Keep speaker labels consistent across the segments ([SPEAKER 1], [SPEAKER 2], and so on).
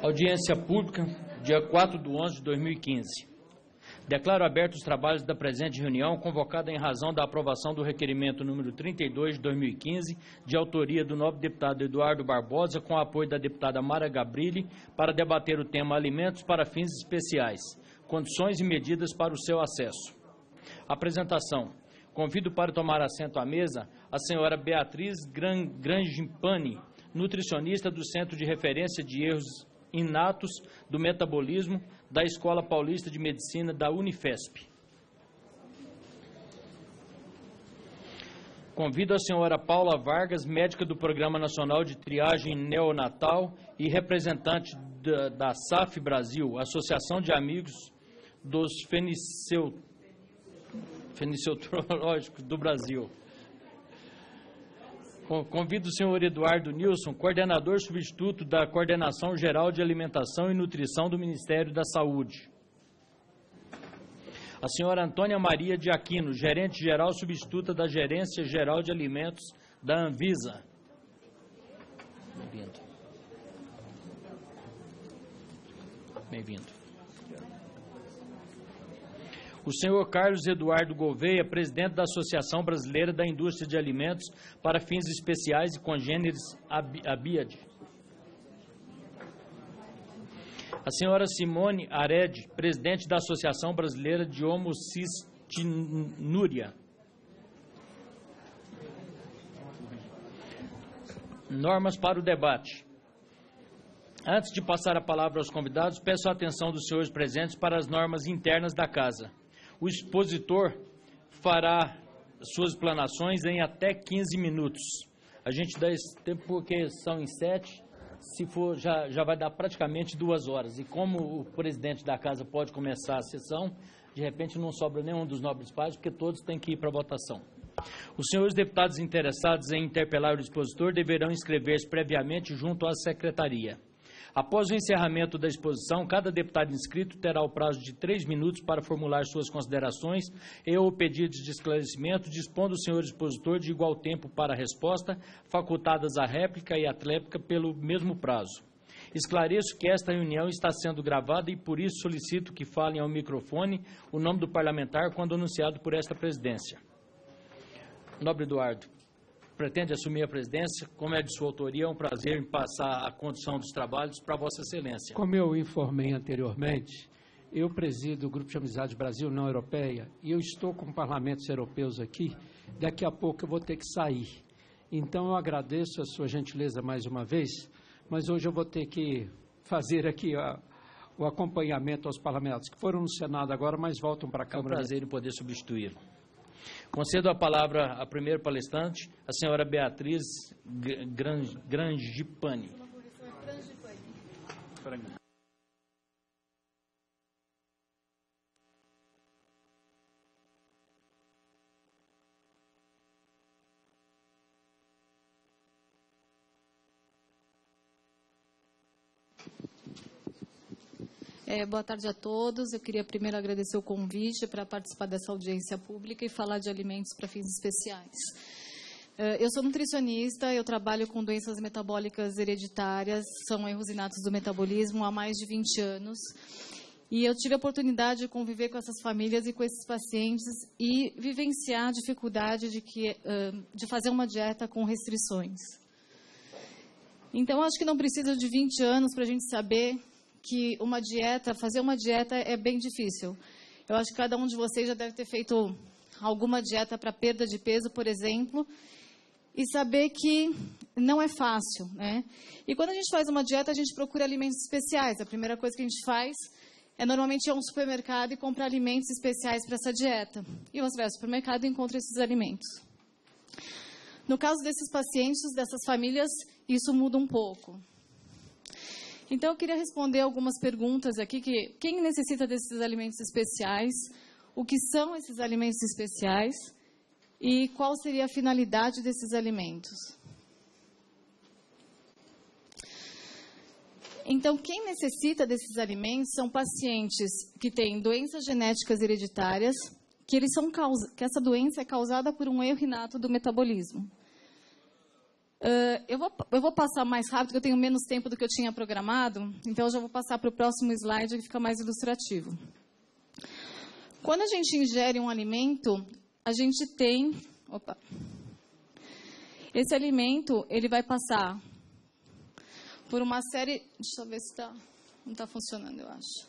[SPEAKER 1] Audiência pública, dia 4/11/2015. Declaro abertos os trabalhos da presente reunião, convocada em razão da aprovação do requerimento número 32 de 2015, de autoria do nobre deputado Eduardo Barbosa, com apoio da deputada Mara Gabrilli, para debater o tema alimentos para fins especiais, condições e medidas para o seu acesso. Apresentação. Convido para tomar assento à mesa a senhora Beatriz Grangipani, nutricionista do Centro de Referência de Erros Inatos do Metabolismo da Escola Paulista de Medicina da Unifesp. Convido a senhora Paula Vargas, médica do Programa Nacional de Triagem Neonatal e representante da SAF Brasil, Associação de Amigos dos Feniceutológicos do Brasil. Convido o senhor Eduardo Nilson, coordenador substituto da Coordenação Geral de Alimentação e Nutrição do Ministério da Saúde. A senhora Antônia Maria de Aquino, gerente geral substituta da Gerência Geral de Alimentos da Anvisa. Bem-vindo. Bem-vindo. O senhor Carlos Eduardo Gouveia, presidente da Associação Brasileira da Indústria de Alimentos para Fins Especiais e Congêneres ABIAD. A senhora Simone Ared, presidente da Associação Brasileira de Homocistinúria. Normas para o debate. Antes de passar a palavra aos convidados, peço a atenção dos senhores presentes para as normas internas da Casa. O expositor fará suas explanações em até 15 minutos. A gente dá esse tempo porque são em 7, se for já vai dar praticamente 2 horas. E como o presidente da casa pode começar a sessão, de repente não sobra nenhum dos nobres pais, porque todos têm que ir para a votação. Os senhores deputados interessados em interpelar o expositor deverão inscrever-se previamente junto à secretaria. Após o encerramento da exposição, cada deputado inscrito terá o prazo de 3 minutos para formular suas considerações e ou pedidos de esclarecimento, dispondo o senhor expositor de igual tempo para a resposta, facultadas a réplica e a tréplica pelo mesmo prazo. Esclareço que esta reunião está sendo gravada e, por isso, solicito que falem ao microfone o nome do parlamentar quando anunciado por esta presidência. Nobre Eduardo, pretende assumir a presidência, como é de sua autoria, é um prazer em passar a condução dos trabalhos para Vossa Excelência.
[SPEAKER 2] Como eu informei anteriormente, eu presido o Grupo de Amizade Brasil-União Europeia e eu estou com parlamentos europeus aqui, daqui a pouco eu vou ter que sair. Então eu agradeço a sua gentileza mais uma vez, mas hoje eu vou ter que fazer aqui o acompanhamento aos parlamentos, que foram no Senado agora, mas voltam para a Câmara.
[SPEAKER 1] É um prazer em poder substituí-lo. Concedo a palavra à primeira palestrante, a senhora Beatriz Grangipani.
[SPEAKER 3] Boa tarde a todos. Eu queria primeiro agradecer o convite para participar dessa audiência pública e falar de alimentos para fins especiais. Eu sou nutricionista, eu trabalho com doenças metabólicas hereditárias, são erros inatos do metabolismo há mais de 20 anos. E eu tive a oportunidade de conviver com essas famílias e com esses pacientes e vivenciar a dificuldade de fazer uma dieta com restrições. Então, acho que não precisa de 20 anos para a gente saber que fazer uma dieta é bem difícil. Eu acho que cada um de vocês já deve ter feito alguma dieta para perda de peso, por exemplo, e saber que não é fácil, né? E quando a gente faz uma dieta, a gente procura alimentos especiais. A primeira coisa que a gente faz é normalmente ir a um supermercado e comprar alimentos especiais para essa dieta. E você vai ao supermercado e encontra esses alimentos. No caso desses pacientes, dessas famílias, isso muda um pouco. Então, eu queria responder algumas perguntas aqui. Quem necessita desses alimentos especiais? O que são esses alimentos especiais? E qual seria a finalidade desses alimentos? Então, quem necessita desses alimentos são pacientes que têm doenças genéticas hereditárias, que essa doença é causada por um erro inato do metabolismo. Eu vou passar mais rápido, porque eu tenho menos tempo do que eu tinha programado, então eu já vou passar para o próximo slide, que fica mais ilustrativo. Quando a gente ingere um alimento, a gente tem... Esse alimento, ele vai passar por uma série... Deixa eu ver se não está funcionando, eu acho.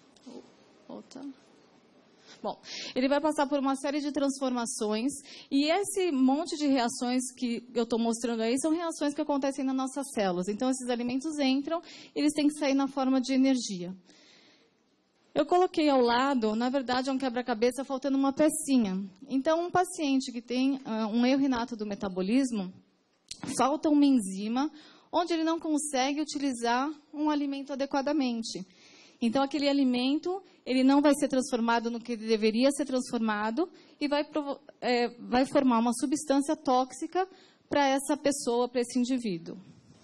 [SPEAKER 3] Bom, ele vai passar por uma série de transformações e esse monte de reações que eu estou mostrando aí são reações que acontecem nas nossas células. Então, esses alimentos entram, eles têm que sair na forma de energia. Eu coloquei ao lado, na verdade, é um quebra-cabeça faltando uma pecinha. Então, um paciente que tem um erro inato do metabolismo, falta uma enzima onde ele não consegue utilizar um alimento adequadamente. Então, aquele alimento, ele não vai ser transformado no que ele deveria ser transformado e vai formar uma substância tóxica para essa pessoa, para esse indivíduo.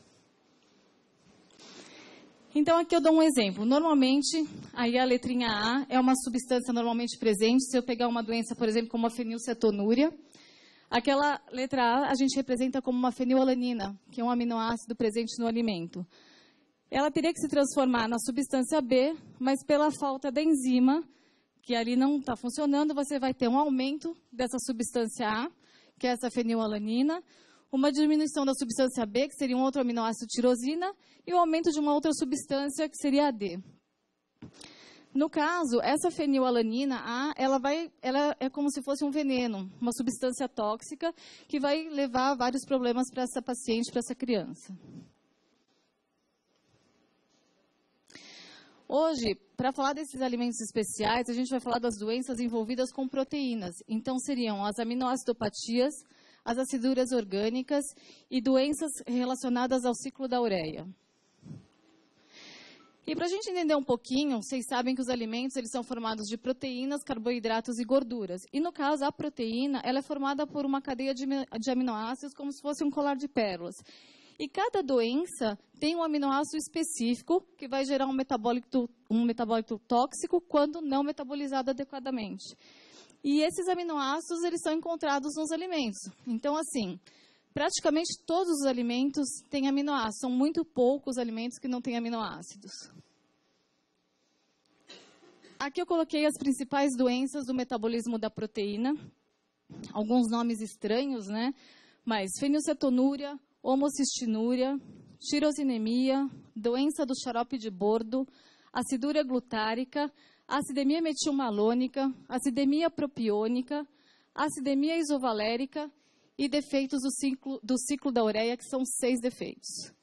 [SPEAKER 3] Então, aqui eu dou um exemplo. Normalmente, aí a letrinha A é uma substância normalmente presente. Se eu pegar uma doença, por exemplo, como a fenilcetonúria, aquela letra A gente representa como uma fenilalanina, que é um aminoácido presente no alimento. Ela teria que se transformar na substância B, mas pela falta da enzima, que ali não está funcionando, você vai ter um aumento dessa substância A, que é essa fenilalanina, uma diminuição da substância B, que seria um outro aminoácido tirosina, e o aumento de uma outra substância, que seria a D. No caso, essa fenilalanina A, ela é como se fosse um veneno, uma substância tóxica, que vai levar a vários problemas para essa paciente, para essa criança. Hoje, para falar desses alimentos especiais, a gente vai falar das doenças envolvidas com proteínas. Então, seriam as aminoacidopatias, as aciduras orgânicas e doenças relacionadas ao ciclo da ureia. E para a gente entender um pouquinho, vocês sabem que os alimentos eles são formados de proteínas, carboidratos e gorduras. E, no caso, a proteína ela é formada por uma cadeia de aminoácidos como se fosse um colar de pérolas. E cada doença tem um aminoácido específico que vai gerar um metabólito tóxico quando não metabolizado adequadamente. E esses aminoácidos eles são encontrados nos alimentos. Então, assim, praticamente todos os alimentos têm aminoácidos. São muito poucos alimentos que não têm aminoácidos. Aqui eu coloquei as principais doenças do metabolismo da proteína. Alguns nomes estranhos, né? Mas fenilcetonúria, homocistinuria, tirosinemia, doença do xarope de Bordo, acidúria glutárica, acidemia metilmalônica, acidemia propiônica, acidemia isovalérica e defeitos do ciclo da ureia, que são 6 defeitos.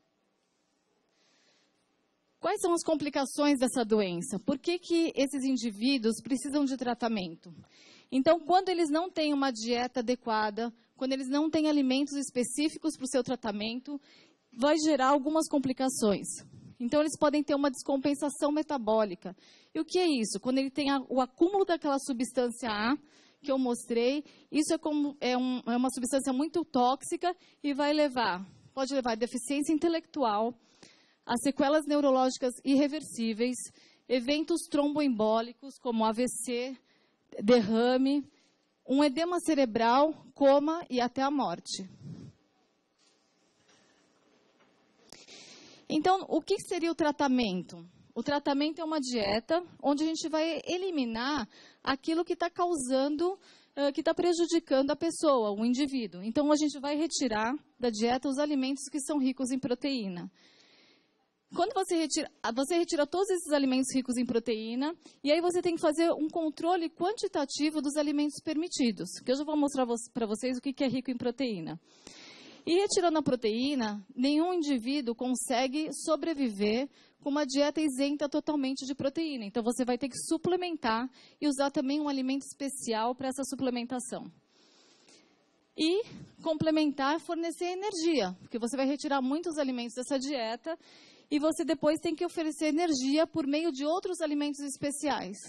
[SPEAKER 3] Quais são as complicações dessa doença? Por que esses indivíduos precisam de tratamento? Então, quando eles não têm uma dieta adequada, quando eles não têm alimentos específicos para o seu tratamento, vai gerar algumas complicações. Então, eles podem ter uma descompensação metabólica. E o que é isso? Quando ele tem o acúmulo daquela substância A, que eu mostrei, isso é uma substância muito tóxica e pode levar a deficiência intelectual, a sequelas neurológicas irreversíveis, eventos tromboembólicos, como AVC, derrame, um edema cerebral, coma e até a morte. Então, o que seria o tratamento? O tratamento é uma dieta onde a gente vai eliminar aquilo que está causando, que está prejudicando a pessoa, o indivíduo. Então, a gente vai retirar da dieta os alimentos que são ricos em proteína. Quando você retira todos esses alimentos ricos em proteína, e aí você tem que fazer um controle quantitativo dos alimentos permitidos, que eu já vou mostrar para vocês o que é rico em proteína. E retirando a proteína, nenhum indivíduo consegue sobreviver com uma dieta isenta totalmente de proteína. Então, você vai ter que suplementar e usar também um alimento especial para essa suplementação. E complementar, fornecer energia, porque você vai retirar muitos alimentos dessa dieta e você depois tem que oferecer energia por meio de outros alimentos especiais.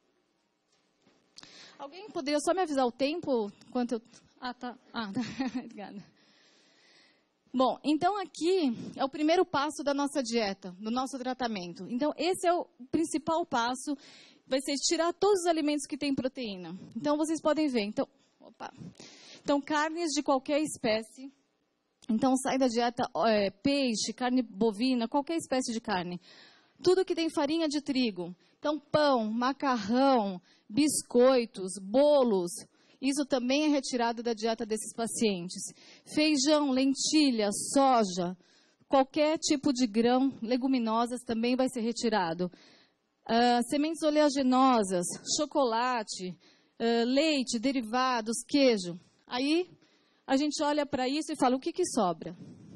[SPEAKER 3] Alguém poderia só me avisar o tempo? Quanto eu... tá. Obrigada. Bom, então aqui é o primeiro passo da nossa dieta, do nosso tratamento. Então, esse é o principal passo, vai ser tirar todos os alimentos que têm proteína. Então, vocês podem ver. Então, carnes de qualquer espécie, Então, sai da dieta peixe, carne bovina, qualquer espécie de carne. Tudo que tem farinha de trigo. Então, pão, macarrão, biscoitos, bolos, isso também é retirado da dieta desses pacientes. Feijão, lentilha, soja, qualquer tipo de grão, leguminosas também vai ser retirado. Sementes oleaginosas, chocolate, leite, derivados, queijo. Aí a gente olha para isso e fala, o que sobra?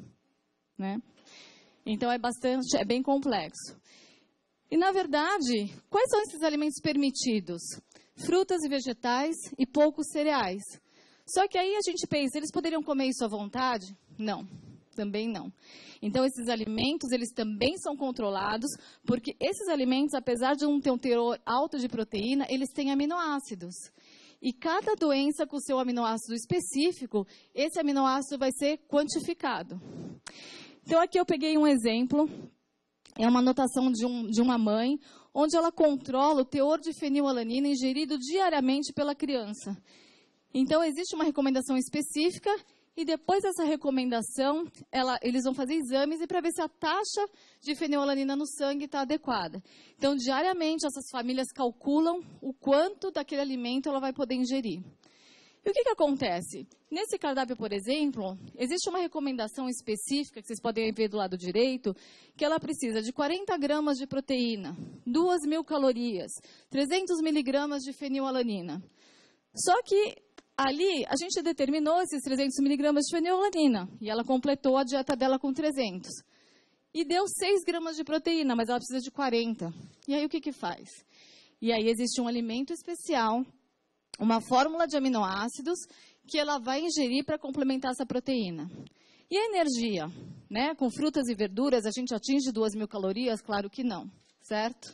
[SPEAKER 3] Né? Então é bem complexo. E na verdade, quais são esses alimentos permitidos? Frutas e vegetais e poucos cereais. Só que aí a gente pensa, eles poderiam comer isso à vontade? Não, também não. Então, esses alimentos, eles também são controlados, porque esses alimentos, apesar de não ter um teor alto de proteína, eles têm aminoácidos. E cada doença com o seu aminoácido específico, esse aminoácido vai ser quantificado. Então, aqui eu peguei um exemplo, é uma anotação de uma mãe, onde ela controla o teor de fenilalanina ingerido diariamente pela criança. Então, existe uma recomendação específica e depois dessa recomendação, eles vão fazer exames e para ver se a taxa de fenilalanina no sangue está adequada. Então, diariamente, essas famílias calculam o quanto daquele alimento ela vai poder ingerir. E o que acontece? Nesse cardápio, por exemplo, existe uma recomendação específica, que vocês podem ver do lado direito, que ela precisa de 40 gramas de proteína, 2.000 calorias, 300 miligramas de fenilalanina. Só que ali a gente determinou esses 300 miligramas de fenilalanina, e ela completou a dieta dela com 300. E deu 6 gramas de proteína, mas ela precisa de 40. E aí o que faz? E aí existe um alimento especial, uma fórmula de aminoácidos que ela vai ingerir para complementar essa proteína. E a energia? Né? Com frutas e verduras, a gente atinge 2.000 calorias? Claro que não, certo?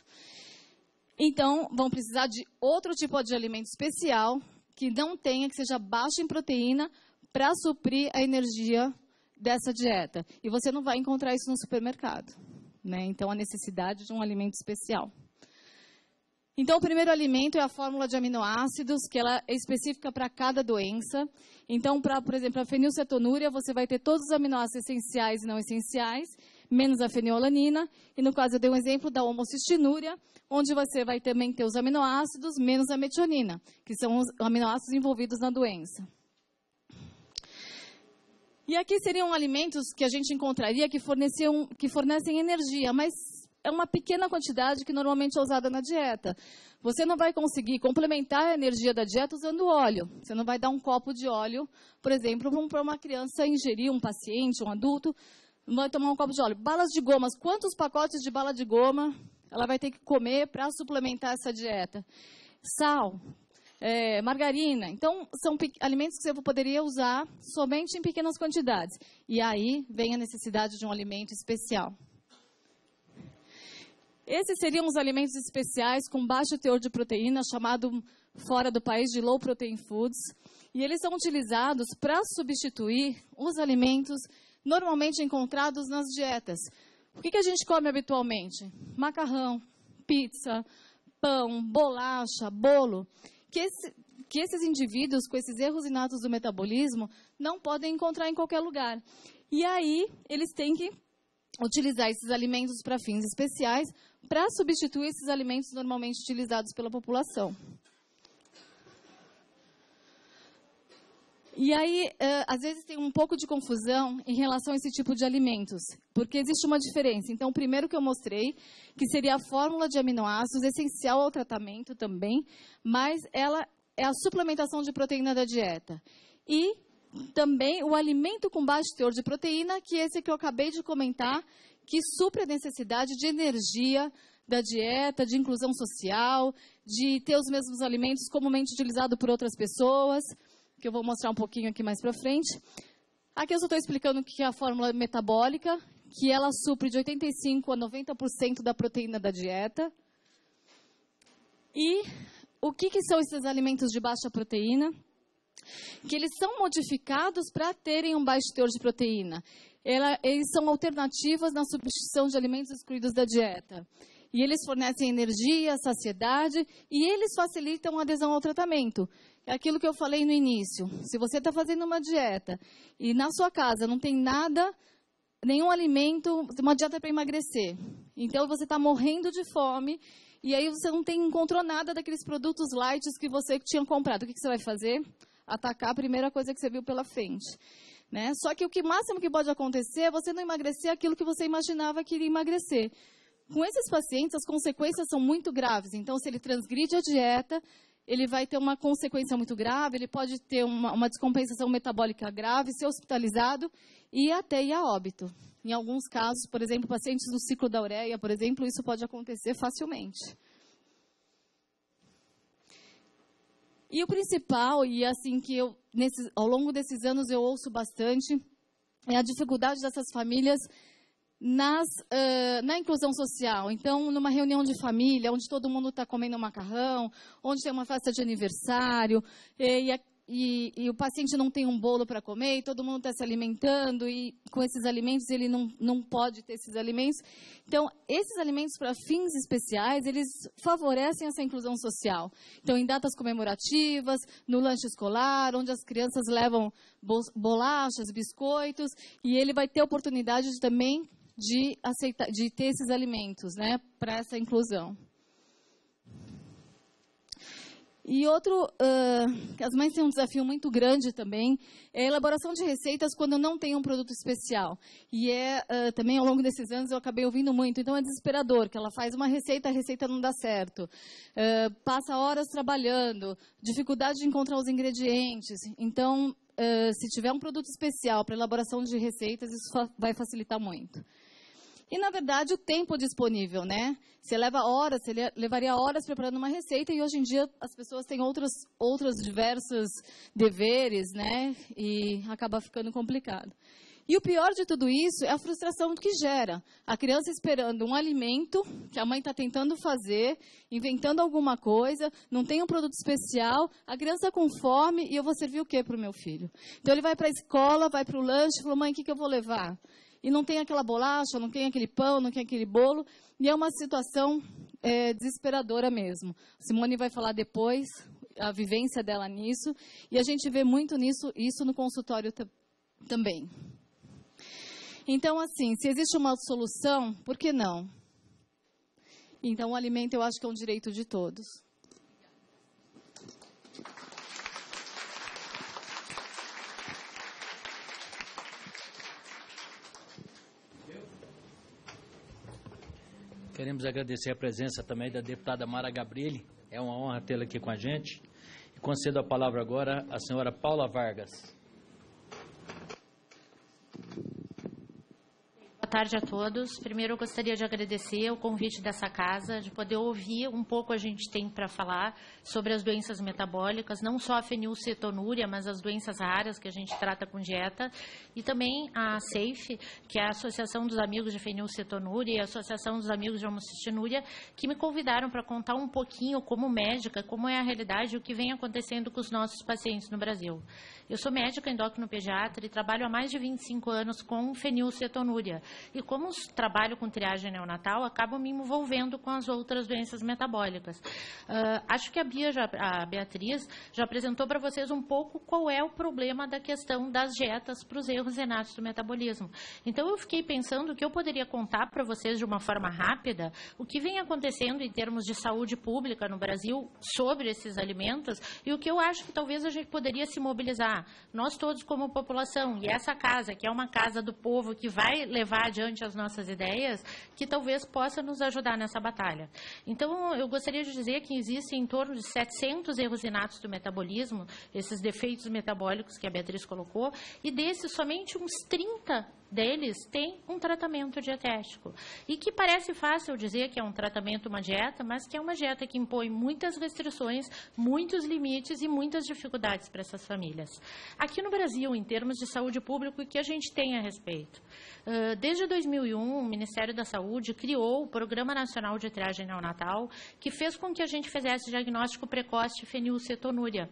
[SPEAKER 3] Então, vão precisar de outro tipo de alimento especial, que não tenha, que seja baixo em proteína, para suprir a energia dessa dieta. E você não vai encontrar isso no supermercado. Né? Então, a necessidade de um alimento especial. Então, o primeiro alimento é a fórmula de aminoácidos, que ela é específica para cada doença. Então, por exemplo, a fenilcetonúria, você vai ter todos os aminoácidos essenciais e não essenciais, menos a fenilalanina. E, no caso, eu dei um exemplo da homocistinúria, onde você vai também ter os aminoácidos, menos a metionina, que são os aminoácidos envolvidos na doença. E aqui seriam alimentos que a gente encontraria que fornecem energia, mas é uma pequena quantidade que normalmente é usada na dieta. Você não vai conseguir complementar a energia da dieta usando óleo. Você não vai dar um copo de óleo, por exemplo, para uma criança ingerir, um paciente, um adulto, não vai tomar um copo de óleo. Balas de gomas, quantos pacotes de bala de goma ela vai ter que comer para suplementar essa dieta? Sal, margarina. Então, são alimentos que você poderia usar somente em pequenas quantidades. E aí vem a necessidade de um alimento especial. Esses seriam os alimentos especiais com baixo teor de proteína, chamado fora do país de low protein foods. E eles são utilizados para substituir os alimentos normalmente encontrados nas dietas. O que a gente come habitualmente? Macarrão, pizza, pão, bolacha, bolo. Que esses indivíduos com esses erros inatos do metabolismo não podem encontrar em qualquer lugar. E aí eles têm que utilizar esses alimentos para fins especiais, para substituir esses alimentos normalmente utilizados pela população. E aí, às vezes tem um pouco de confusão em relação a esse tipo de alimentos, porque existe uma diferença. Então, o primeiro que eu mostrei, que seria a fórmula de aminoácidos, essencial ao tratamento também, mas ela é a suplementação de proteína da dieta. E também o alimento com baixo teor de proteína, que é esse que eu acabei de comentar, que supre a necessidade de energia da dieta, de inclusão social, de ter os mesmos alimentos comumente utilizados por outras pessoas, que eu vou mostrar um pouquinho aqui mais para frente. Aqui eu só estou explicando o que é a fórmula metabólica, que ela supre de 85% a 90% da proteína da dieta. E o que são esses alimentos de baixa proteína? Que eles são modificados para terem um baixo teor de proteína. Eles são alternativas na substituição de alimentos excluídos da dieta. e eles fornecem energia, saciedade, e eles facilitam a adesão ao tratamento. É aquilo que eu falei no início. Se você está fazendo uma dieta e na sua casa não tem nada, nenhum alimento, uma dieta para emagrecer, então você está morrendo de fome, e aí você não encontrou nada daqueles produtos light que você tinha comprado. O que você vai fazer? Atacar a primeira coisa que você viu pela frente. Né? Só que o máximo que pode acontecer é você não emagrecer aquilo que você imaginava que iria emagrecer. Com esses pacientes, as consequências são muito graves. Então, se ele transgride a dieta, ele vai ter uma consequência muito grave, ele pode ter uma descompensação metabólica grave, ser hospitalizado e até ir a óbito. Em alguns casos, por exemplo, pacientes do ciclo da ureia, por exemplo, isso pode acontecer facilmente. E o principal, e assim que ao longo desses anos eu ouço bastante, é a dificuldade dessas famílias na inclusão social. Então, numa reunião de família, onde todo mundo está comendo macarrão, onde tem uma festa de aniversário, e o paciente não tem um bolo para comer, e todo mundo está se alimentando, e com esses alimentos ele não pode ter esses alimentos. Então, esses alimentos para fins especiais, eles favorecem essa inclusão social. Então, em datas comemorativas, no lanche escolar, onde as crianças levam bolachas, biscoitos, e ele vai ter oportunidade também de ter esses alimentos, né, para essa inclusão. E outro, as mães têm um desafio muito grande também, é a elaboração de receitas quando não tem um produto especial. E também ao longo desses anos eu acabei ouvindo muito, então é desesperador, que ela faz uma receita, a receita não dá certo. Passa horas trabalhando, dificuldade de encontrar os ingredientes. Então, se tiver um produto especial para elaboração de receitas, isso vai facilitar muito. E, na verdade, o tempo disponível, né? Você levaria horas preparando uma receita e, hoje em dia, as pessoas têm outros diversos deveres, né? E acaba ficando complicado. E o pior de tudo isso é a frustração que gera. A criança esperando um alimento que a mãe está tentando fazer, inventando alguma coisa, não tem um produto especial, a criança com fome e eu vou servir o quê para o meu filho? Então, ele vai para a escola, vai para o lanche e fala, mãe, o que eu vou levar? E não tem aquela bolacha, não tem aquele pão, não tem aquele bolo. E é uma situação desesperadora mesmo. Simone vai falar depois a vivência dela nisso. E a gente vê muito isso no consultório também. Então, assim, se existe uma solução, por que não? Então, o alimento eu acho que é um direito de todos.
[SPEAKER 1] Queremos agradecer a presença também da deputada Mara Gabrilli. É uma honra tê-la aqui com a gente. E concedo a palavra agora à senhora Paula Vargas.
[SPEAKER 4] Boa tarde a todos. Primeiro, eu gostaria de agradecer o convite dessa casa, de poder ouvir um pouco a gente tem para falar sobre as doenças metabólicas, não só a fenilcetonúria, mas as doenças raras que a gente trata com dieta, e também a SAFE, que é a Associação dos Amigos de Fenilcetonúria e a Associação dos Amigos de Homocistinúria, que me convidaram para contar um pouquinho, como médica, como é a realidade e o que vem acontecendo com os nossos pacientes no Brasil. Eu sou médica endócrino-pediatra e trabalho há mais de 25 anos com fenilcetonúria. E como trabalho com triagem neonatal, acabo me envolvendo com as outras doenças metabólicas. Acho que a Beatriz já apresentou para vocês um pouco qual é o problema da questão das dietas para os erros inatos do metabolismo. Então, eu fiquei pensando que eu poderia contar para vocês de uma forma rápida o que vem acontecendo em termos de saúde pública no Brasil sobre esses alimentos e o que eu acho que talvez a gente poderia se mobilizar, nós todos como população, e essa casa, que é uma casa do povo que vai levar adiante as nossas ideias, que talvez possa nos ajudar nessa batalha. Então, eu gostaria de dizer que existem em torno de 700 erros inatos do metabolismo, esses defeitos metabólicos que a Beatriz colocou, e desses, somente uns 30 deles têm um tratamento dietético. E que parece fácil dizer que é um tratamento, uma dieta, mas que é uma dieta que impõe muitas restrições, muitos limites e muitas dificuldades para essas famílias. Aqui no Brasil, em termos de saúde pública, o que a gente tem a respeito? Desde 2001, o Ministério da Saúde criou o Programa Nacional de Triagem Neonatal, que fez com que a gente fizesse diagnóstico precoce de fenilcetonúria.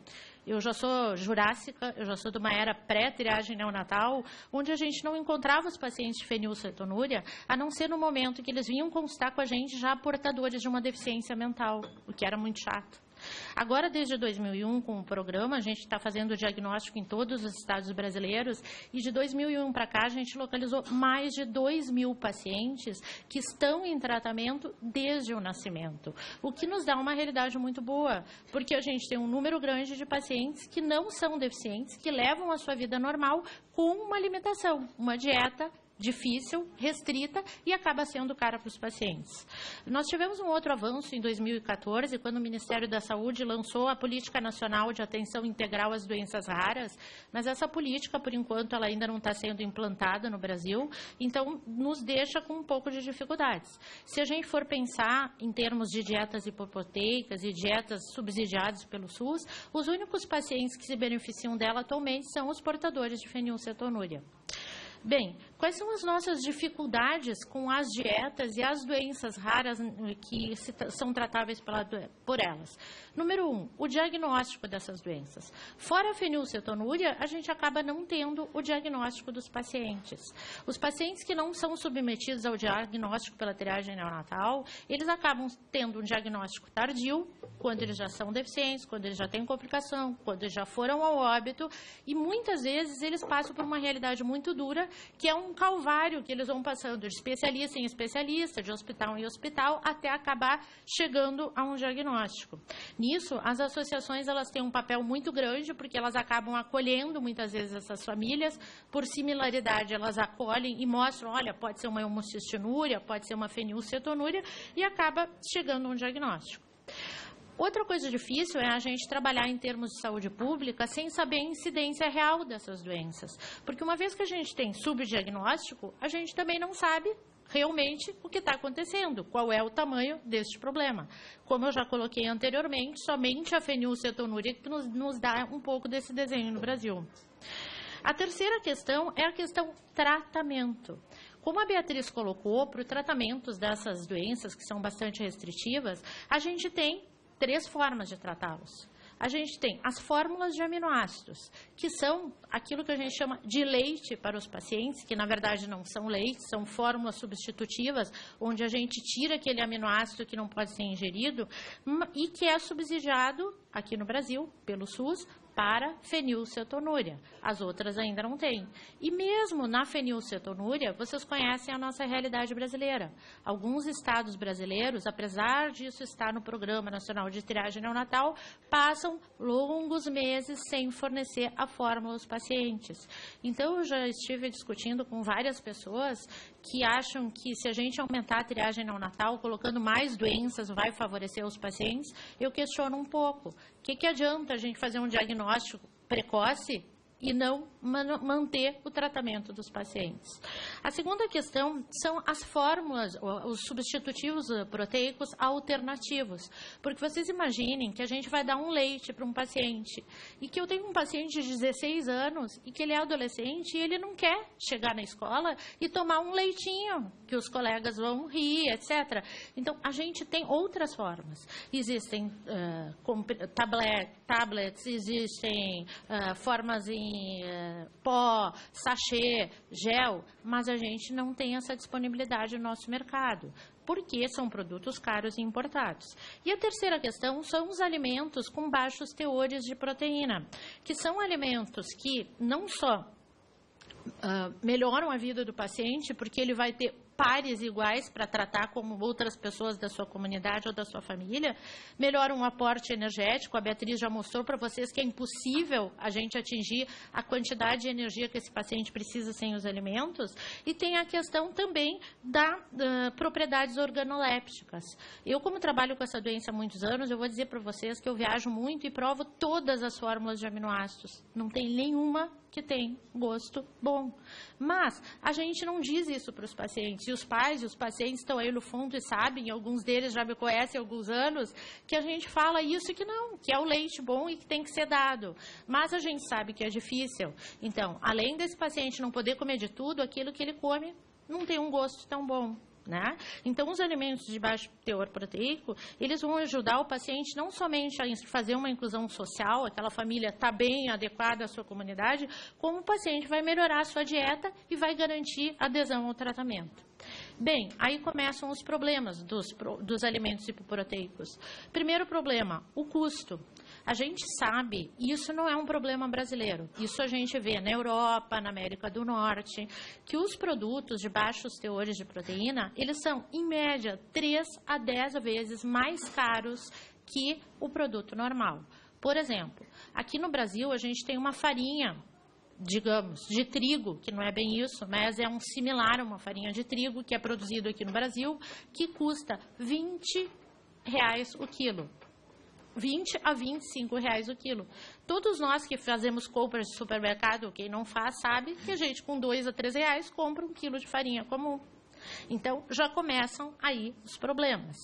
[SPEAKER 4] Eu já sou jurássica, eu já sou de uma era pré-triagem neonatal, onde a gente não encontrava os pacientes de fenilcetonúria, a não ser no momento que eles vinham consultar com a gente já portadores de uma deficiência mental, o que era muito chato. Agora, desde 2001, com o programa, a gente está fazendo o diagnóstico em todos os estados brasileiros e de 2001 para cá a gente localizou mais de 2.000 pacientes que estão em tratamento desde o nascimento, o que nos dá uma realidade muito boa, porque a gente tem um número grande de pacientes que não são deficientes, que levam a sua vida normal com uma alimentação, uma dieta difícil, restrita e acaba sendo cara para os pacientes. Nós tivemos um outro avanço em 2014, quando o Ministério da Saúde lançou a Política Nacional de Atenção Integral às Doenças Raras, mas essa política, por enquanto, ela ainda não está sendo implantada no Brasil, então nos deixa com um pouco de dificuldades. Se a gente for pensar em termos de dietas hipoproteicas e dietas subsidiadas pelo SUS, os únicos pacientes que se beneficiam dela atualmente são os portadores de fenilcetonúria. Bem, quais são as nossas dificuldades com as dietas e as doenças raras que são tratáveis por elas? Número 1, o diagnóstico dessas doenças. Fora a fenilcetonúria, a gente acaba não tendo o diagnóstico dos pacientes. Os pacientes que não são submetidos ao diagnóstico pela triagem neonatal, eles acabam tendo um diagnóstico tardio, quando eles já são deficientes, quando eles já têm complicação, quando eles já foram ao óbito, e muitas vezes eles passam por uma realidade muito dura, que é um calvário que eles vão passando de especialista em especialista, de hospital em hospital, até acabar chegando a um diagnóstico. Nisso, as associações elas têm um papel muito grande, porque elas acabam acolhendo muitas vezes essas famílias, por similaridade elas acolhem e mostram, olha, pode ser uma homocistinúria, pode ser uma fenilcetonúria, e acaba chegando a um diagnóstico. Outra coisa difícil é a gente trabalhar em termos de saúde pública sem saber a incidência real dessas doenças. Porque uma vez que a gente tem subdiagnóstico, a gente também não sabe realmente o que está acontecendo, qual é o tamanho deste problema. Como eu já coloquei anteriormente, somente a fenilcetonúria que nos dá um pouco desse desenho no Brasil. A terceira questão é a questão tratamento. Como a Beatriz colocou, para o tratamento dessas doenças, que são bastante restritivas, a gente tem 3 formas de tratá-los. A gente tem as fórmulas de aminoácidos, que são aquilo que a gente chama de leite para os pacientes, que na verdade não são leite, são fórmulas substitutivas, onde a gente tira aquele aminoácido que não pode ser ingerido e que é subsidiado aqui no Brasil, pelo SUS, para fenilcetonúria. As outras ainda não têm. E mesmo na fenilcetonúria, vocês conhecem a nossa realidade brasileira. Alguns estados brasileiros, apesar disso estar no Programa Nacional de Triagem Neonatal, passam longos meses sem fornecer a fórmula aos pacientes. Então, eu já estive discutindo com várias pessoas que acham que se a gente aumentar a triagem neonatal, colocando mais doenças, vai favorecer os pacientes. Eu questiono um pouco. O que adianta a gente fazer um diagnóstico precoce e não manter o tratamento dos pacientes? A segunda questão são as fórmulas, os substitutivos proteicos alternativos. Porque vocês imaginem que a gente vai dar um leite para um paciente e que eu tenho um paciente de 16 anos e que ele é adolescente e ele não quer chegar na escola e tomar um leitinho, que os colegas vão rir, etc. Então, a gente tem outras formas. Existem tablets, existem formas em pó, sachê, gel, mas a gente não tem essa disponibilidade no nosso mercado, porque são produtos caros e importados. E a terceira questão são os alimentos com baixos teores de proteína, que são alimentos que não só melhoram a vida do paciente, porque ele vai ter pares iguais para tratar como outras pessoas da sua comunidade ou da sua família, melhora um aporte energético. A Beatriz já mostrou para vocês que é impossível a gente atingir a quantidade de energia que esse paciente precisa sem os alimentos, e tem a questão também da propriedades organolépticas. Eu, como trabalho com essa doença há muitos anos, eu vou dizer para vocês que eu viajo muito e provo todas as fórmulas de aminoácidos. Não tem nenhuma que tem gosto bom. Mas a gente não diz isso para os pacientes. E os pais e os pacientes estão aí no fundo e sabem, alguns deles já me conhecem há alguns anos, que a gente fala isso e que não, que é o leite bom e que tem que ser dado. Mas a gente sabe que é difícil. Então, além desse paciente não poder comer de tudo, aquilo que ele come não tem um gosto tão bom. né? Então, os alimentos de baixo teor proteico, eles vão ajudar o paciente não somente a fazer uma inclusão social, aquela família está bem adequada à sua comunidade, como o paciente vai melhorar a sua dieta e vai garantir adesão ao tratamento. Bem, aí começam os problemas dos alimentos hipoproteicos. Primeiro problema, o custo. A gente sabe, e isso não é um problema brasileiro, isso a gente vê na Europa, na América do Norte, que os produtos de baixos teores de proteína, eles são, em média, 3 a 10 vezes mais caros que o produto normal. Por exemplo, aqui no Brasil a gente tem uma farinha, digamos, de trigo, que não é bem isso, mas é um similar a uma farinha de trigo que é produzido aqui no Brasil, que custa R$20 o quilo. 20 a 25 reais o quilo. Todos nós que fazemos compras de supermercado, quem não faz sabe que a gente com 2 a 3 reais compra um quilo de farinha comum. Então, já começam aí os problemas.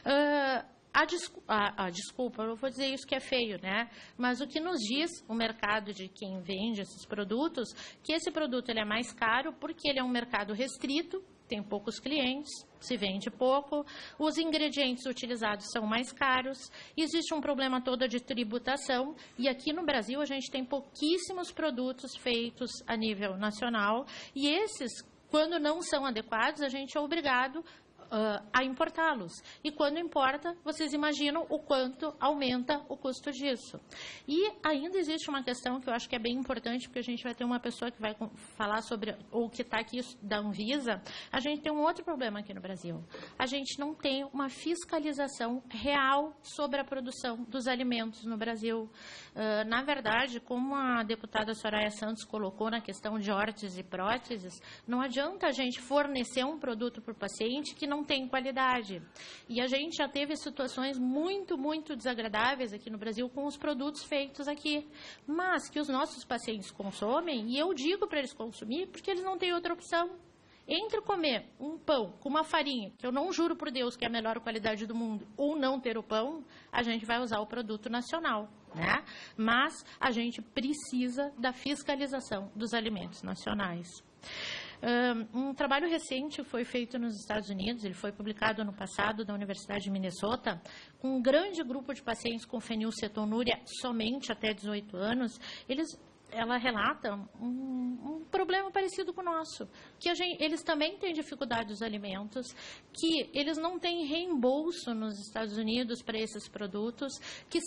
[SPEAKER 4] Desculpa, eu vou dizer isso que é feio, né? Mas o que nos diz o mercado de quem vende esses produtos, que esse produto ele é mais caro porque ele é um mercado restrito, tem poucos clientes, se vende pouco, os ingredientes utilizados são mais caros, existe um problema todo de tributação, e aqui no Brasil a gente tem pouquíssimos produtos feitos a nível nacional, e esses, quando não são adequados, a gente é obrigado a importá-los. E quando importa, vocês imaginam o quanto aumenta o custo disso. E ainda existe uma questão que eu acho que é bem importante, porque a gente vai ter uma pessoa que vai falar sobre, ou que está aqui da Anvisa, a gente tem um outro problema aqui no Brasil. A gente não tem uma fiscalização real sobre a produção dos alimentos no Brasil. Na verdade, como a deputada Soraya Santos colocou na questão de órteses e próteses, não adianta a gente fornecer um produto para o paciente que não tem qualidade. E a gente já teve situações muito, muito desagradáveis aqui no Brasil com os produtos feitos aqui, mas que os nossos pacientes consomem, e eu digo para eles consumir porque eles não têm outra opção. Entre comer um pão com uma farinha, que eu não juro por Deus que é a melhor qualidade do mundo, ou não ter o pão, a gente vai usar o produto nacional, né? Mas a gente precisa da fiscalização dos alimentos nacionais. Um trabalho recente foi feito nos Estados Unidos, ele foi publicado ano passado da Universidade de Minnesota, com um grande grupo de pacientes com fenilcetonúria somente até 18 anos. Ela relata um problema parecido com o nosso, que eles também têm dificuldade dos alimentos, que eles não têm reembolso nos Estados Unidos para esses produtos, que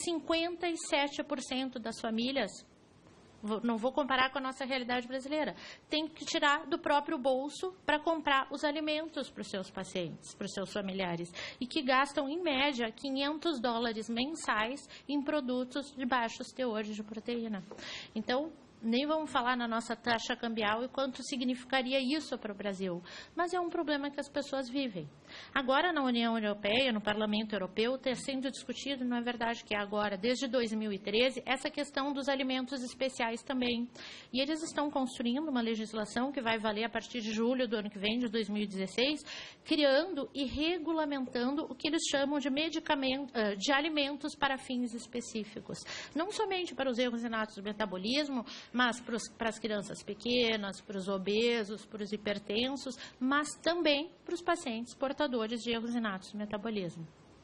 [SPEAKER 4] 57% das famílias, não vou comparar com a nossa realidade brasileira, tem que tirar do próprio bolso para comprar os alimentos para os seus pacientes, para os seus familiares, e que gastam, em média, $500 mensais em produtos de baixos teores de proteína. Então, nem vamos falar na nossa taxa cambial e quanto significaria isso para o Brasil. Mas é um problema que as pessoas vivem. Agora, na União Europeia, no Parlamento Europeu, está sendo discutido, não é verdade que é agora, desde 2013, essa questão dos alimentos especiais também. E eles estão construindo uma legislação que vai valer a partir de julho do ano que vem, de 2016, criando e regulamentando o que eles chamam de alimentos para fins específicos. Não somente para os erros inatos do metabolismo, mas para as crianças pequenas, para os obesos, para os hipertensos, mas também para os pacientes portadores de erros inatos do metabolismo.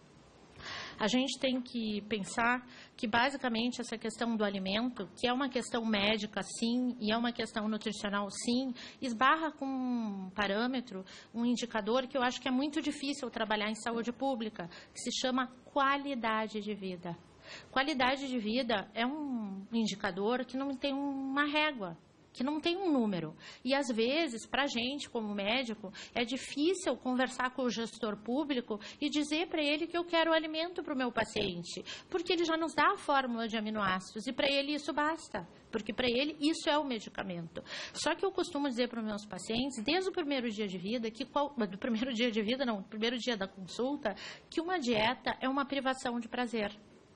[SPEAKER 4] A gente tem que pensar que, basicamente, essa questão do alimento, que é uma questão médica, sim, e é uma questão nutricional, sim, esbarra com um parâmetro, um indicador que eu acho que é muito difícil trabalhar em saúde pública, que se chama qualidade de vida. Qualidade de vida é um indicador que não tem uma régua, que não tem um número. E, às vezes, para a gente, como médico, é difícil conversar com o gestor público e dizer para ele que eu quero alimento para o meu paciente, porque ele já nos dá a fórmula de aminoácidos e para ele isso basta, porque para ele isso é o medicamento. Só que eu costumo dizer para os meus pacientes, desde o primeiro dia de vida, do primeiro dia da consulta, que uma dieta é uma privação de prazer.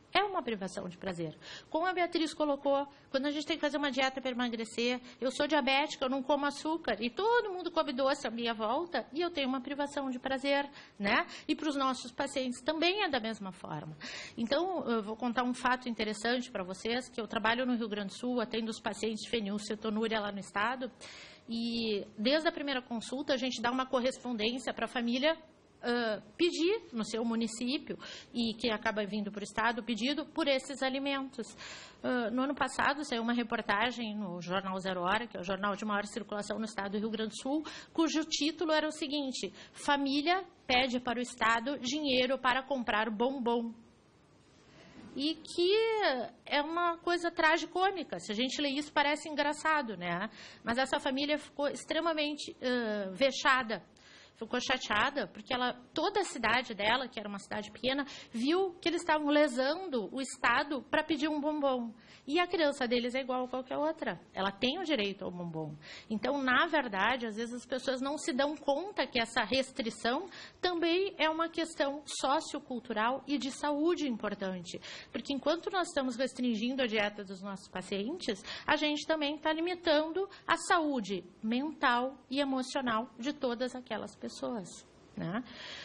[SPEAKER 4] É uma privação de prazer. Como a Beatriz colocou, quando a gente tem que fazer uma dieta para emagrecer, eu sou diabética, eu não como açúcar, e todo mundo come doce à minha volta, e eu tenho uma privação de prazer, né? E para os nossos pacientes também é da mesma forma. Então, eu vou contar um fato interessante para vocês, que eu trabalho no Rio Grande do Sul, atendo os pacientes de fenilcetonúria lá no estado, e desde a primeira consulta a gente dá uma correspondência para a família pedir no seu município, e que acaba vindo para o Estado, pedido por esses alimentos. No ano passado, saiu uma reportagem no Jornal Zero Hora, que é o jornal de maior circulação no Estado do Rio Grande do Sul, cujo título era o seguinte: família pede para o Estado dinheiro para comprar bombom. E que é uma coisa tragicômica. Se a gente lê isso, parece engraçado, né? Mas essa família ficou extremamente vexada. Ficou chateada, porque toda a cidade dela, que era uma cidade pequena, viu que eles estavam lesando o Estado para pedir um bombom. E a criança deles é igual a qualquer outra. Ela tem o direito ao bombom. Então, na verdade, às vezes as pessoas não se dão conta que essa restrição também é uma questão sociocultural e de saúde importante. Porque enquanto nós estamos restringindo a dieta dos nossos pacientes, a gente também está limitando a saúde mental e emocional de todas aquelas pessoas, né?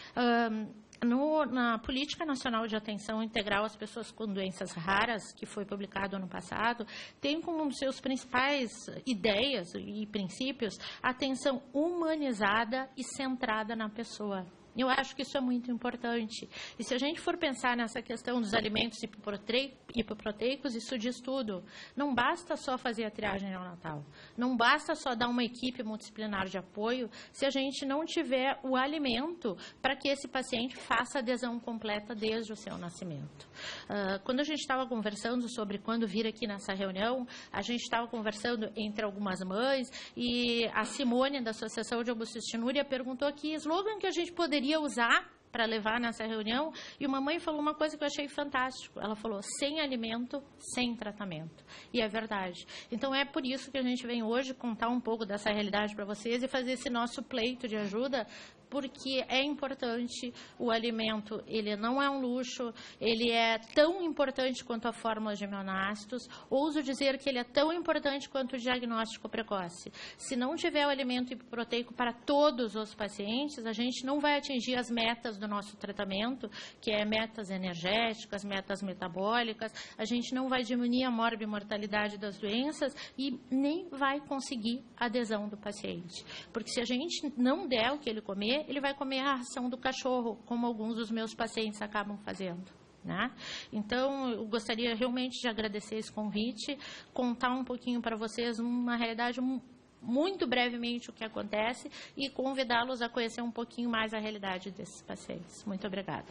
[SPEAKER 4] Na Política Nacional de Atenção Integral às Pessoas com Doenças Raras, que foi publicado ano passado, tem como um dos seus principais ideias e princípios a atenção humanizada e centrada na pessoa. Eu acho que isso é muito importante. E se a gente for pensar nessa questão dos alimentos hipoproteicos, isso diz tudo. Não basta só fazer a triagem neonatal. Não basta só dar uma equipe multidisciplinar de apoio se a gente não tiver o alimento para que esse paciente faça adesão completa desde o seu nascimento. Quando a gente estava conversando sobre quando vir aqui nessa reunião, a gente estava conversando entre algumas mães, e a Simone, da Associação de Homocistinúria, perguntou que slogan que a gente poderia usar para levar nessa reunião, e uma mãe falou uma coisa que eu achei fantástico. Ela falou: sem alimento, sem tratamento. E é verdade. Então, é por isso que a gente vem hoje contar um pouco dessa realidade para vocês e fazer esse nosso pleito de ajuda, porque é importante. O alimento, ele não é um luxo, ele é tão importante quanto a fórmula de aminoácidos. Ouso dizer que ele é tão importante quanto o diagnóstico precoce. Se não tiver o alimento hipoproteico para todos os pacientes, a gente não vai atingir as metas do nosso tratamento, que é metas energéticas, metas metabólicas. A gente não vai diminuir a morbimortalidade das doenças e nem vai conseguir a adesão do paciente. Porque se a gente não der o que ele comer, ele vai comer a ração do cachorro, como alguns dos meus pacientes acabam fazendo, né? Então, eu gostaria realmente de agradecer esse convite, contar um pouquinho para vocês uma realidade muito brevemente o que acontece e convidá-los a conhecer um pouquinho mais a realidade desses pacientes. Muito obrigada.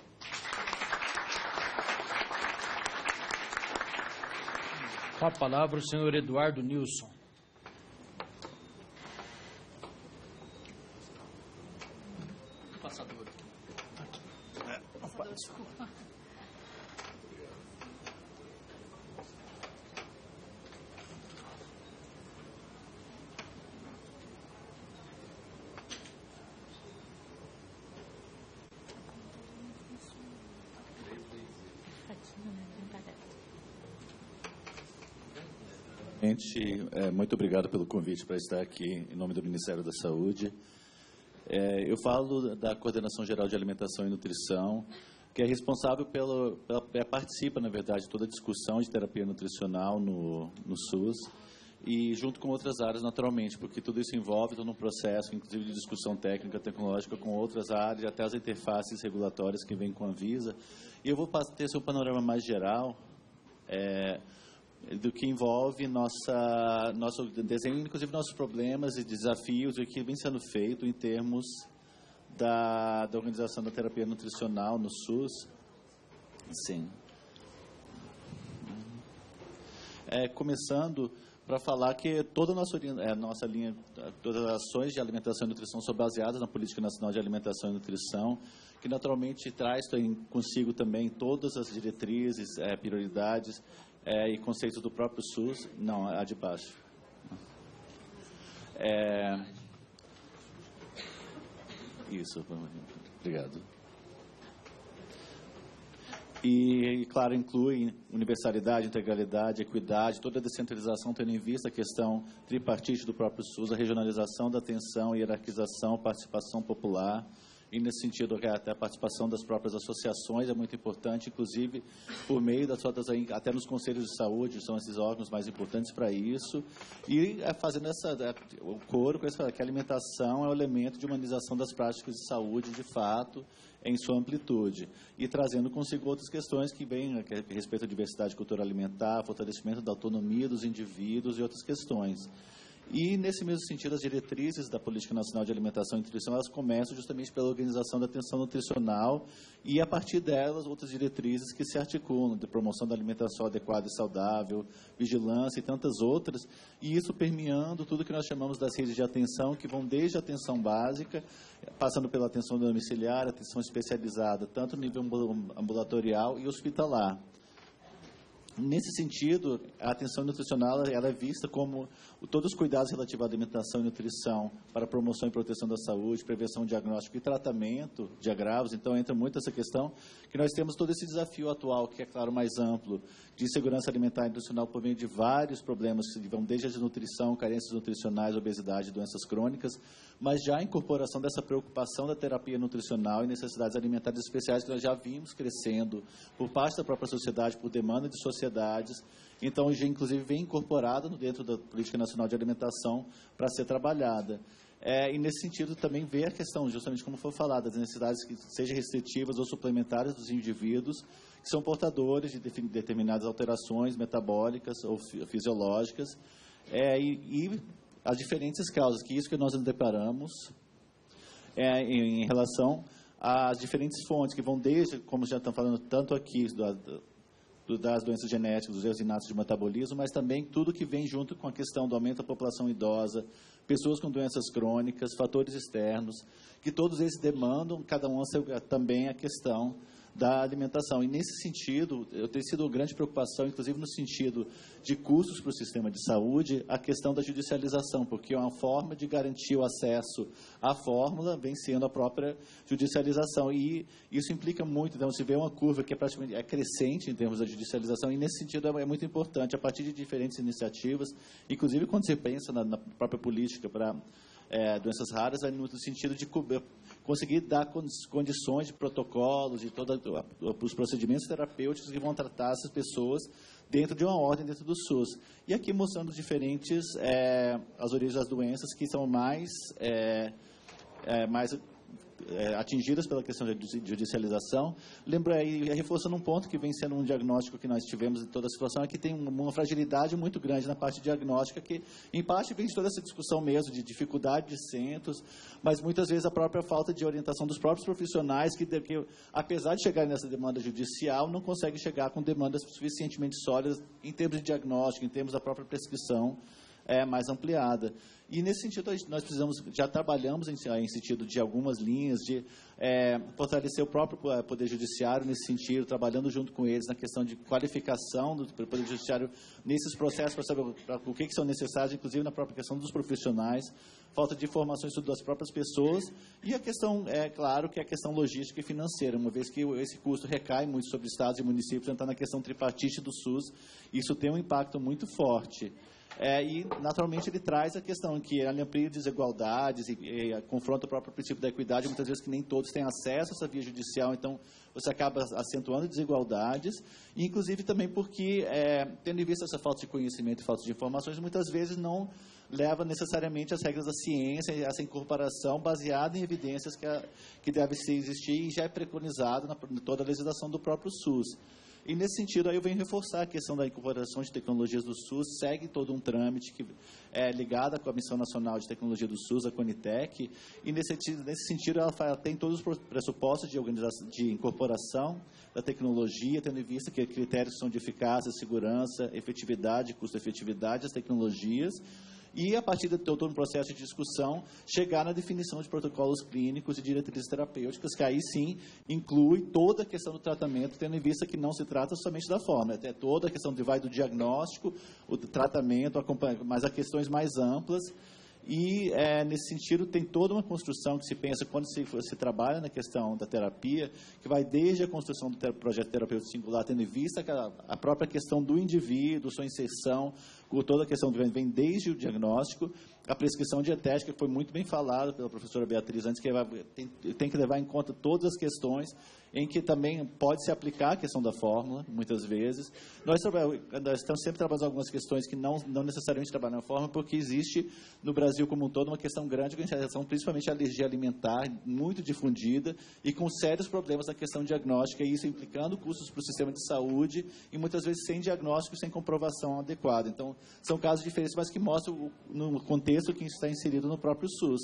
[SPEAKER 1] Com a palavra o senhor Eduardo Nilson. Passador.
[SPEAKER 3] Passador, desculpa.
[SPEAKER 5] Muito obrigado pelo convite para estar aqui em nome do Ministério da Saúde. Eu falo da Coordenação Geral de Alimentação e Nutrição, que é responsável participa, na verdade, toda a discussão de terapia nutricional no SUS, e junto com outras áreas, naturalmente, porque tudo isso envolve todo um processo, inclusive de discussão técnica, tecnológica, com outras áreas, até as interfaces regulatórias que vêm com a Anvisa. E eu vou ter um panorama mais geral do que envolve nosso desenho, inclusive nossos problemas e desafios, e o que vem sendo feito em termos da organização da terapia nutricional no SUS. Sim. Começando para falar que toda a nossa linha, todas as ações de alimentação e nutrição são baseadas na Política Nacional de Alimentação e Nutrição, que naturalmente traz consigo também todas as diretrizes, prioridades e conceitos do próprio SUS. Não, a de baixo. Isso, obrigado. E, claro, inclui universalidade, integralidade, equidade, toda a descentralização, tendo em vista a questão tripartite do próprio SUS, a regionalização da atenção, hierarquização, participação popular. E, nesse sentido, até a participação das próprias associações é muito importante, inclusive por meio das outras, até nos conselhos de saúde, são esses órgãos mais importantes para isso. E fazendo o coro com essa, que a alimentação é um elemento de humanização das práticas de saúde, de fato, em sua amplitude, e trazendo consigo outras questões que vêm a respeito à diversidade cultural alimentar, fortalecimento da autonomia dos indivíduos e outras questões. E, nesse mesmo sentido, as diretrizes da Política Nacional de Alimentação e Nutrição, elas começam justamente pela organização da atenção nutricional e, a partir delas, outras diretrizes que se articulam, de promoção da alimentação adequada e saudável, vigilância e tantas outras, e isso permeando tudo que nós chamamos das redes de atenção, que vão desde a atenção básica, passando pela atenção domiciliar, atenção especializada, tanto no nível ambulatorial e hospitalar. Nesse sentido, a atenção nutricional ela é vista como todos os cuidados relativos à alimentação e nutrição para promoção e proteção da saúde, prevenção, diagnóstico e tratamento de agravos. Então, entra muito essa questão que nós temos todo esse desafio atual, que é, claro, mais amplo, de insegurança alimentar e nutricional por meio de vários problemas que vão desde a desnutrição, carências nutricionais, obesidade, doenças crônicas, mas já a incorporação dessa preocupação da terapia nutricional e necessidades alimentares especiais que nós já vimos crescendo por parte da própria sociedade, por demanda de sociedades. Então, já inclusive vem incorporada dentro da Política Nacional de Alimentação para ser trabalhada. E nesse sentido também vê a questão, justamente como foi falado, das necessidades que sejam restritivas ou suplementares dos indivíduos que são portadores de determinadas alterações metabólicas ou fisiológicas, e as diferentes causas, que isso que nós nos deparamos em relação às diferentes fontes, que vão desde, como já estão falando tanto aqui, das doenças genéticas, dos erros inatos de metabolismo, mas também tudo que vem junto com a questão do aumento da população idosa, pessoas com doenças crônicas, fatores externos, que todos eles demandam, cada um também a questão da alimentação. E, nesse sentido, eu tenho sido uma grande preocupação, inclusive no sentido de custos para o sistema de saúde, a questão da judicialização, porque é uma forma de garantir o acesso à fórmula, vem sendo a própria judicialização. E isso implica muito, então, se vê uma curva que praticamente crescente em termos da judicialização, e, nesse sentido, é muito importante, a partir de diferentes iniciativas, inclusive quando você pensa na própria política para doenças raras, vai no sentido de conseguir dar condições de protocolos e todos os procedimentos terapêuticos que vão tratar essas pessoas dentro de uma ordem dentro do SUS. E aqui mostrando diferentes as origens das doenças que são mais atingidas pela questão de judicialização. Lembra aí, reforçando um ponto que vem sendo um diagnóstico que nós tivemos em toda a situação, é que tem uma fragilidade muito grande na parte diagnóstica, que em parte vem de toda essa discussão mesmo de dificuldade de centros, mas muitas vezes a própria falta de orientação dos próprios profissionais, que apesar de chegar nessa demanda judicial, não conseguem chegar com demandas suficientemente sólidas em termos de diagnóstico, em termos da própria prescrição mais ampliada. E, nesse sentido, nós já trabalhamos em sentido de algumas linhas, de fortalecer o próprio Poder Judiciário nesse sentido, trabalhando junto com eles na questão de qualificação do Poder Judiciário nesses processos, para saber o que são necessários, inclusive na própria questão dos profissionais, falta de informações das próprias pessoas, e a questão, claro, que é a questão logística e financeira, uma vez que esse custo recai muito sobre estados e municípios, então na questão tripartite do SUS, isso tem um impacto muito forte. E, naturalmente, ele traz a questão que ele amplia desigualdades e confronta o próprio princípio da equidade, muitas vezes que nem todos têm acesso a essa via judicial, então você acaba acentuando desigualdades, e, inclusive, também porque, tendo em vista essa falta de conhecimento e falta de informações, muitas vezes não leva necessariamente às regras da ciência e essa incorporação baseada em evidências que deve existir e já é preconizado em toda a legislação do próprio SUS. E, nesse sentido, aí eu venho reforçar a questão da incorporação de tecnologias do SUS, segue todo um trâmite que é ligado à Comissão Nacional de Tecnologia do SUS, a Conitec, e, nesse sentido, ela tem todos os pressupostos de incorporação da tecnologia, tendo em vista que critérios são de eficácia, segurança, efetividade, custo-efetividade das tecnologias, e, a partir de todo um processo de discussão, chegar na definição de protocolos clínicos e diretrizes terapêuticas, que aí sim inclui toda a questão do tratamento, tendo em vista que não se trata somente da forma, até toda a questão do diagnóstico, o tratamento, mas há questões mais amplas, E, nesse sentido, tem toda uma construção que se pensa quando se trabalha na questão da terapia, que vai desde a construção do projeto terapêutico singular, tendo em vista a própria questão do indivíduo, sua inserção, com toda a questão vem desde o diagnóstico, a prescrição dietética, que foi muito bem falada pela professora Beatriz antes, que tem que levar em conta todas as questões, em que também pode se aplicar a questão da fórmula, muitas vezes. Nós estamos sempre trabalhando algumas questões que não necessariamente trabalham na fórmula, porque existe no Brasil como um todo uma questão grande, principalmente a alergia alimentar, muito difundida, e com sérios problemas na questão diagnóstica, e isso implicando custos para o sistema de saúde, e muitas vezes sem diagnóstico, sem comprovação adequada. Então, são casos diferentes, mas que mostram no contexto que está inserido no próprio SUS.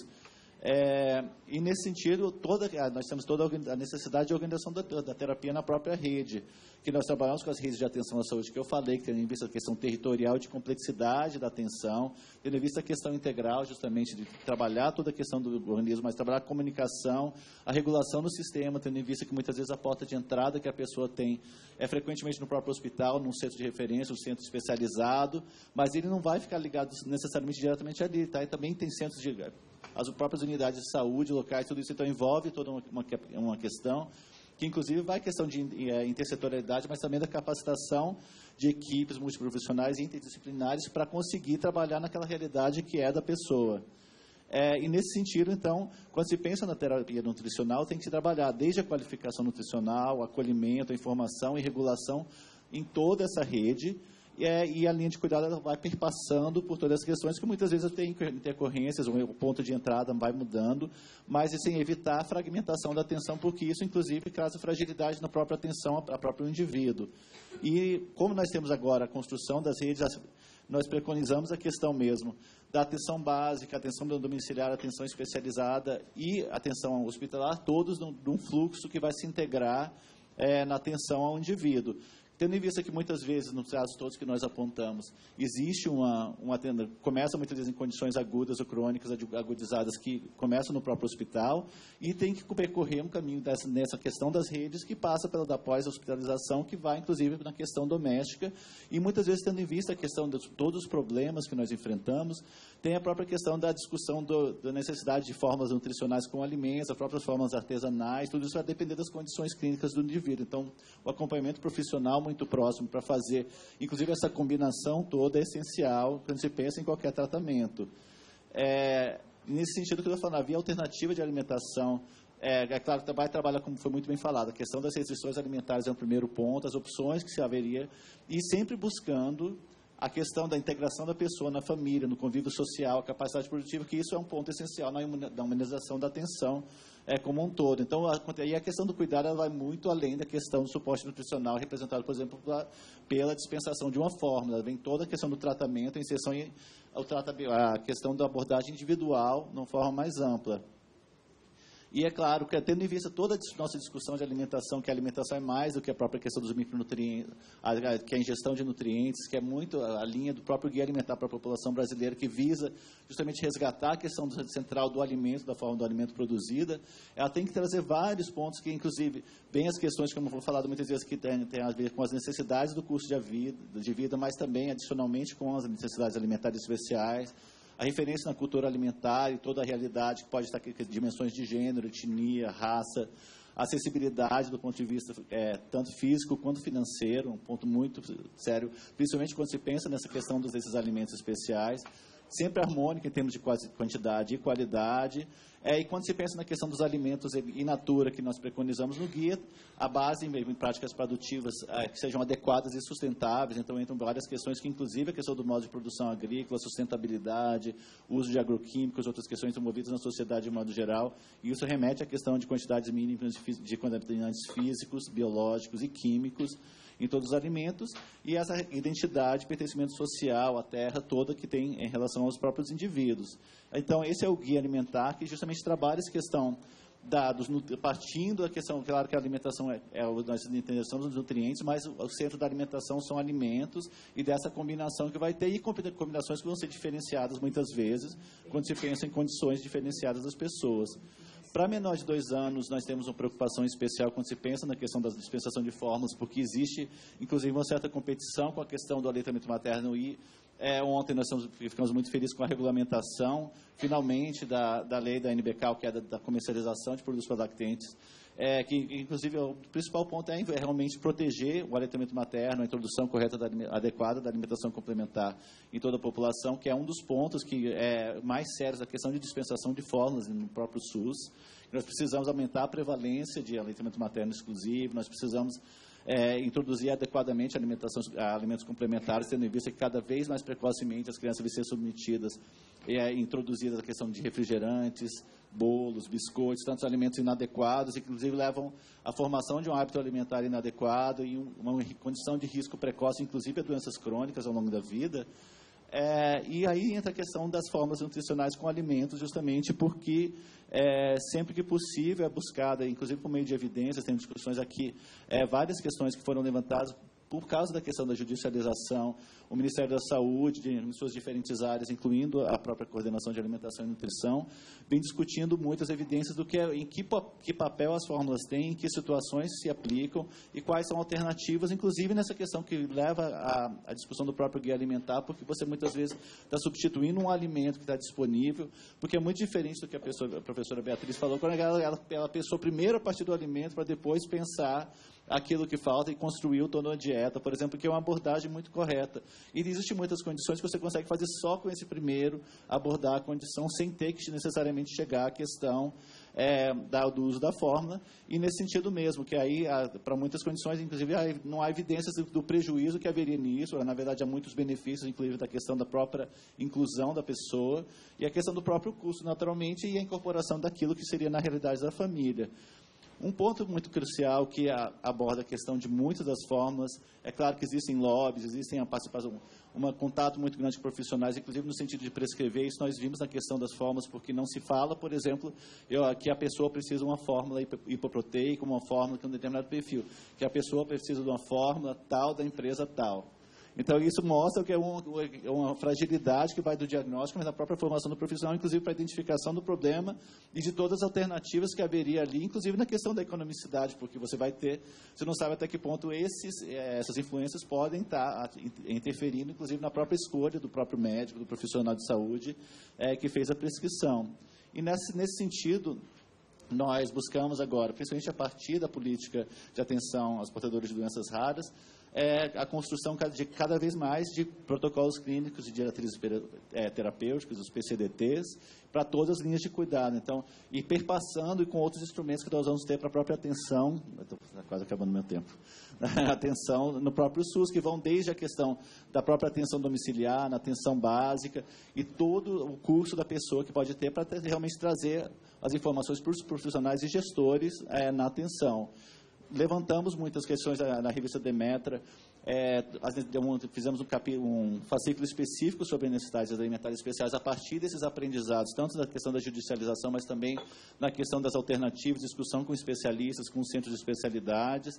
[SPEAKER 5] E, nesse sentido, nós temos toda a necessidade de organização da terapia na própria rede, que nós trabalhamos com as redes de atenção à saúde, que eu falei, que tendo em vista a questão territorial de complexidade da atenção, tendo em vista a questão integral, justamente, de trabalhar toda a questão do organismo, mas trabalhar a comunicação, a regulação do sistema, tendo em vista que, muitas vezes, a porta de entrada que a pessoa tem é frequentemente no próprio hospital, num centro de referência, um centro especializado, mas ele não vai ficar ligado necessariamente diretamente ali, tá? E também tem centros de... as próprias unidades de saúde locais, tudo isso, então, envolve toda uma questão, que, inclusive, vai a questão de intersetorialidade, mas também da capacitação de equipes multiprofissionais e interdisciplinares para conseguir trabalhar naquela realidade que é da pessoa. E, nesse sentido, então, quando se pensa na terapia nutricional, tem que se trabalhar desde a qualificação nutricional, o acolhimento, a informação e regulação em toda essa rede, e a linha de cuidado ela vai perpassando por todas as questões que muitas vezes tem intercorrências, o ponto de entrada vai mudando, mas sem evitar a fragmentação da atenção, porque isso, inclusive, traz fragilidade na própria atenção ao próprio indivíduo. E, como nós temos agora a construção das redes, nós preconizamos a questão mesmo da atenção básica, atenção domiciliar, atenção especializada e atenção hospitalar, todos num fluxo que vai se integrar na atenção ao indivíduo. Tendo em vista que, muitas vezes, nos casos todos que nós apontamos, existe começa muitas vezes em condições agudas ou crônicas, agudizadas, que começam no próprio hospital, e tem que percorrer um caminho nessa questão das redes, que passa pela da pós-hospitalização, que vai, inclusive, na questão doméstica, e muitas vezes, tendo em vista a questão de todos os problemas que nós enfrentamos, tem a própria questão da discussão da necessidade de formas nutricionais com alimentos, as próprias formas artesanais, tudo isso vai depender das condições clínicas do indivíduo. Então, o acompanhamento profissional muito próximo para fazer, inclusive, essa combinação toda é essencial quando se pensa em qualquer tratamento. Nesse sentido que eu estou falando, a via alternativa de alimentação, claro, vai trabalhar, como foi muito bem falado, a questão das restrições alimentares é o primeiro ponto, as opções que se haveria, e sempre buscando a questão da integração da pessoa na família, no convívio social, a capacidade produtiva, que isso é um ponto essencial na humanização da atenção como um todo. Então, aí a questão do cuidado ela vai muito além da questão do suporte nutricional, representado, por exemplo, pela dispensação de uma fórmula. Vem toda a questão do tratamento, a inserção e a questão da abordagem individual, de uma forma mais ampla. E é claro que, tendo em vista toda a nossa discussão de alimentação, que a alimentação é mais do que a própria questão dos micronutrientes, que a ingestão de nutrientes, que é muito a linha do próprio Guia Alimentar para a População Brasileira, que visa justamente resgatar a questão central do alimento, da forma do alimento produzida, ela tem que trazer vários pontos que, inclusive, bem as questões, como eu vou falar muitas vezes, que tem a ver com as necessidades do custo de vida, mas também, adicionalmente, com as necessidades alimentares especiais, a referência na cultura alimentar e toda a realidade que pode estar aqui, dimensões de gênero, etnia, raça, acessibilidade do ponto de vista tanto físico quanto financeiro, um ponto muito sério, principalmente quando se pensa nessa questão desses alimentos especiais, sempre harmônica em termos de quantidade e qualidade, e quando se pensa na questão dos alimentos in natura que nós preconizamos no guia, a base em práticas produtivas que sejam adequadas e sustentáveis, então entram várias questões que, inclusive, a questão do modo de produção agrícola, sustentabilidade, uso de agroquímicos, outras questões envolvidas na sociedade de modo geral, e isso remete à questão de quantidades mínimas de contaminantes físicos, biológicos e químicos em todos os alimentos, e essa identidade, pertencimento social, a terra toda que tem em relação aos próprios indivíduos. Então, esse é o guia alimentar que justamente trabalha essa questão partindo da questão, claro que a alimentação nós entendemos os nutrientes, mas o centro da alimentação são alimentos, e dessa combinação que vai ter, e combinações que vão ser diferenciadas muitas vezes, quando se pensa em condições diferenciadas das pessoas. Para menores de 2 anos, nós temos uma preocupação especial quando se pensa na questão da dispensação de fórmulas, porque existe, inclusive, uma certa competição com a questão do aleitamento materno e Ontem nós ficamos muito felizes com a regulamentação, finalmente, da lei da NBK, que é da comercialização de produtos lactentes, que, inclusive, o principal ponto é realmente proteger o aleitamento materno, a introdução correta, adequada da alimentação complementar em toda a população, que é um dos pontos que é mais sérios, a questão de dispensação de fórmulas no próprio SUS. Nós precisamos aumentar a prevalência de aleitamento materno exclusivo, nós precisamos introduzir adequadamente alimentos complementares, tendo em vista que cada vez mais precocemente as crianças vão ser submetidas introduzidas a questão de refrigerantes, bolos, biscoitos, tantos alimentos inadequados, que inclusive levam à formação de um hábito alimentar inadequado e uma condição de risco precoce, inclusive a doenças crônicas ao longo da vida. E aí entra a questão das fórmulas nutricionais com alimentos, justamente porque sempre que possível é buscada, inclusive por meio de evidências, tem discussões aqui, várias questões que foram levantadas por causa da questão da judicialização. O Ministério da Saúde, em suas diferentes áreas, incluindo a própria Coordenação de Alimentação e Nutrição, vem discutindo muitas evidências do em que papel as fórmulas têm, em que situações se aplicam e quais são alternativas, inclusive nessa questão que leva à discussão do próprio guia alimentar, porque você muitas vezes está substituindo um alimento que está disponível, porque é muito diferente do que a professora Beatriz falou, quando ela pensou primeiro a partir do alimento para depois pensar aquilo que falta e construir toda uma dieta, por exemplo, que é uma abordagem muito correta. E existem muitas condições que você consegue fazer só com esse primeiro, abordar a condição, sem ter que necessariamente chegar à questão do uso da fórmula, e nesse sentido mesmo, que aí, para muitas condições, inclusive, não há evidências do prejuízo que haveria nisso, na verdade, há muitos benefícios, inclusive da questão da própria inclusão da pessoa, e a questão do próprio custo, naturalmente, e a incorporação daquilo que seria, na realidade, da família. Um ponto muito crucial que aborda a questão de muitas das fórmulas, é claro que existem lobbies, existem a participação, um contato muito grande com profissionais, inclusive no sentido de prescrever, isso nós vimos na questão das fórmulas, porque não se fala, por exemplo, que a pessoa precisa de uma fórmula hipoproteica, uma fórmula com um determinado perfil, que a pessoa precisa de uma fórmula tal da empresa tal. Então, isso mostra que é uma fragilidade que vai do diagnóstico, mas da própria formação do profissional, inclusive para a identificação do problema e de todas as alternativas que haveria ali, inclusive na questão da economicidade, porque você não sabe até que ponto essas influências podem estar interferindo, inclusive na própria escolha do próprio médico, do profissional de saúde que fez a prescrição. E nesse sentido, nós buscamos agora, principalmente a partir da política de atenção aos portadores de doenças raras, a construção cada vez mais de protocolos clínicos e diretrizes terapêuticas, os PCDTs, para todas as linhas de cuidado. Então, ir perpassando e com outros instrumentos que nós vamos ter para a própria atenção, estou quase acabando o meu tempo, atenção no próprio SUS, que vão desde a questão da própria atenção domiciliar, na atenção básica, e todo o curso da pessoa que pode ter para realmente trazer as informações para os profissionais e gestores na atenção. Levantamos muitas questões na revista Demetra, fizemos um fascículo específico sobre necessidades alimentares especiais a partir desses aprendizados, tanto na questão da judicialização, mas também na questão das alternativas, discussão com especialistas, com centros de especialidades,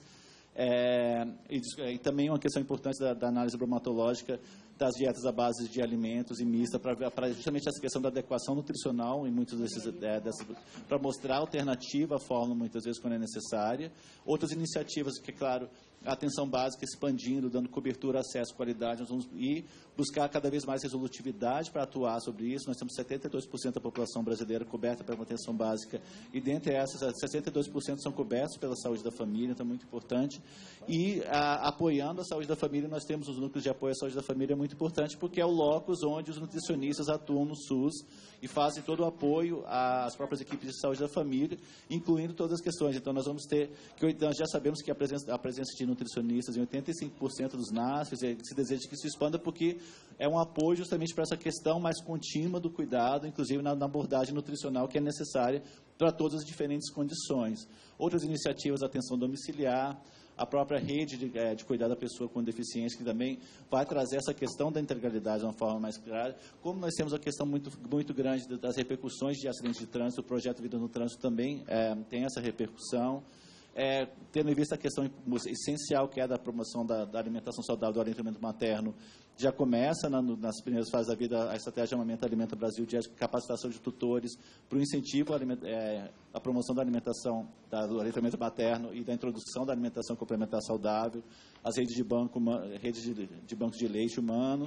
[SPEAKER 5] e também uma questão importante da análise bromatológica das dietas à base de alimentos e mista, para justamente essa questão da adequação nutricional, em muitos para mostrar alternativa à fórmula, muitas vezes, quando é necessária. Outras iniciativas que, claro, a atenção básica expandindo, dando cobertura, acesso, qualidade, nós vamos buscar cada vez mais resolutividade para atuar sobre isso. Nós temos 72% da população brasileira coberta pela atenção básica, e dentre essas, 62% são cobertos pela saúde da família, então é muito importante. E apoiando a saúde da família, nós temos os núcleos de apoio à saúde da família, é muito importante, porque é o locus onde os nutricionistas atuam no SUS e fazem todo o apoio às próprias equipes de saúde da família, incluindo todas as questões. Então, nós vamos ter, nós já sabemos que a presença de nutricionistas em 85% dos NASFs, se deseja que isso expanda, porque é um apoio justamente para essa questão mais contínua do cuidado, inclusive na abordagem nutricional que é necessária para todas as diferentes condições. Outras iniciativas, atenção domiciliar, a própria rede de cuidar da pessoa com deficiência, que também vai trazer essa questão da integralidade de uma forma mais clara. Como nós temos uma questão muito, muito grande das repercussões de acidentes de trânsito, o projeto Vida no Trânsito também tem essa repercussão. Tendo em vista a questão essencial que é da promoção da alimentação saudável, do aleitamento materno, já começa nas primeiras fases da vida a estratégia Amamenta Alimenta Brasil de capacitação de tutores para o incentivo à promoção da alimentação, do aleitamento materno e da introdução da alimentação complementar saudável, as redes de bancos de leite humano,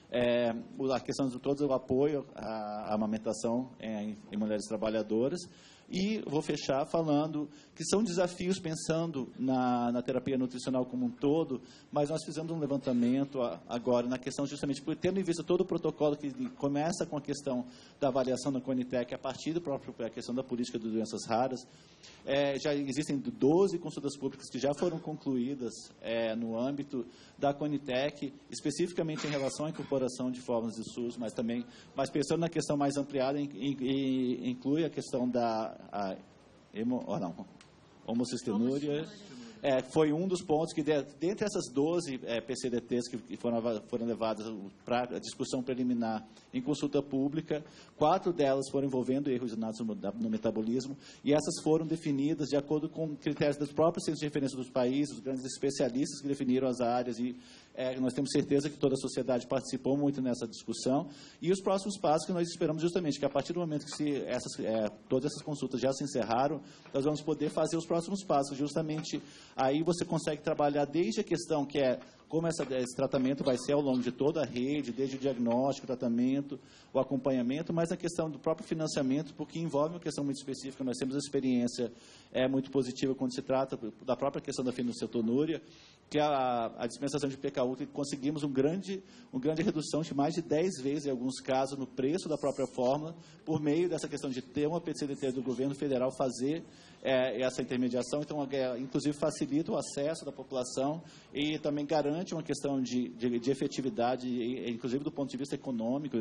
[SPEAKER 5] a questão de todo o apoio à amamentação em mulheres trabalhadoras. E vou fechar falando que são desafios pensando na terapia nutricional como um todo, mas nós fizemos um levantamento agora na questão justamente, por tendo em vista todo o protocolo que começa com a questão da avaliação da Conitec a partir da própria questão da política de doenças raras. Já existem 12 consultas públicas que já foram concluídas no âmbito da Conitec, especificamente em relação à incorporação de formas de SUS, mas pensando na questão mais ampliada, inclui a questão da homocistenúria. Foi um dos pontos que, dentre essas 12 PCDTs que foram levadas para a discussão preliminar em consulta pública, 4 delas foram envolvendo erros no metabolismo, e essas foram definidas de acordo com critérios dos próprios centros de referência dos países, os grandes especialistas que definiram as áreas, e nós temos certeza que toda a sociedade participou muito nessa discussão. E os próximos passos que nós esperamos justamente, que a partir do momento que todas essas consultas já se encerraram, nós vamos poder fazer os próximos passos, justamente. Aí você consegue trabalhar desde a questão que como esse tratamento vai ser ao longo de toda a rede, desde o diagnóstico, o tratamento, o acompanhamento, mas a questão do próprio financiamento, porque envolve uma questão muito específica. Nós temos a experiência muito positiva quando se trata da própria questão da fenilcetonúria, que a dispensação de PKU, que conseguimos uma grande redução de mais de 10 vezes, em alguns casos, no preço da própria fórmula, por meio dessa questão de ter uma PCDT do governo federal fazer essa intermediação. Então, inclusive, facilita o acesso da população e também garante uma questão de efetividade, inclusive do ponto de vista econômico,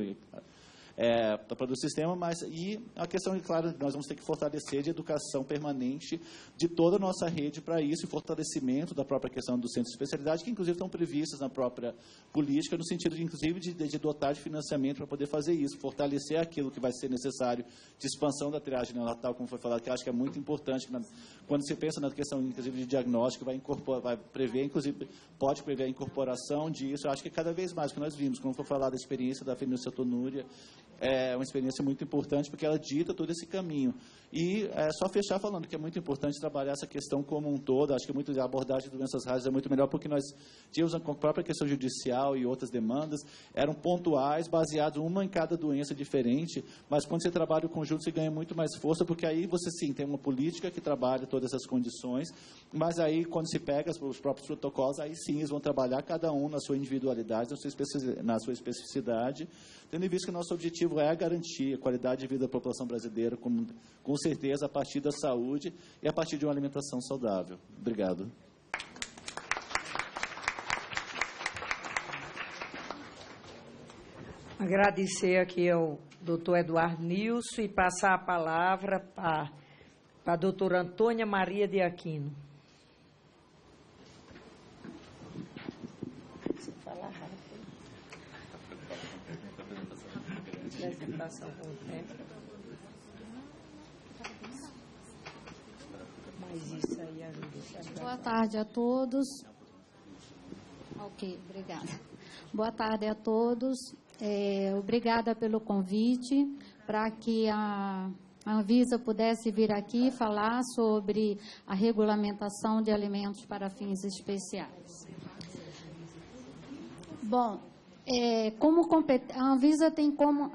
[SPEAKER 5] para o sistema, e a questão, claro, nós vamos ter que fortalecer de educação permanente de toda a nossa rede para isso, e fortalecimento da própria questão do centro de especialidade, que inclusive estão previstas na própria política, no sentido, inclusive, de dotar de financiamento para poder fazer isso, fortalecer aquilo que vai ser necessário de expansão da triagem neonatal, como foi falado, que eu acho que é muito importante, quando se pensa na questão, inclusive, de diagnóstico, vai prever, inclusive, pode prever a incorporação disso. Eu acho que cada vez mais, que nós vimos, como foi falado, a experiência da fenilcetonúria, é uma experiência muito importante, porque ela dita todo esse caminho. E só fechar falando que é muito importante trabalhar essa questão como um todo. Acho que a abordagem de doenças raras é muito melhor, porque nós tínhamos a própria questão judicial e outras demandas, eram pontuais, baseados uma em cada doença diferente, mas quando você trabalha o conjunto, você ganha muito mais força, porque aí você, sim, tem uma política que trabalha todas essas condições, mas aí, quando se pega os próprios protocolos, aí sim, eles vão trabalhar cada um na sua individualidade, na sua especificidade, tendo em vista que o nosso objetivo é garantir a qualidade de vida da população brasileira, com certeza, a partir da saúde e a partir de uma alimentação saudável. Obrigado.
[SPEAKER 6] Agradecer aqui ao doutor Eduardo Nilson e passar a palavra para a doutora Antônia Maria de Aquino. Você fala rápido. Apresentação com o tempo. Mas isso aí ajuda.
[SPEAKER 7] Boa tarde a todos. Ok, obrigada. Boa tarde a todos. Obrigada pelo convite para que a Anvisa pudesse vir aqui falar sobre a regulamentação de alimentos para fins especiais. Bom, a Anvisa tem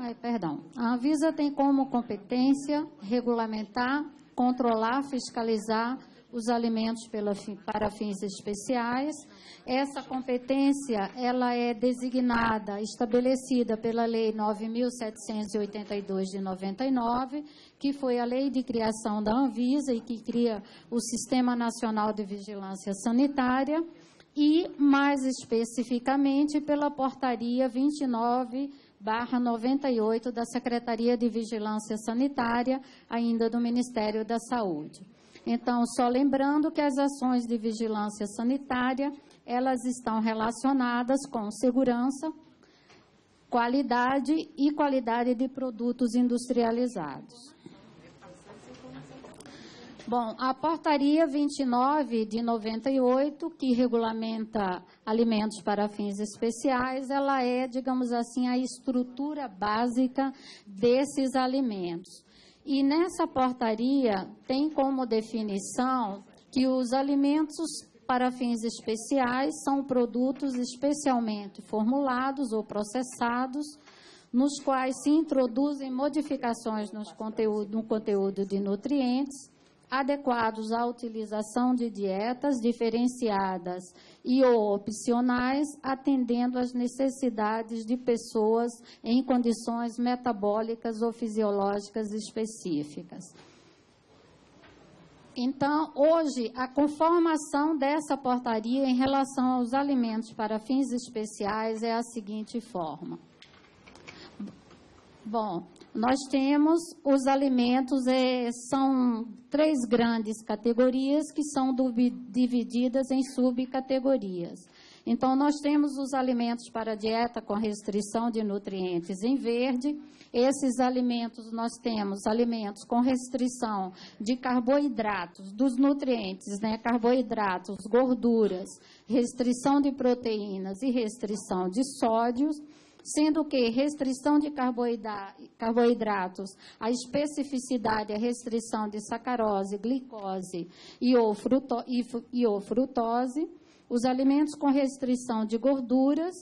[SPEAKER 7] como competência regulamentar, controlar, fiscalizar os alimentos para fins especiais. Essa competência ela é designada, estabelecida pela Lei 9.782 de 99, que foi a lei de criação da Anvisa e que cria o Sistema Nacional de Vigilância Sanitária, e, mais especificamente, pela Portaria 29/98 da Secretaria de Vigilância Sanitária, ainda do Ministério da Saúde. Então, só lembrando que as ações de vigilância sanitária, elas estão relacionadas com segurança, qualidade e qualidade de produtos industrializados. Bom, a Portaria 29 de 98, que regulamenta alimentos para fins especiais, ela é, digamos assim, a estrutura básica desses alimentos. E nessa portaria tem como definição que os alimentos para fins especiais são produtos especialmente formulados ou processados, nos quais se introduzem modificações no conteúdo de nutrientes, adequados à utilização de dietas diferenciadas e ou opcionais, atendendo às necessidades de pessoas em condições metabólicas ou fisiológicas específicas. Então, hoje, a conformação dessa portaria em relação aos alimentos para fins especiais é a seguinte forma. Bom, nós temos os alimentos, são 3 grandes categorias que são divididas em subcategorias. Então, nós temos os alimentos para dieta com restrição de nutrientes em verde. Esses alimentos, nós temos alimentos com restrição de carboidratos, dos nutrientes, né? Carboidratos, gorduras, restrição de proteínas e restrição de sódios, sendo que restrição de carboidratos, a especificidade é a restrição de sacarose, glicose e ou frutose. Os alimentos com restrição de gorduras,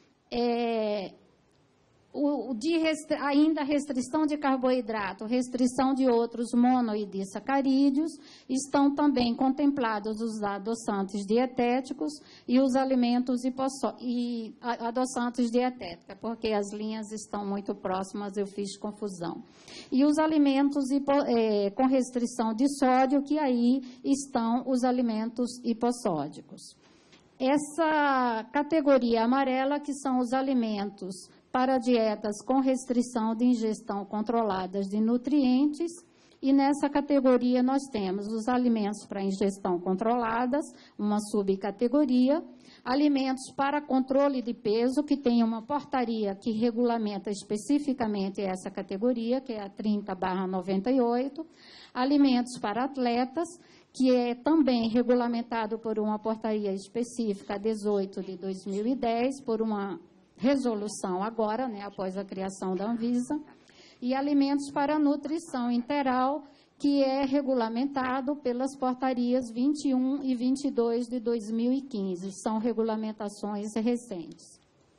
[SPEAKER 7] ainda restrição de carboidrato, restrição de outros monoidisacarídeos, estão também contemplados os adoçantes dietéticos e os alimentos adoçantes dietéticos, porque as linhas estão muito próximas, eu fiz confusão. E os alimentos com restrição de sódio, que aí estão os alimentos hipossódicos. Essa categoria amarela, que são os alimentos para dietas com restrição de ingestão controladas de nutrientes, e nessa categoria nós temos os alimentos para ingestão controladas, uma subcategoria, alimentos para controle de peso, que tem uma portaria que regulamenta especificamente essa categoria, que é a 30/98, alimentos para atletas, que é também regulamentado por uma portaria específica 18 de 2010, por uma resolução agora, né, após a criação da Anvisa, e alimentos para nutrição integral, que é regulamentado pelas portarias 21 e 22 de 2015, são regulamentações recentes.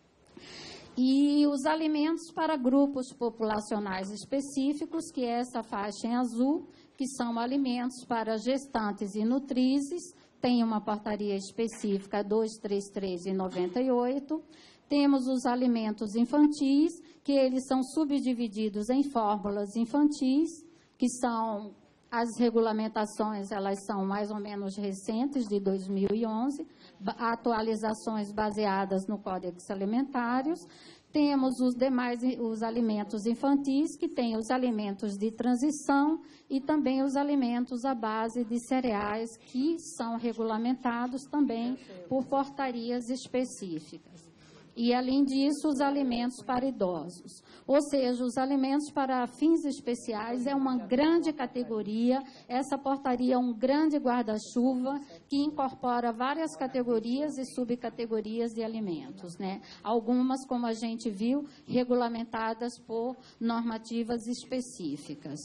[SPEAKER 7] E os alimentos para grupos populacionais específicos, que é essa faixa em azul, que são alimentos para gestantes e nutrizes, tem uma portaria específica 233 e 98. Temos os alimentos infantis, que eles são subdivididos em fórmulas infantis, que são, as regulamentações, elas são mais ou menos recentes, de 2011, atualizações baseadas no Códex Alimentários. Temos os alimentos infantis, que tem os alimentos de transição e também os alimentos à base de cereais, que são regulamentados também por portarias específicas. E, além disso, os alimentos para idosos. Ou seja, os alimentos para fins especiais é uma grande categoria, essa portaria é um grande guarda-chuva que incorpora várias categorias e subcategorias de alimentos, né? Algumas, como a gente viu, regulamentadas por normativas específicas.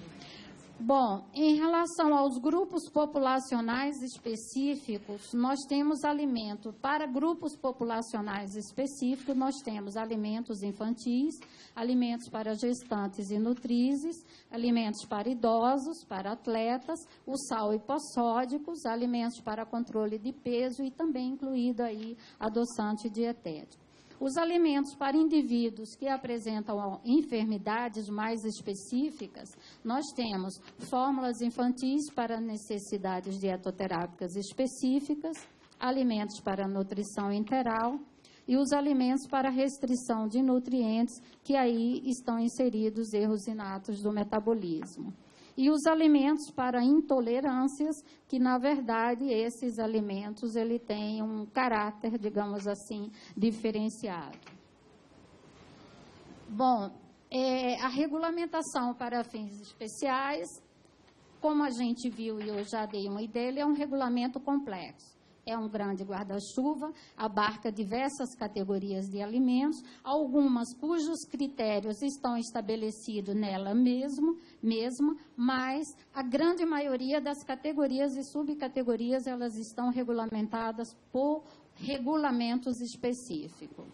[SPEAKER 7] Bom, em relação aos grupos populacionais específicos, nós temos alimento para grupos populacionais específicos, nós temos alimentos infantis, alimentos para gestantes e nutrizes, alimentos para idosos, para atletas, o sal hipossódicos, alimentos para controle de peso e também incluído aí adoçante dietético. Os alimentos para indivíduos que apresentam enfermidades mais específicas, nós temos fórmulas infantis para necessidades dietoterápicas específicas, alimentos para nutrição integral e os alimentos para restrição de nutrientes, que aí estão inseridos erros inatos do metabolismo. E os alimentos para intolerâncias, que, na verdade, esses alimentos ele têm um caráter, digamos assim, diferenciado. Bom, a regulamentação para fins especiais, como a gente viu e eu já dei uma ideia, é um regulamento complexo, é um grande guarda-chuva, abarca diversas categorias de alimentos, algumas cujos critérios estão estabelecidos nela mesma, mas a grande maioria das categorias e subcategorias, elas estão regulamentadas por regulamentos específicos.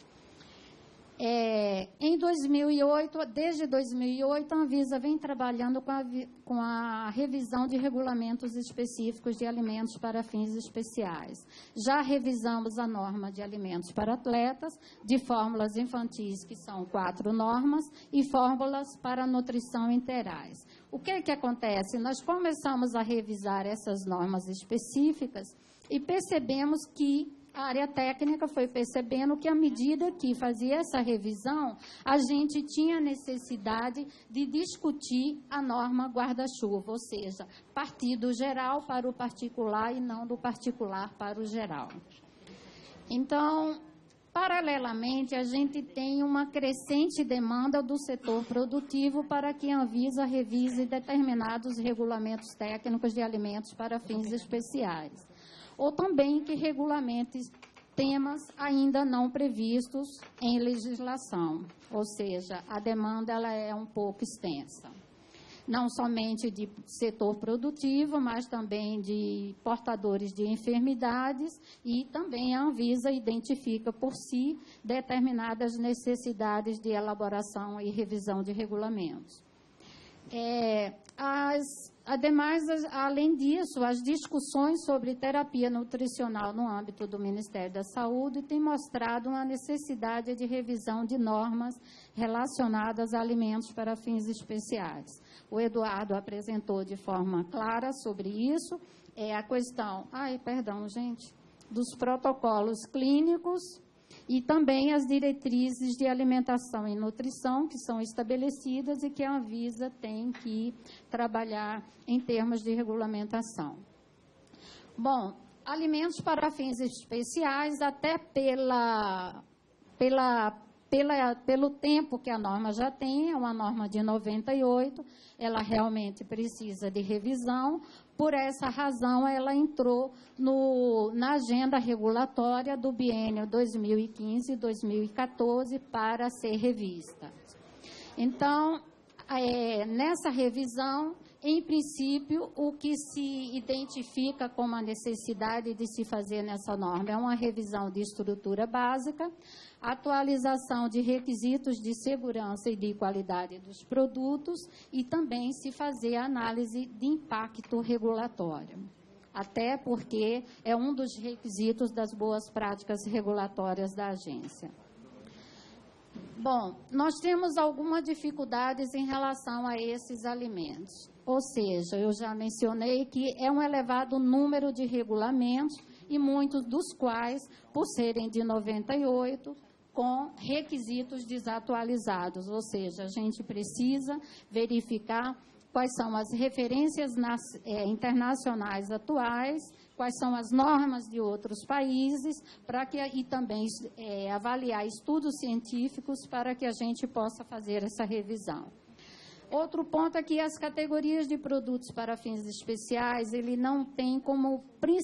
[SPEAKER 7] Em 2008, desde 2008, a Anvisa vem trabalhando com a revisão de regulamentos específicos de alimentos para fins especiais. Já revisamos a norma de alimentos para atletas, de fórmulas infantis, que são 4 normas, e fórmulas para nutrição integrais. O que acontece? Nós começamos a revisar essas normas específicas e percebemos que a área técnica foi percebendo que, à medida que fazia essa revisão, a gente tinha necessidade de discutir a norma guarda-chuva, ou seja, partir do geral para o particular e não do particular para o geral. Então, paralelamente, a gente tem uma crescente demanda do setor produtivo para que a Anvisa revise determinados regulamentos técnicos de alimentos para fins especiais, ou também que regulamente temas ainda não previstos em legislação, ou seja, a demanda ela é um pouco extensa, não somente de setor produtivo, mas também de portadores de enfermidades, e também a Anvisa identifica por si determinadas necessidades de elaboração e revisão de regulamentos. Ademais, além disso, as discussões sobre terapia nutricional no âmbito do Ministério da Saúde têm mostrado uma necessidade de revisão de normas relacionadas a alimentos para fins especiais. O Eduardo apresentou de forma clara sobre isso, a questão, dos protocolos clínicos, e também as diretrizes de alimentação e nutrição que são estabelecidas e que a Anvisa tem que trabalhar em termos de regulamentação. Bom, alimentos para fins especiais, até pelo tempo que a norma já tem, é uma norma de 98, ela realmente precisa de revisão. Por essa razão, ela entrou na agenda regulatória do biênio 2015-2014 para ser revista. Então, nessa revisão, em princípio, o que se identifica como a necessidade de se fazer nessa norma é uma revisão de estrutura básica, atualização de requisitos de segurança e de qualidade dos produtos e também se fazer a análise de impacto regulatório, até porque é um dos requisitos das boas práticas regulatórias da agência. Bom, nós temos algumas dificuldades em relação a esses alimentos, ou seja, eu já mencionei que é um elevado número de regulamentos e muitos dos quais, por serem de 98, com requisitos desatualizados, ou seja, a gente precisa verificar quais são as referências internacionais atuais, quais são as normas de outros países, e também avaliar estudos científicos para que a gente possa fazer essa revisão. Outro ponto é que as categorias de produtos para fins especiais, não têm como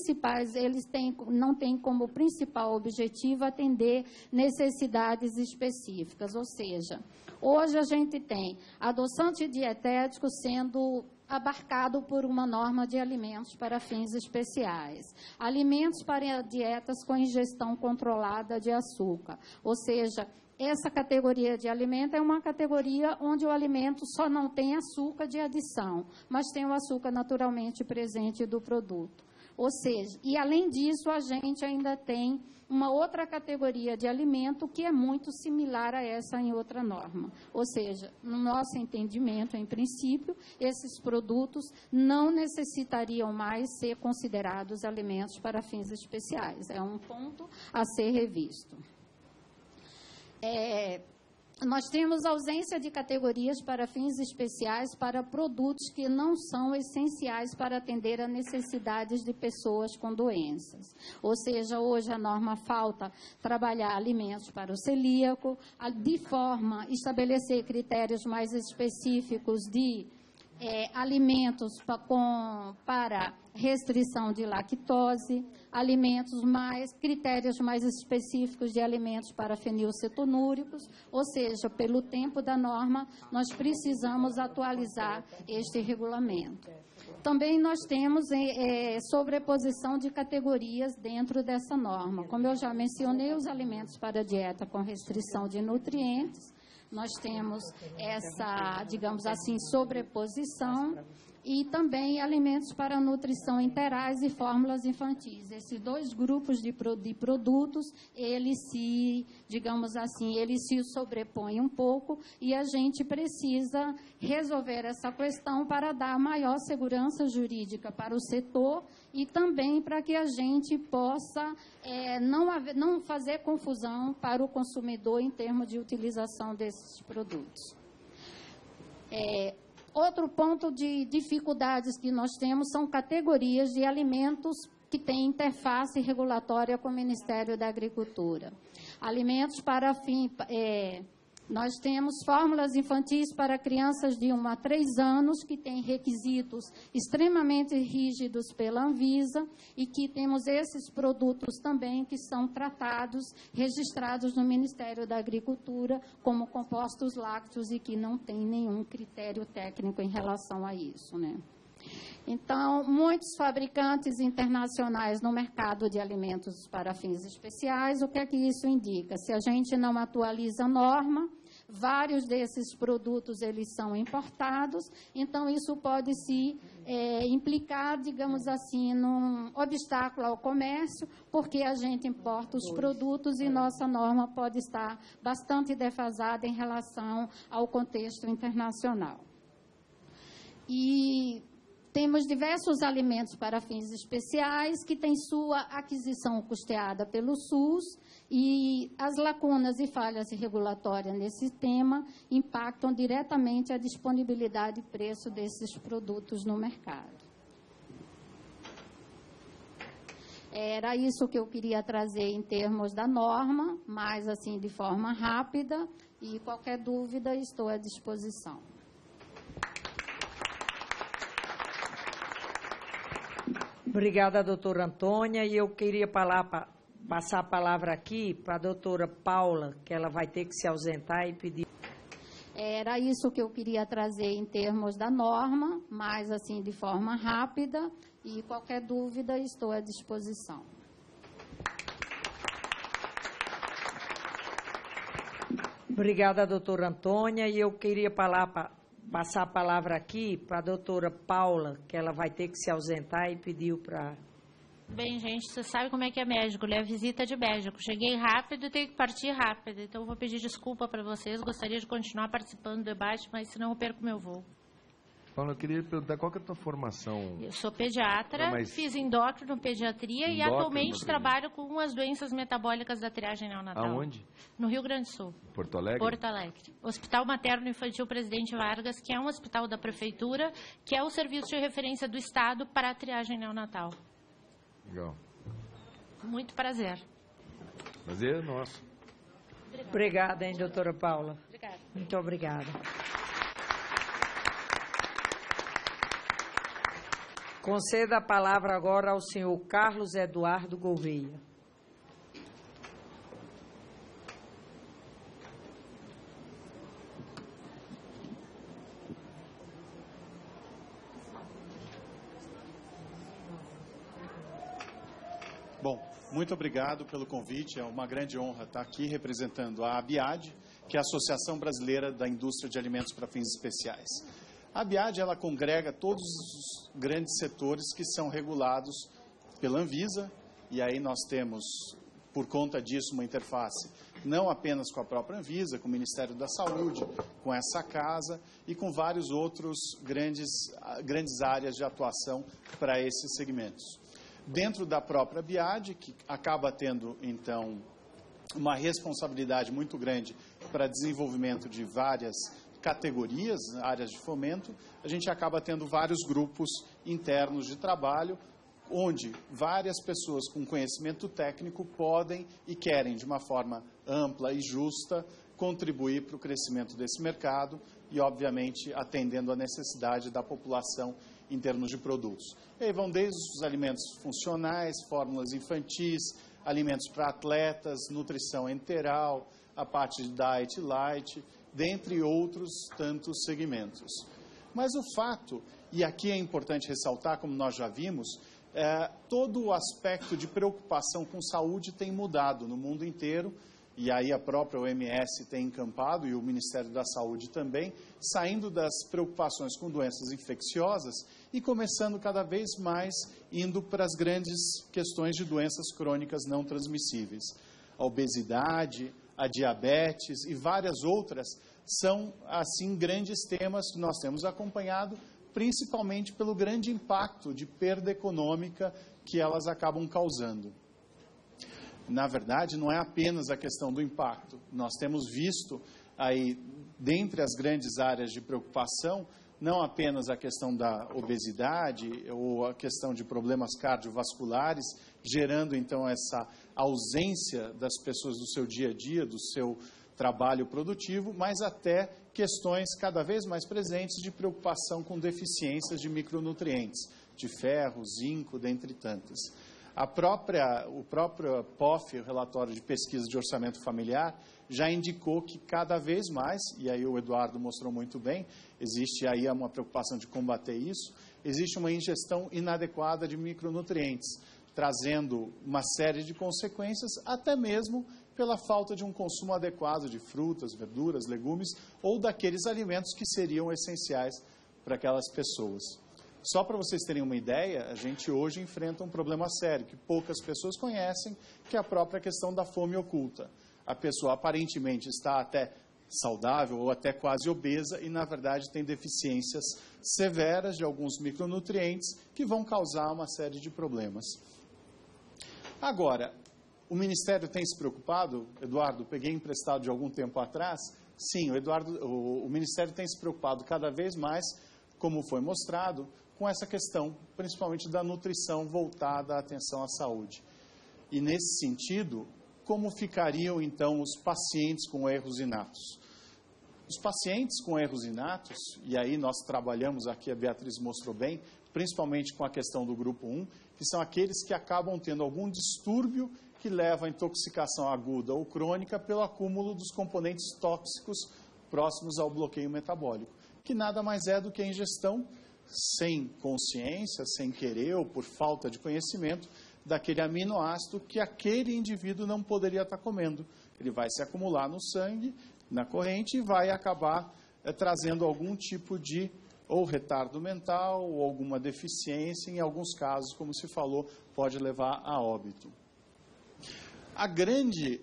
[SPEAKER 7] principal objetivo atender necessidades específicas, ou seja, hoje a gente tem adoçante dietético sendo abarcado por uma norma de alimentos para fins especiais, alimentos para dietas com ingestão controlada de açúcar, ou seja, essa categoria de alimento é uma categoria onde o alimento só não tem açúcar de adição, mas tem o açúcar naturalmente presente do produto. Ou seja, e além disso, a gente ainda tem uma outra categoria de alimento que é muito similar a essa em outra norma. Ou seja, no nosso entendimento, em princípio, esses produtos não necessitariam mais ser considerados alimentos para fins especiais. É um ponto a ser revisto. Nós temos ausência de categorias para fins especiais para produtos que não são essenciais para atender a necessidades de pessoas com doenças. Ou seja, hoje a norma falta trabalhar alimentos para o celíaco, de forma a estabelecer critérios mais específicos de alimentos para restrição de lactose, critérios mais específicos de alimentos para fenilcetonúricos, ou seja, pelo tempo da norma, nós precisamos atualizar este regulamento. Também nós temos sobreposição de categorias dentro dessa norma. Como eu já mencionei, os alimentos para dieta com restrição de nutrientes, nós temos essa, digamos assim, sobreposição, e também alimentos para nutrição interais e fórmulas infantis. Esses dois grupos de produtos, eles se, digamos assim, eles se sobrepõem um pouco, e a gente precisa resolver essa questão para dar maior segurança jurídica para o setor e também para que a gente possa não fazer confusão para o consumidor em termos de utilização desses produtos. Outro ponto de dificuldades que nós temos são categorias de alimentos que têm interface regulatória com o Ministério da Agricultura. Alimentos para nós temos fórmulas infantis para crianças de 1 a 3 anos, que têm requisitos extremamente rígidos pela Anvisa, e que temos esses produtos também que são tratados, registrados no Ministério da Agricultura como compostos lácteos e que não tem nenhum critério técnico em relação a isso, né? Então, muitos fabricantes internacionais no mercado de alimentos para fins especiais, o que é que isso indica? Se a gente não atualiza a norma, vários desses produtos eles são importados, então isso pode se implicar, digamos assim, num obstáculo ao comércio, porque a gente importa os produtos e nossa norma pode estar bastante defasada em relação ao contexto internacional. E temos diversos alimentos para fins especiais que têm sua aquisição custeada pelo SUS, e as lacunas e falhas regulatórias nesse tema impactam diretamente a disponibilidade e preço desses produtos no mercado. Era isso que eu queria trazer em termos da norma, mas assim de forma rápida, e qualquer dúvida estou à disposição.
[SPEAKER 6] Obrigada, doutora Antônia. E eu queria passar a palavra aqui para a doutora Paula, que ela vai ter que se ausentar e pedir.
[SPEAKER 7] Era isso que eu queria trazer em termos da norma, mas assim de forma rápida, e qualquer dúvida estou à disposição.
[SPEAKER 6] Obrigada, doutora Antônia. E eu queria passar a palavra aqui para a doutora Paula, que ela vai ter que se ausentar e pediu para...
[SPEAKER 4] Bem, gente, você sabe como é que é médico, né? Visita de médico. Cheguei rápido e tenho que partir rápido, então eu vou pedir desculpa para vocês. Gostaria de continuar participando do debate, mas senão eu perco meu voo.
[SPEAKER 8] Paula, eu queria perguntar qual que é a tua formação?
[SPEAKER 4] Eu sou pediatra, fiz endócrino, pediatria e atualmente trabalho com as doenças metabólicas da triagem neonatal.
[SPEAKER 8] Aonde?
[SPEAKER 4] No Rio Grande do Sul.
[SPEAKER 8] Porto Alegre?
[SPEAKER 4] Porto Alegre. Hospital Materno Infantil Presidente Vargas, que é um hospital da Prefeitura, que é o serviço de referência do Estado para a triagem neonatal.
[SPEAKER 8] Legal.
[SPEAKER 4] Muito prazer.
[SPEAKER 8] Prazer nosso.
[SPEAKER 6] Obrigada, hein, doutora Paula.
[SPEAKER 4] Obrigada.
[SPEAKER 6] Muito obrigada. Conceda a palavra agora ao senhor Carlos Eduardo Gouveia.
[SPEAKER 9] Bom, muito obrigado pelo convite. É uma grande honra estar aqui representando a ABIAD, que é a Associação Brasileira da Indústria de Alimentos para Fins Especiais. A ABIAD, ela congrega todos os grandes setores que são regulados pela Anvisa, e aí nós temos, por conta disso, uma interface não apenas com a própria Anvisa, com o Ministério da Saúde, com essa casa e com vários outros grandes áreas de atuação para esses segmentos. Dentro da própria ABIAD, que acaba tendo, então, uma responsabilidade muito grande para desenvolvimento de várias categorias, áreas de fomento, a gente acaba tendo vários grupos internos de trabalho, onde várias pessoas com conhecimento técnico podem e querem, de uma forma ampla e justa, contribuir para o crescimento desse mercado e, obviamente, atendendo à necessidade da população em termos de produtos. E aí vão desde os alimentos funcionais, fórmulas infantis, alimentos para atletas, nutrição enteral, a parte de diet light, dentre outros tantos segmentos. Mas o fato, e aqui é importante ressaltar, como nós já vimos, todo o aspecto de preocupação com saúde tem mudado no mundo inteiro, e aí a própria OMS tem encampado, e o Ministério da Saúde também, saindo das preocupações com doenças infecciosas e começando cada vez mais indo para as grandes questões de doenças crônicas não transmissíveis. A obesidade, a diabetes e várias outras são, assim, grandes temas que nós temos acompanhado, principalmente pelo grande impacto de perda econômica que elas acabam causando. Na verdade, não é apenas a questão do impacto. Nós temos visto aí, dentre as grandes áreas de preocupação, não apenas a questão da obesidade ou a questão de problemas cardiovasculares, gerando, então, essa ausência das pessoas do seu dia a dia, do seu trabalho produtivo, mas até questões cada vez mais presentes de preocupação com deficiências de micronutrientes, de ferro, zinco, dentre tantas. O próprio POF, o Relatório de Pesquisa de Orçamento Familiar, já indicou que cada vez mais, e aí o Eduardo mostrou muito bem, existe aí uma preocupação de combater isso, existe uma ingestão inadequada de micronutrientes, trazendo uma série de consequências, até mesmo pela falta de um consumo adequado de frutas, verduras, legumes, ou daqueles alimentos que seriam essenciais para aquelas pessoas. Só para vocês terem uma ideia, a gente hoje enfrenta um problema sério, que poucas pessoas conhecem, que é a própria questão da fome oculta. A pessoa aparentemente está até saudável ou até quase obesa e, na verdade, tem deficiências severas de alguns micronutrientes que vão causar uma série de problemas. Agora, o Ministério tem se preocupado, Eduardo, peguei emprestado de algum tempo atrás, sim, o Ministério tem se preocupado cada vez mais, como foi mostrado, com essa questão, principalmente da nutrição voltada à atenção à saúde. E, nesse sentido, como ficariam, então, os pacientes com erros inatos? Os pacientes com erros inatos, e aí nós trabalhamos aqui, a Beatriz mostrou bem, principalmente com a questão do grupo 1, que são aqueles que acabam tendo algum distúrbio que leva à intoxicação aguda ou crônica pelo acúmulo dos componentes tóxicos próximos ao bloqueio metabólico, que nada mais é do que a ingestão sem consciência, sem querer ou por falta de conhecimento, daquele aminoácido que aquele indivíduo não poderia estar comendo. Ele vai se acumular no sangue, na corrente, e vai acabar trazendo algum tipo de ou retardo mental ou alguma deficiência, em alguns casos, como se falou, pode levar a óbito. A grande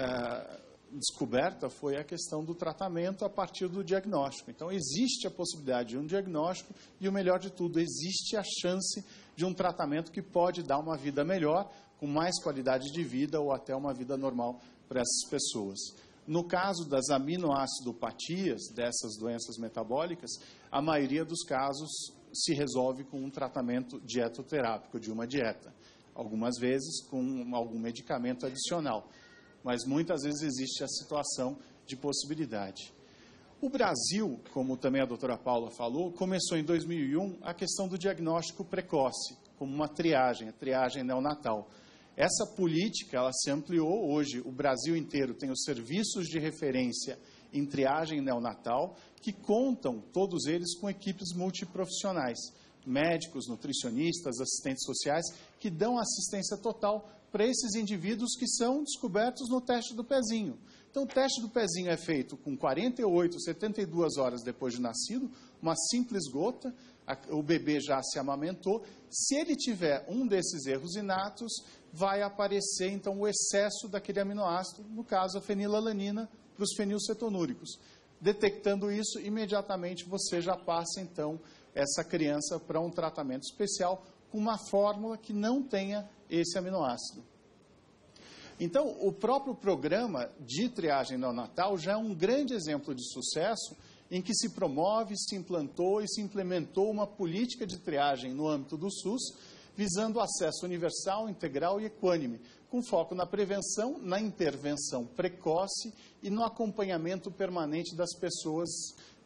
[SPEAKER 9] descoberta foi a questão do tratamento a partir do diagnóstico. Então, existe a possibilidade de um diagnóstico e, o melhor de tudo, existe a chance de um tratamento que pode dar uma vida melhor, com mais qualidade de vida ou até uma vida normal para essas pessoas. No caso das aminoacidopatias, dessas doenças metabólicas, a maioria dos casos se resolve com um tratamento dietoterápico, de uma dieta. Algumas vezes com algum medicamento adicional. Mas muitas vezes existe a situação de possibilidade. O Brasil, como também a doutora Paula falou, começou em 2001 a questão do diagnóstico precoce, como uma triagem, a triagem neonatal. Essa política, ela se ampliou. Hoje, o Brasil inteiro tem os serviços de referência em triagem neonatal, que contam, todos eles, com equipes multiprofissionais, médicos, nutricionistas, assistentes sociais, que dão assistência total para esses indivíduos que são descobertos no teste do pezinho. Então, o teste do pezinho é feito com 48, 72 horas depois de nascido, uma simples gota, o bebê já se amamentou. Se ele tiver um desses erros inatos, vai aparecer, então, o excesso daquele aminoácido, no caso, a fenilalanina, para os fenilcetonúricos. Detectando isso, imediatamente você já passa, então, essa criança para um tratamento especial com uma fórmula que não tenha esse aminoácido. Então, o próprio programa de triagem neonatal já é um grande exemplo de sucesso em que se promove, se implantou e se implementou uma política de triagem no âmbito do SUS, visando o acesso universal, integral e equânime, com foco na prevenção, na intervenção precoce e no acompanhamento permanente das pessoas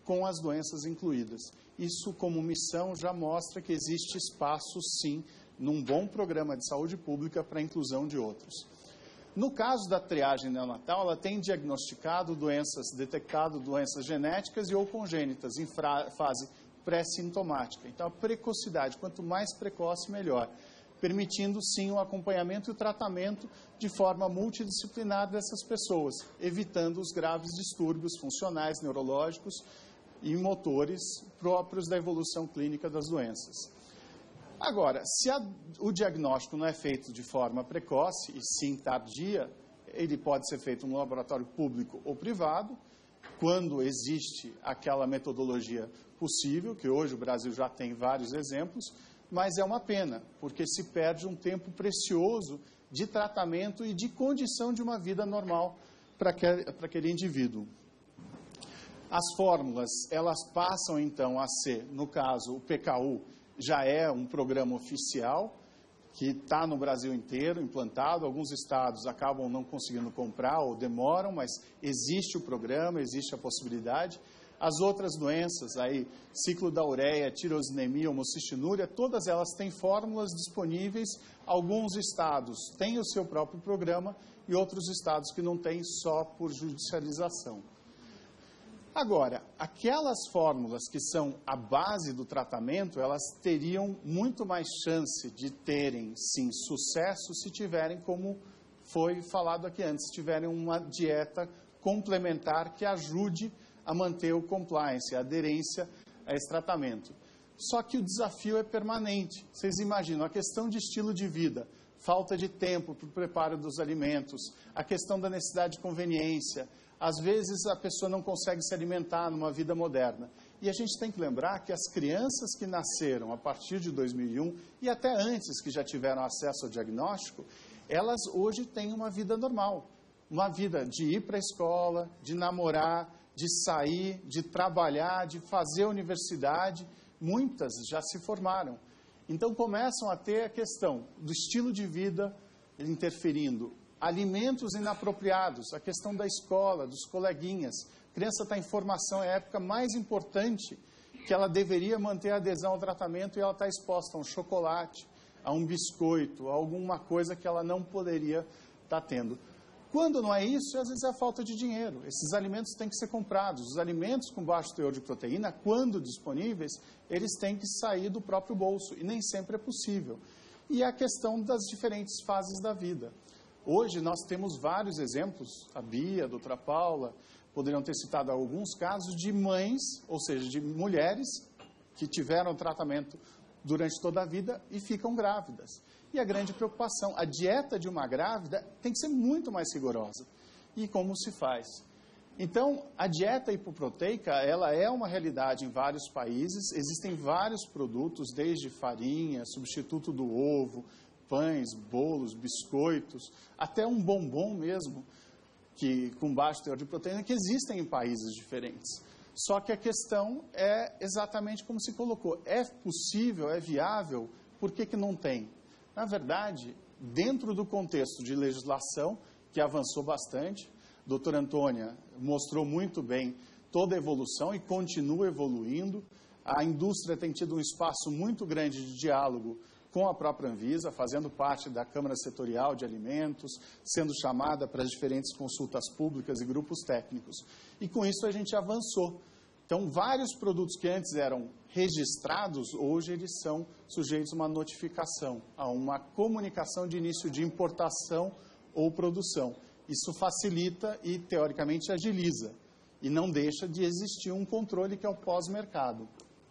[SPEAKER 9] com as doenças incluídas. Isso, como missão, já mostra que existe espaço, sim, num bom programa de saúde pública para a inclusão de outros. No caso da triagem neonatal, ela tem detectado doenças genéticas e ou congênitas em fase pré-sintomática. Então, a precocidade, quanto mais precoce, melhor, permitindo, sim, o acompanhamento e o tratamento de forma multidisciplinar dessas pessoas, evitando os graves distúrbios funcionais, neurológicos e motores próprios da evolução clínica das doenças. Agora, se o diagnóstico não é feito de forma precoce e sim tardia, ele pode ser feito no laboratório público ou privado, quando existe aquela metodologia possível, que hoje o Brasil já tem vários exemplos, mas é uma pena, porque se perde um tempo precioso de tratamento e de condição de uma vida normal para aquele indivíduo. As fórmulas, elas passam então a ser, no caso, o PKU já é um programa oficial, que está no Brasil inteiro implantado. Alguns estados acabam não conseguindo comprar ou demoram, mas existe o programa, existe a possibilidade. As outras doenças, aí, ciclo da ureia, tirosinemia, homocistinúria, todas elas têm fórmulas disponíveis. Alguns estados têm o seu próprio programa e outros estados que não têm, só por judicialização. Agora, aquelas fórmulas que são a base do tratamento, elas teriam muito mais chance de terem, sim, sucesso se tiverem, como foi falado aqui antes, se tiverem uma dieta complementar que ajude a manter o compliance, a aderência a esse tratamento. Só que o desafio é permanente. Vocês imaginam, a questão de estilo de vida, falta de tempo para o preparo dos alimentos, a questão da necessidade de conveniência. Às vezes a pessoa não consegue se alimentar numa vida moderna. E a gente tem que lembrar que as crianças que nasceram a partir de 2001 e até antes que já tiveram acesso ao diagnóstico, elas hoje têm uma vida normal. Uma vida de ir para a escola, de namorar, de sair, de trabalhar, de fazer universidade. Muitas já se formaram. Então começam a ter a questão do estilo de vida interferindo. Alimentos inapropriados, a questão da escola, dos coleguinhas. A criança está em formação, é a época mais importante que ela deveria manter a adesão ao tratamento e ela está exposta a um chocolate, a um biscoito, a alguma coisa que ela não poderia estar tendo. Quando não é isso, às vezes é a falta de dinheiro. Esses alimentos têm que ser comprados. Os alimentos com baixo teor de proteína, quando disponíveis, eles têm que sair do próprio bolso e nem sempre é possível. E a questão das diferentes fases da vida. Hoje nós temos vários exemplos, a Bia, a doutora Paula, poderiam ter citado alguns casos de mães, ou seja, de mulheres que tiveram tratamento durante toda a vida e ficam grávidas. E a grande preocupação, a dieta de uma grávida tem que ser muito mais rigorosa. E como se faz? Então, a dieta hipoproteica, ela é uma realidade em vários países, existem vários produtos, desde farinha, substituto do ovo, pães, bolos, biscoitos, até um bombom mesmo, que, com baixo teor de proteína, que existem em países diferentes. Só que a questão é exatamente como se colocou. É possível, é viável, por que não tem? Na verdade, dentro do contexto de legislação, que avançou bastante, a doutora Antônia mostrou muito bem toda a evolução e continua evoluindo. A indústria tem tido um espaço muito grande de diálogo com a própria Anvisa, fazendo parte da Câmara Setorial de Alimentos, sendo chamada para as diferentes consultas públicas e grupos técnicos. E com isso a gente avançou. Então, vários produtos que antes eram registrados, hoje eles são sujeitos a uma notificação, a uma comunicação de início de importação ou produção. Isso facilita e, teoricamente, agiliza. E não deixa de existir um controle que é o pós-mercado.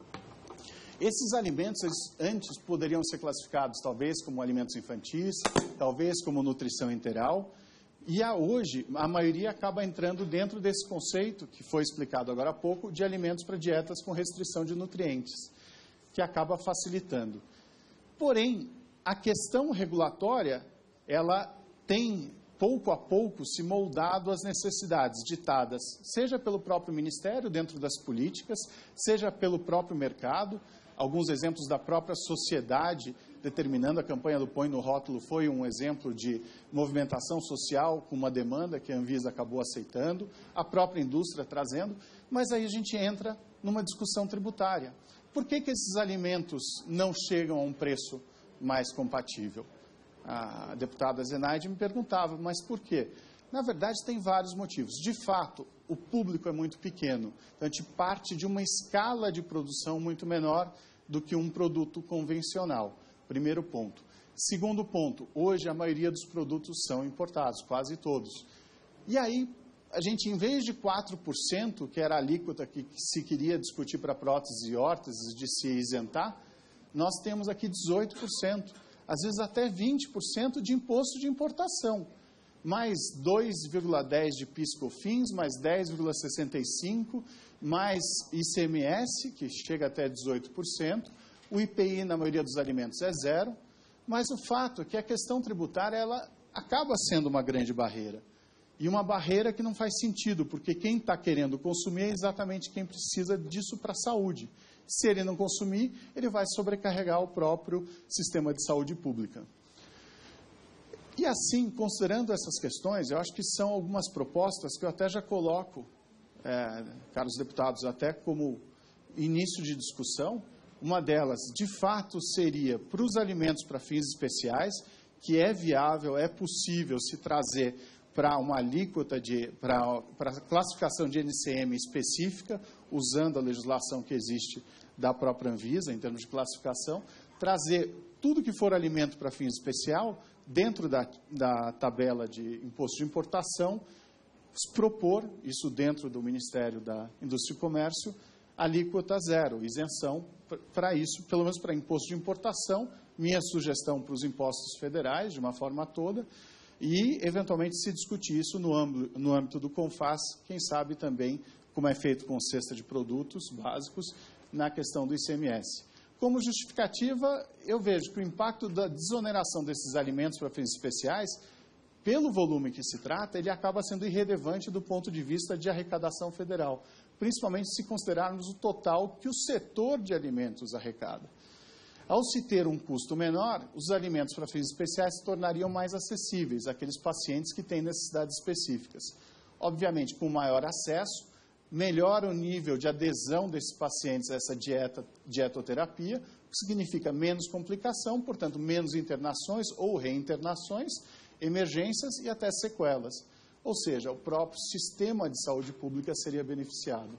[SPEAKER 9] Esses alimentos, eles antes poderiam ser classificados talvez como alimentos infantis, talvez como nutrição integral, e hoje a maioria acaba entrando dentro desse conceito, que foi explicado agora há pouco, de alimentos para dietas com restrição de nutrientes, que acaba facilitando. Porém, a questão regulatória, ela tem pouco a pouco se moldado às necessidades ditadas, seja pelo próprio Ministério dentro das políticas, seja pelo próprio mercado, alguns exemplos da própria sociedade determinando. A campanha do Põe no Rótulo foi um exemplo de movimentação social com uma demanda que a Anvisa acabou aceitando, a própria indústria trazendo, mas aí a gente entra numa discussão tributária. Por que esses alimentos não chegam a um preço mais compatível? A deputada Zenaide me perguntava, mas por quê? Na verdade, tem vários motivos. De fato, o público é muito pequeno. Então, a gente parte de uma escala de produção muito menor do que um produto convencional. Primeiro ponto. Segundo ponto, hoje a maioria dos produtos são importados, quase todos. E aí, a gente, em vez de 4%, que era a alíquota que se queria discutir para próteses e órteses, de se isentar, nós temos aqui 18%, às vezes até 20% de imposto de importação. Mais 2,10 de PIS/COFINS, mais 10,65, mais ICMS, que chega até 18%, o IPI na maioria dos alimentos é zero, mas o fato é que a questão tributária ela acaba sendo uma grande barreira. E uma barreira que não faz sentido, porque quem está querendo consumir é exatamente quem precisa disso para a saúde. Se ele não consumir, ele vai sobrecarregar o próprio sistema de saúde pública. E assim, considerando essas questões, eu acho que são algumas propostas que eu até já coloco, caros deputados, até como início de discussão. Uma delas, de fato, seria para os alimentos para fins especiais, que é viável, é possível se trazer para uma alíquota, para a classificação de NCM específica, usando a legislação que existe da própria Anvisa, em termos de classificação, trazer tudo que for alimento para fins especial, dentro da tabela de imposto de importação, propor, isso dentro do Ministério da Indústria e Comércio, alíquota zero, isenção para isso, pelo menos para imposto de importação, minha sugestão para os impostos federais, de uma forma toda, e, eventualmente, se discutir isso no âmbito do CONFAS, quem sabe também, como é feito com cesta de produtos básicos, na questão do ICMS. Como justificativa, eu vejo que o impacto da desoneração desses alimentos para fins especiais, pelo volume que se trata, ele acaba sendo irrelevante do ponto de vista de arrecadação federal, principalmente se considerarmos o total que o setor de alimentos arrecada. Ao se ter um custo menor, os alimentos para fins especiais se tornariam mais acessíveis àqueles pacientes que têm necessidades específicas. Obviamente, com maior acesso, melhora o nível de adesão desses pacientes a essa dietoterapia, o que significa menos complicação, portanto, menos internações ou reinternações, emergências e até sequelas. Ou seja, o próprio sistema de saúde pública seria beneficiado.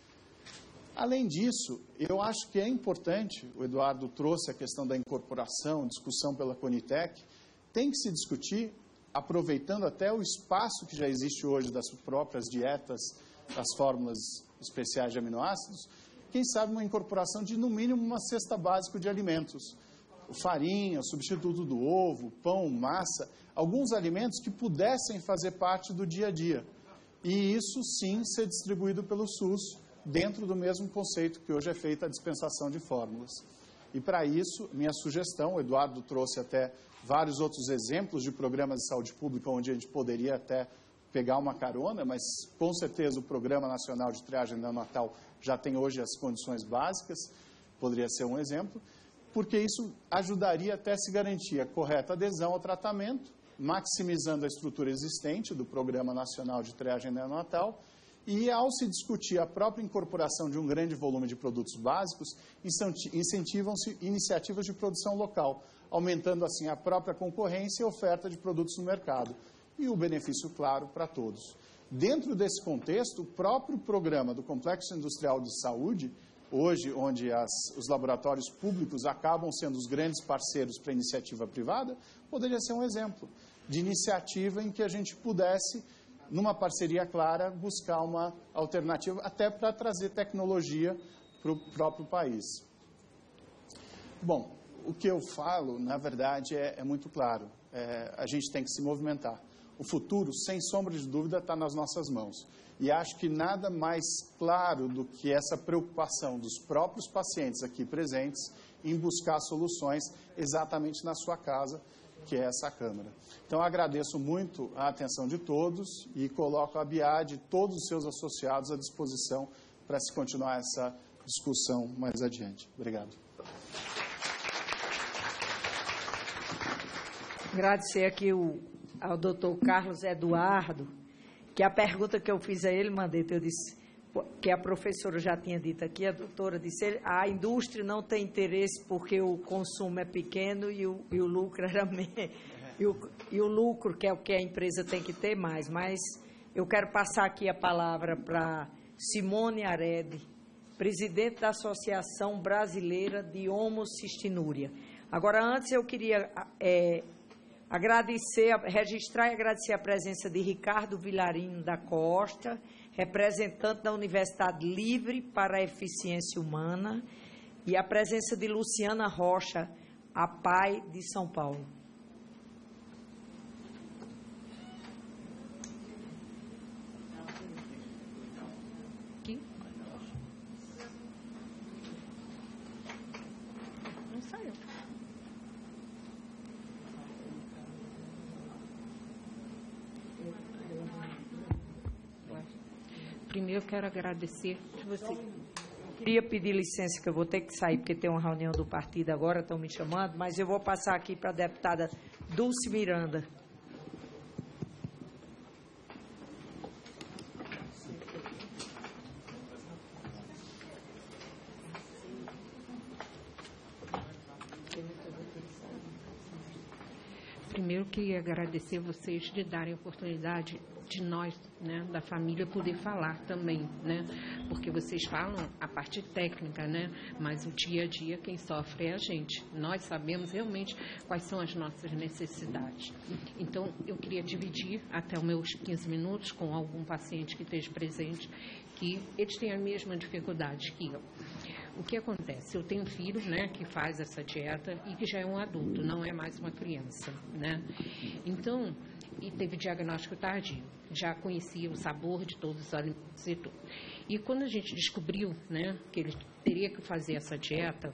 [SPEAKER 9] Além disso, eu acho que é importante, o Eduardo trouxe a questão da incorporação, discussão pela Conitec, tem que se discutir, aproveitando até o espaço que já existe hoje das próprias dietas, das fórmulas especiais de aminoácidos, quem sabe uma incorporação de, no mínimo, uma cesta básica de alimentos. Farinha, substituto do ovo, pão, massa, alguns alimentos que pudessem fazer parte do dia a dia. E isso, sim, ser distribuído pelo SUS, dentro do mesmo conceito que hoje é feita a dispensação de fórmulas. E, para isso, minha sugestão, o Eduardo trouxe até vários outros exemplos de programas de saúde pública onde a gente poderia até pegar uma carona, mas com certeza o Programa Nacional de Triagem Neonatal já tem hoje as condições básicas, poderia ser um exemplo, porque isso ajudaria até a se garantir a correta adesão ao tratamento, maximizando a estrutura existente do Programa Nacional de Triagem Neonatal, e ao se discutir a própria incorporação de um grande volume de produtos básicos, incentivam-se iniciativas de produção local, aumentando assim a própria concorrência e oferta de produtos no mercado. E o benefício, claro, para todos. Dentro desse contexto, o próprio programa do Complexo Industrial de Saúde, hoje, onde os laboratórios públicos acabam sendo os grandes parceiros para a iniciativa privada, poderia ser um exemplo de iniciativa em que a gente pudesse, numa parceria clara, buscar uma alternativa, até para trazer tecnologia para o próprio país. Bom, o que eu falo, na verdade, é muito claro. A gente tem que se movimentar. O futuro, sem sombra de dúvida, está nas nossas mãos. E acho que nada mais claro do que essa preocupação dos próprios pacientes aqui presentes em buscar soluções exatamente na sua casa, que é essa Câmara. Então, agradeço muito a atenção de todos e coloco a BIAD e todos os seus associados à disposição para se continuar essa discussão mais adiante. Obrigado.
[SPEAKER 6] Agradecer aqui ao doutor Carlos Eduardo, que a pergunta que eu fiz a ele, Mandetta, eu disse, que a professora já tinha dito aqui, a doutora disse, a indústria não tem interesse porque o consumo é pequeno e o lucro era e o lucro, que é o que a empresa tem que ter mais. Mas eu quero passar aqui a palavra para Simone Arede, presidente da Associação Brasileira de Homocistinúria. Agora, antes eu queria registrar e agradecer a presença de Ricardo Vilarino da Costa, representante da Universidade Livre para a Eficiência Humana, e a presença de Luciana Rocha, a PAI de São Paulo.
[SPEAKER 10] Aqui? Não saiu. Primeiro, eu quero agradecer.
[SPEAKER 6] Queria pedir licença, que eu vou ter que sair, porque tem uma reunião do partido agora, estão me chamando, mas eu vou passar aqui para a deputada Dulce Miranda.
[SPEAKER 10] Primeiro, queria agradecer vocês de darem a oportunidade de nós, né, da família, poder falar também, né, porque vocês falam a parte técnica, né, mas o dia a dia quem sofre é a gente. Nós sabemos realmente quais são as nossas necessidades. Então, eu queria dividir até os meus 15 minutos com algum paciente que esteja presente, que eles têm a mesma dificuldade que eu. O que acontece? Eu tenho um filho, né, que faz essa dieta e que já é um adulto, não é mais uma criança, né? Então, e teve diagnóstico tardio, já conhecia o sabor de todos os alimentos e tudo. E quando a gente descobriu, né, que ele teria que fazer essa dieta,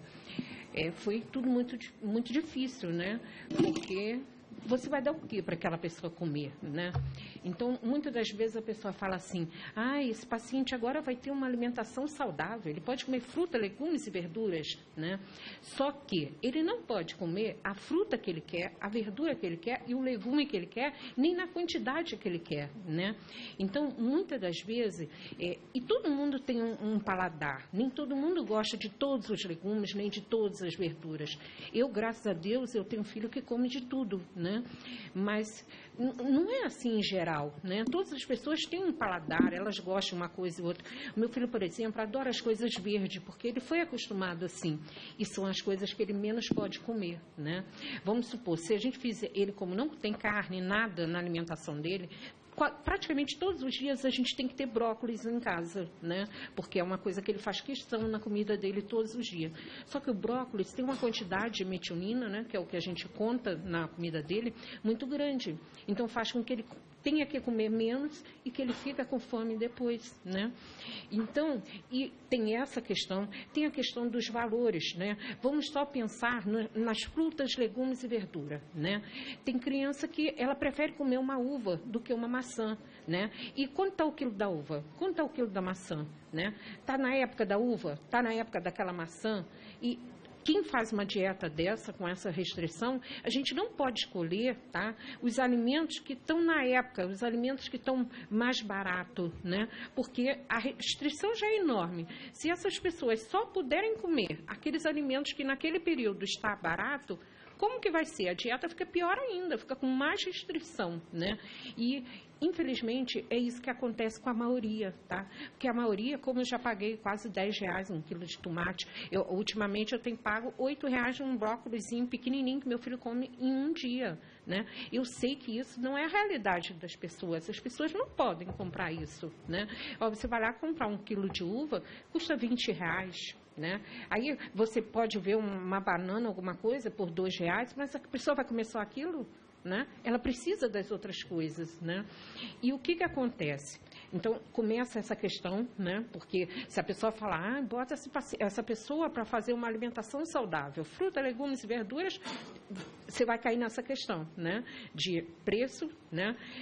[SPEAKER 10] foi tudo muito difícil, né? Porque você vai dar o quê para aquela pessoa comer, né? Então, muitas das vezes a pessoa fala assim, esse paciente agora vai ter uma alimentação saudável, ele pode comer fruta, legumes e verduras, né? Só que ele não pode comer a fruta que ele quer, a verdura que ele quer e o legume que ele quer, nem na quantidade que ele quer, né? Então, muitas das vezes, e todo mundo tem um paladar, nem todo mundo gosta de todos os legumes, nem de todas as verduras. Eu, graças a Deus, eu tenho um filho que come de tudo, né? Mas não é assim em geral, né? Todas as pessoas têm um paladar, elas gostam de uma coisa e outra. O meu filho, por exemplo, adora as coisas verdes, porque ele foi acostumado assim. E são as coisas que ele menos pode comer, né? Vamos supor, se a gente fizer ele, como não tem carne, nada na alimentação dele, praticamente todos os dias a gente tem que ter brócolis em casa, né? Porque é uma coisa que ele faz questão na comida dele todos os dias. Só que o brócolis tem uma quantidade de metionina, né, que é o que a gente conta na comida dele, muito grande. Então faz com que ele tenha que comer menos e que ele fica com fome depois, né? Então, e tem essa questão, tem a questão dos valores, né? Vamos só pensar nas frutas, legumes e verdura, né? Tem criança que ela prefere comer uma uva do que uma maçã, né? E quanto está o quilo da uva? Quanto está o quilo da maçã, né? Está na época da uva? Está na época daquela maçã? E quem faz uma dieta dessa, com essa restrição, a gente não pode escolher, tá, os alimentos que estão na época, os alimentos que estão mais baratos, né? Porque a restrição já é enorme. Se essas pessoas só puderem comer aqueles alimentos que naquele período está barato, como que vai ser? A dieta fica pior ainda, fica com mais restrição, né? E, infelizmente, é isso que acontece com a maioria, tá? Porque a maioria, como eu já paguei quase R$10 um quilo de tomate, ultimamente eu tenho pago R$8 num brócolizinho pequenininho que meu filho come em um dia, né? Eu sei que isso não é a realidade das pessoas. As pessoas não podem comprar isso, né? Você vai lá comprar um quilo de uva, custa R$20, né? Aí você pode ver uma banana, alguma coisa, por R$2, mas a pessoa vai comer só aquilo, né? Ela precisa das outras coisas, né? E o que acontece? Então, começa essa questão, né? Porque se a pessoa falar, bota essa pessoa para fazer uma alimentação saudável, fruta, legumes e verduras, você vai cair nessa questão, né? De preço, né?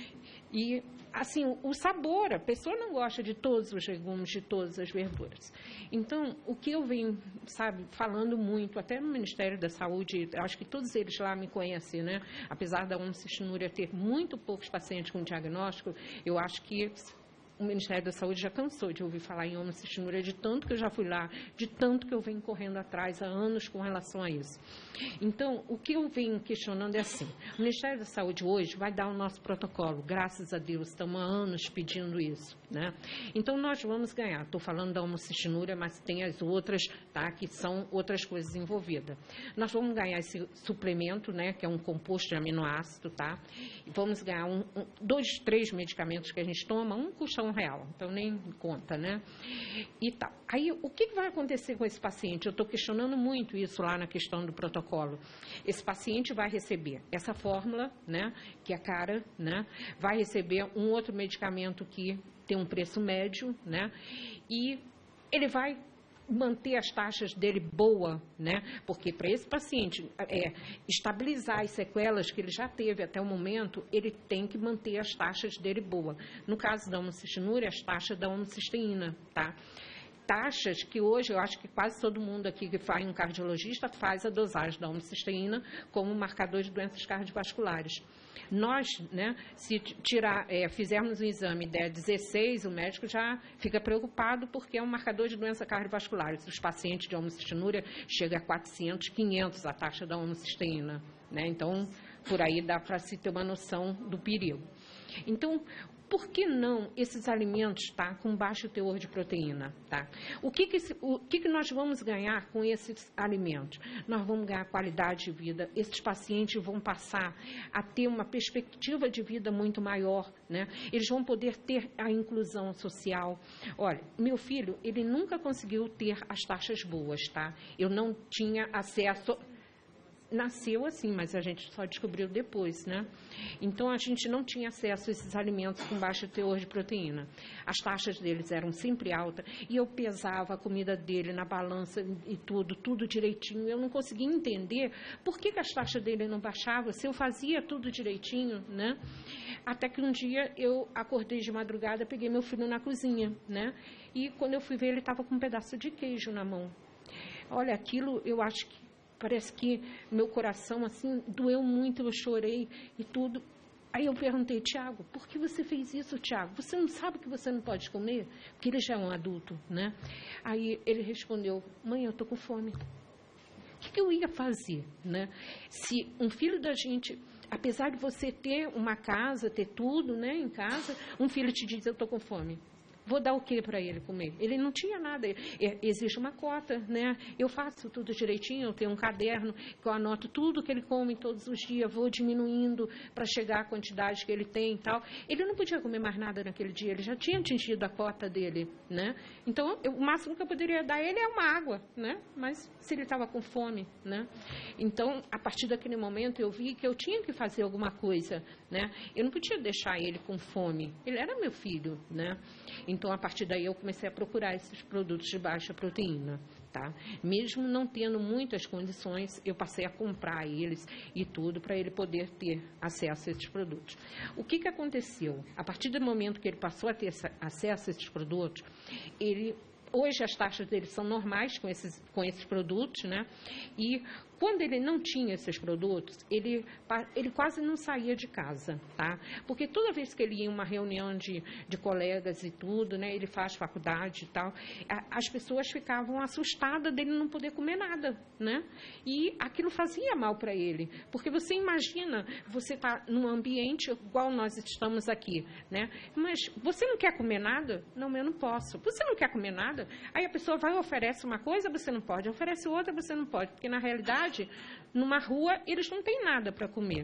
[SPEAKER 10] E, assim, o sabor, a pessoa não gosta de todos os legumes, de todas as verduras. Então, o que eu venho, sabe, falando muito, até no Ministério da Saúde, acho que todos eles lá me conhecem, né? Apesar da homocistinúria ter muito poucos pacientes com diagnóstico, eu acho que o Ministério da Saúde já cansou de ouvir falar em homocistinúria, de tanto que eu já fui lá, de tanto que eu venho correndo atrás há anos com relação a isso. Então, o que eu venho questionando é assim, o Ministério da Saúde hoje vai dar o nosso protocolo, graças a Deus, estamos há anos pedindo isso, né? Então, nós vamos ganhar, estou falando da homocistinúria, mas tem as outras, tá, que são outras coisas envolvidas. Nós vamos ganhar esse suplemento, né, que é um composto de aminoácido, tá? E vamos ganhar 2, 3 medicamentos que a gente toma, um custa R$1, então nem conta, né? E tal. Aí, o que vai acontecer com esse paciente? Eu estou questionando muito isso lá na questão do protocolo. Esse paciente vai receber essa fórmula, né, que é cara, né? Vai receber um outro medicamento que tem um preço médio, né? E ele vai manter as taxas dele boa, né? Porque para esse paciente estabilizar as sequelas que ele já teve até o momento, ele tem que manter as taxas dele boa. No caso da homocistinúria, as taxas da homocisteína, tá? Taxas que hoje, eu acho que quase todo mundo aqui que faz um cardiologista faz a dosagem da homocisteína como marcador de doenças cardiovasculares. Nós, né, se fizermos um exame e der 16, o médico já fica preocupado porque é um marcador de doença cardiovascular. Os pacientes de homocistinúria chegam a 400, 500 a taxa da homocisteína, né? Então, por aí dá para se ter uma noção do perigo. Então, por que não esses alimentos, tá, com baixo teor de proteína, tá? O que nós vamos ganhar com esses alimentos? Nós vamos ganhar qualidade de vida. Esses pacientes vão passar a ter uma perspectiva de vida muito maior, né? Eles vão poder ter a inclusão social. Olha, meu filho, ele nunca conseguiu ter as taxas boas, tá? Eu não tinha acesso. Nasceu assim, mas a gente só descobriu depois, né? Então, a gente não tinha acesso a esses alimentos com baixo teor de proteína. As taxas deles eram sempre altas e eu pesava a comida dele na balança e tudo direitinho. Eu não conseguia entender por que as taxas dele não baixavam, se eu fazia tudo direitinho, né? Até que um dia eu acordei de madrugada, peguei meu filho na cozinha, né? E quando eu fui ver, ele estava com um pedaço de queijo na mão. Olha, aquilo eu acho que parece que meu coração, assim, doeu muito, eu chorei e tudo. Aí eu perguntei, Tiago, por que você fez isso, Tiago? Você não sabe que você não pode comer? Porque ele já é um adulto, né? Aí ele respondeu, mãe, eu estou com fome. O que eu ia fazer, né? Se um filho da gente, apesar de você ter uma casa, ter tudo, né, em casa, um filho te diz, eu estou com fome. Vou dar o que para ele comer? Ele não tinha nada. Existe uma cota, né? Eu faço tudo direitinho, eu tenho um caderno que eu anoto tudo que ele come todos os dias, vou diminuindo para chegar à quantidade que ele tem e tal. Ele não podia comer mais nada naquele dia, ele já tinha atingido a cota dele, né? Então, o máximo que eu poderia dar a ele é uma água, né? Mas se ele estava com fome, né? Então, a partir daquele momento, eu vi que eu tinha que fazer alguma coisa, né? Eu não podia deixar ele com fome. Ele era meu filho, né? Então, a partir daí, eu comecei a procurar esses produtos de baixa proteína, tá? Mesmo não tendo muitas condições, eu passei a comprar eles e tudo para ele poder ter acesso a esses produtos. O que aconteceu? A partir do momento que ele passou a ter acesso a esses produtos, hoje as taxas dele são normais com esses produtos, né? E quando ele não tinha esses produtos, ele quase não saía de casa, tá? Porque toda vez que ele ia em uma reunião de colegas e tudo, né? Ele faz faculdade e tal, as pessoas ficavam assustadas dele não poder comer nada, né? E aquilo fazia mal para ele, porque você imagina, você está num ambiente igual nós estamos aqui, né? Mas você não quer comer nada? Não, eu não posso. Você não quer comer nada? Aí a pessoa vai e oferece uma coisa, você não pode. Oferece outra, você não pode. Porque, na realidade, numa rua, eles não têm nada para comer.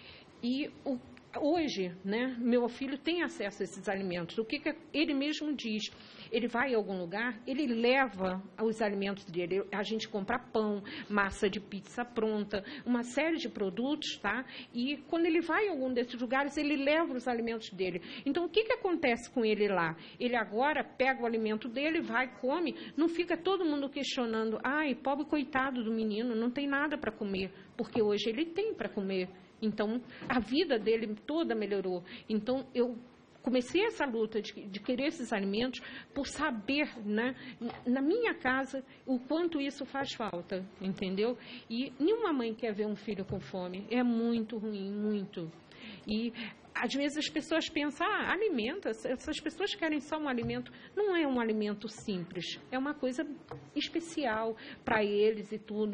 [SPEAKER 10] E hoje, né, meu filho tem acesso a esses alimentos. O que ele mesmo diz? Ele vai a algum lugar, ele leva os alimentos dele. A gente compra pão, massa de pizza pronta, uma série de produtos, tá? E quando ele vai a algum desses lugares, ele leva os alimentos dele. Então, o que acontece com ele lá? Ele agora pega o alimento dele, vai, come, não fica todo mundo questionando, ai, pobre coitado do menino, não tem nada para comer, porque hoje ele tem para comer. Então, a vida dele toda melhorou. Então, eu comecei essa luta de querer esses alimentos por saber, né, na minha casa, o quanto isso faz falta, entendeu? E nenhuma mãe quer ver um filho com fome. É muito ruim, muito. E às vezes as pessoas pensam, alimenta, essas pessoas querem só um alimento. Não é um alimento simples, é uma coisa especial para eles e tudo.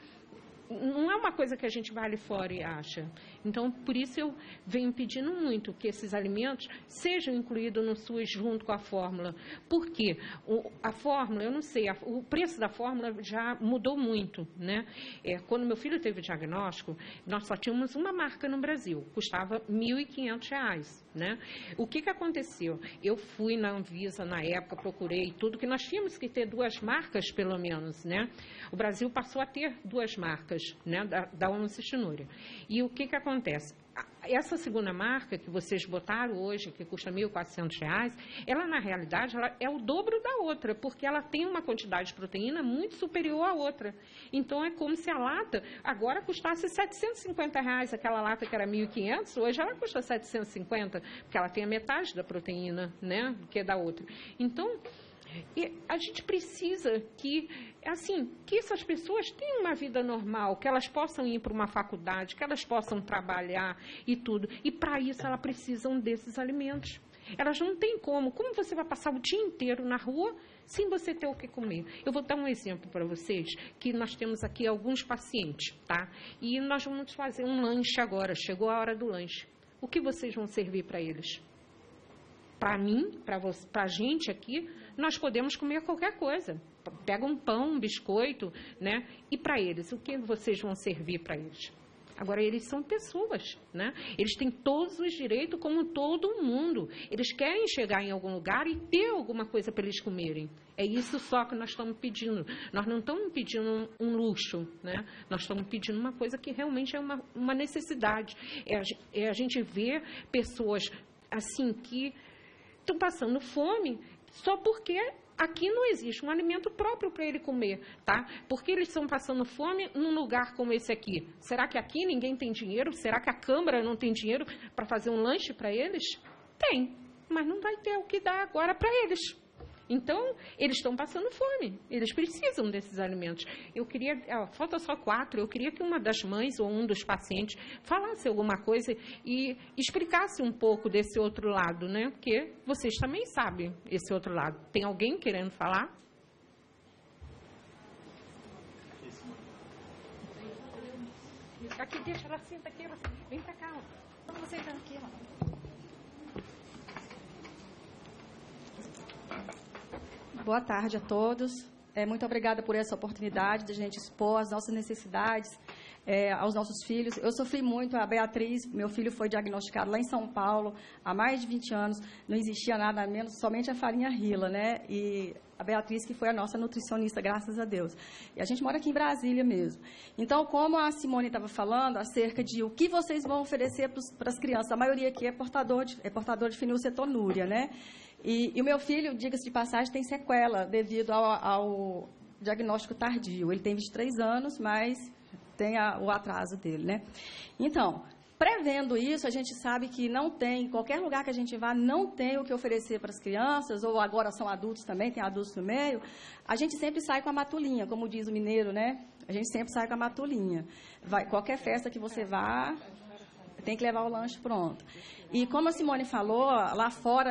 [SPEAKER 10] Não é uma coisa que a gente vai ali fora e acha. Então, por isso eu venho pedindo muito que esses alimentos sejam incluídos no SUS junto com a fórmula. Por quê? A fórmula, eu não sei, o preço da fórmula já mudou muito, né? Quando meu filho teve o diagnóstico, nós só tínhamos uma marca no Brasil, custava R$ 1.500, né? O que aconteceu? Eu fui na Anvisa, na época, procurei tudo, que nós tínhamos que ter 2 marcas, pelo menos, né? O Brasil passou a ter 2 marcas, né, da homocistinúria. E o que acontece? Essa segunda marca que vocês botaram hoje, que custa R$ 1.400, ela, na realidade, ela é o dobro da outra, porque ela tem uma quantidade de proteína muito superior à outra. Então, é como se a lata agora custasse R$ 750, aquela lata que era R$ 1.500, hoje ela custa R$ 750, porque ela tem a metade da proteína, né, que é da outra. Então, a gente precisa que essas pessoas tenham uma vida normal, que elas possam ir para uma faculdade, que elas possam trabalhar e tudo. E, para isso, elas precisam desses alimentos. Elas não têm como. Como você vai passar o dia inteiro na rua sem você ter o que comer? Eu vou dar um exemplo para vocês, que nós temos aqui alguns pacientes, tá? E nós vamos fazer um lanche agora. Chegou a hora do lanche. O que vocês vão servir para eles? Para mim, para a gente aqui, nós podemos comer qualquer coisa. Pega um pão, um biscoito, né? E para eles, o que vocês vão servir para eles? Agora, eles são pessoas, né? Eles têm todos os direitos como todo mundo. Eles querem chegar em algum lugar e ter alguma coisa para eles comerem. É isso só que nós estamos pedindo. Nós não estamos pedindo um luxo, né? Nós estamos pedindo uma coisa que realmente é uma necessidade. A gente ver pessoas assim que estão passando fome só porque aqui não existe um alimento próprio para ele comer, tá? Porque eles estão passando fome num lugar como esse aqui. Será que aqui ninguém tem dinheiro? Será que a Câmara não tem dinheiro para fazer um lanche para eles? Tem, mas não vai ter o que dar agora para eles. Então, eles estão passando fome, eles precisam desses alimentos. Eu queria, falta só 4, eu queria que uma das mães ou um dos pacientes falasse alguma coisa e explicasse um pouco desse outro lado, né? Porque vocês também sabem esse outro lado. Tem alguém querendo falar? Aqui, deixa, ela senta aqui, vem pra cá. Vamos sentar aqui, ó.
[SPEAKER 11] Boa tarde a todos. Muito obrigada por essa oportunidade de a gente expor as nossas necessidades aos nossos filhos. Eu sofri muito, a Beatriz, meu filho foi diagnosticado lá em São Paulo há mais de 20 anos, não existia nada menos, somente a farinha Rila, né? E a Beatriz, que foi a nossa nutricionista, graças a Deus. E a gente mora aqui em Brasília mesmo. Então, como a Simone estava falando, acerca de o que vocês vão oferecer para as crianças, a maioria aqui é portador de fenilcetonúria, né? E o meu filho, diga-se de passagem, tem sequela devido ao diagnóstico tardio. Ele tem 23 anos, mas tem o atraso dele, né? Então, prevendo isso, a gente sabe que não tem, em qualquer lugar que a gente vá, não tem o que oferecer para as crianças, ou agora são adultos também, tem adultos no meio, a gente sempre sai com a matulinha, como diz o mineiro, né? A gente sempre sai com a matulinha. Qualquer festa que você vá, tem que levar o lanche pronto. E como a Simone falou, lá fora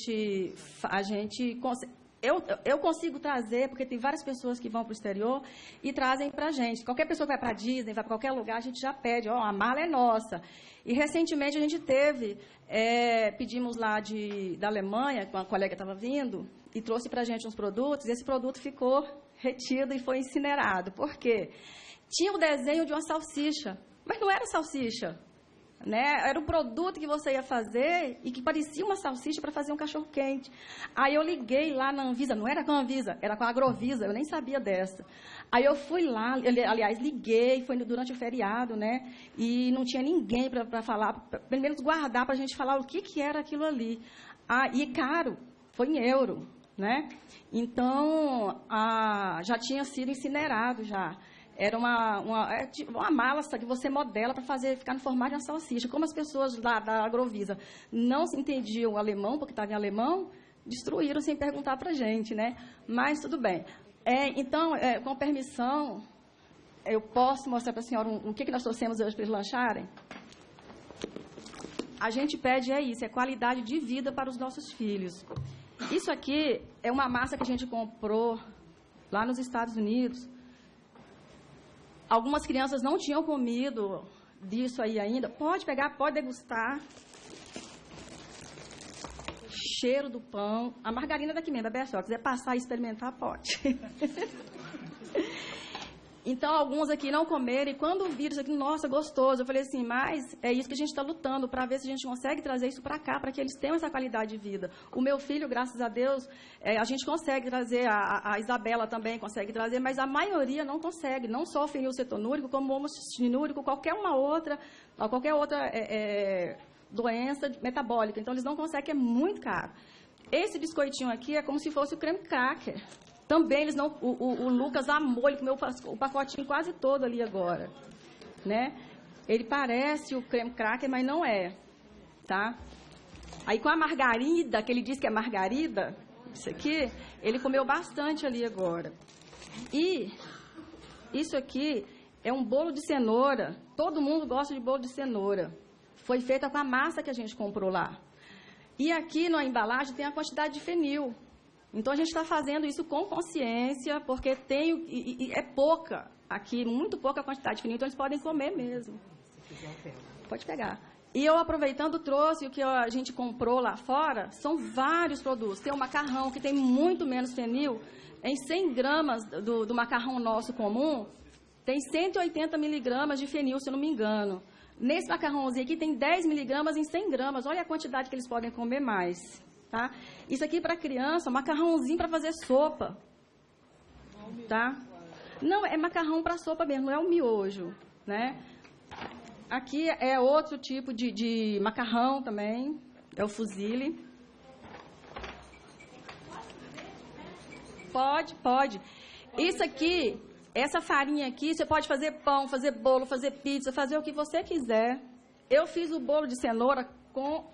[SPEAKER 11] eu consigo trazer, porque tem várias pessoas que vão para o exterior e trazem para a gente. Qualquer pessoa que vai para a Disney, vai para qualquer lugar, a gente já pede, a mala é nossa. E recentemente a gente pedimos lá da Alemanha, com uma colega que estava vindo, e trouxe para a gente uns produtos, e esse produto ficou retido e foi incinerado. Por quê? Tinha o desenho de uma salsicha, mas não era salsicha. Né? Era um produto que você ia fazer e que parecia uma salsicha para fazer um cachorro-quente. Aí eu liguei lá na Anvisa, não era com a Anvisa, era com a Agrovisa, eu nem sabia dessa. Aí eu fui lá, aliás, liguei, foi durante o feriado, né? E não tinha ninguém para falar, pelo menos guardar para a gente falar o que era aquilo ali. E caro, foi em euro, né? Então, já tinha sido incinerado já. Era uma mala que você modela para ficar no formato de uma salsicha. Como as pessoas lá da Agrovisa não entendiam o alemão, porque estava em alemão, destruíram sem perguntar para a gente, né? Mas tudo bem. Então, com permissão, eu posso mostrar para a senhora o que nós trouxemos hoje para eles lancharem? A gente pede isso, é qualidade de vida para os nossos filhos. Isso aqui é uma massa que a gente comprou lá nos Estados Unidos. Algumas crianças não tinham comido disso aí ainda. Pode pegar, pode degustar. Cheiro do pão. A margarina daqui mesmo, é só. Se quiser passar e experimentar, pode. Então, alguns aqui não comeram, e quando viram isso aqui, nossa, gostoso, eu falei assim, mas é isso que a gente está lutando, para ver se a gente consegue trazer isso para cá, para que eles tenham essa qualidade de vida. O meu filho, graças a Deus, a gente consegue trazer, a Isabela também consegue trazer, mas a maioria não consegue, não só o fenilcetonúrico, como o homocistinúrico, qualquer outra doença metabólica. Então, eles não conseguem, que é muito caro. Esse biscoitinho aqui é como se fosse o creme cracker. Também eles não. O Lucas amou, ele comeu o pacotinho quase todo ali agora, né? Ele parece o creme cracker, mas não é, tá? Aí com a margarida, que ele diz que é margarida, isso aqui, ele comeu bastante ali agora. E isso aqui é um bolo de cenoura. Todo mundo gosta de bolo de cenoura. Foi feita com a massa que a gente comprou lá. E aqui na embalagem tem a quantidade de fenil. Então, a gente está fazendo isso com consciência, porque é pouca aqui, muito pouca quantidade de fenil, então eles podem comer mesmo. Pode pegar. E eu, aproveitando, trouxe o que a gente comprou lá fora, são vários produtos. Tem o macarrão, que tem muito menos fenil. Em 100 gramas do macarrão nosso comum, tem 180 miligramas de fenil, se eu não me engano. Nesse macarrãozinho aqui, tem 10 miligramas em 100 gramas. Olha a quantidade que eles podem comer mais. Tá? Isso aqui para criança, macarrãozinho para fazer sopa. Tá? Não, é macarrão para sopa mesmo, não é o miojo. Né? Aqui é outro tipo de macarrão também, é o fusilli. Pode. Isso aqui, essa farinha aqui, você pode fazer pão, fazer bolo, fazer pizza, fazer o que você quiser. Eu fiz o bolo de cenoura com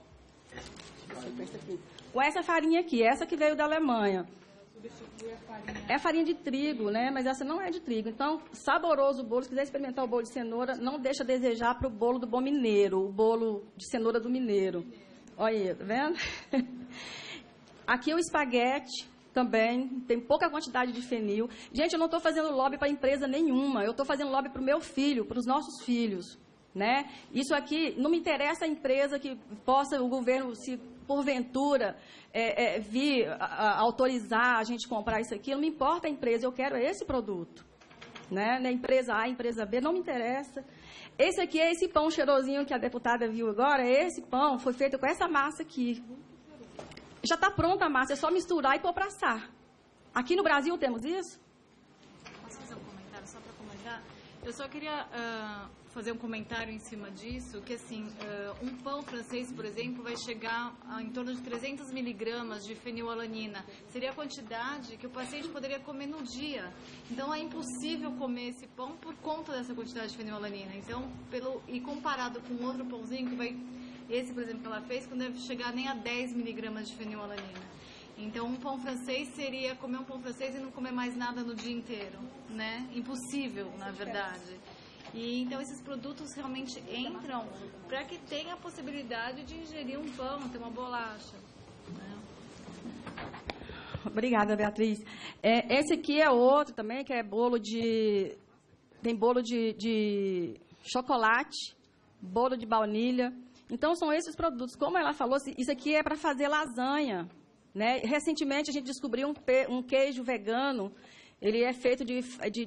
[SPEAKER 11] essa farinha aqui, essa que veio da Alemanha. É farinha de trigo, né? Mas essa não é de trigo. Então, saboroso o bolo. Se quiser experimentar o bolo de cenoura, não deixa a desejar para o bolo do bom mineiro, o bolo de cenoura do mineiro. Olha aí, tá vendo? Aqui o espaguete também, tem pouca quantidade de fenil. Gente, eu não estou fazendo lobby para empresa nenhuma, eu estou fazendo lobby para o meu filho, para os nossos filhos. Né? Isso aqui, não me interessa a empresa que possa, o governo, se porventura vir autorizar a gente comprar isso aqui, não me importa a empresa, eu quero esse produto. Né? Na empresa A, empresa B, não me interessa. Esse aqui é esse pão cheirosinho que a deputada viu agora, esse pão foi feito com essa massa aqui. Já está pronta a massa, é só misturar e pôr para assar. Aqui no Brasil temos isso?
[SPEAKER 3] Posso fazer um comentário só para comentar? Eu só queria fazer um comentário em cima disso, que assim, um pão francês, por exemplo, vai chegar em torno de 300 miligramas de fenilalanina. Seria a quantidade que o paciente poderia comer no dia. Então, é impossível comer esse pão por conta dessa quantidade de fenilalanina. Então, e comparado com outro pãozinho, que vai, esse, por exemplo, que ela fez, que não deve chegar nem a 10 miligramas de fenilalanina. Então, um pão francês seria comer um pão francês e não comer mais nada no dia inteiro, né? Impossível, na verdade. E, então, esses produtos realmente entram para que tenha a possibilidade de ingerir um pão, ter uma bolacha. Né?
[SPEAKER 11] Obrigada, Beatriz. Esse aqui é outro também, que é bolo de... Tem bolo de chocolate, bolo de baunilha. Então, são esses produtos. Como ela falou, isso aqui é para fazer lasanha. Né? Recentemente, a gente descobriu um queijo vegano. Ele é feito de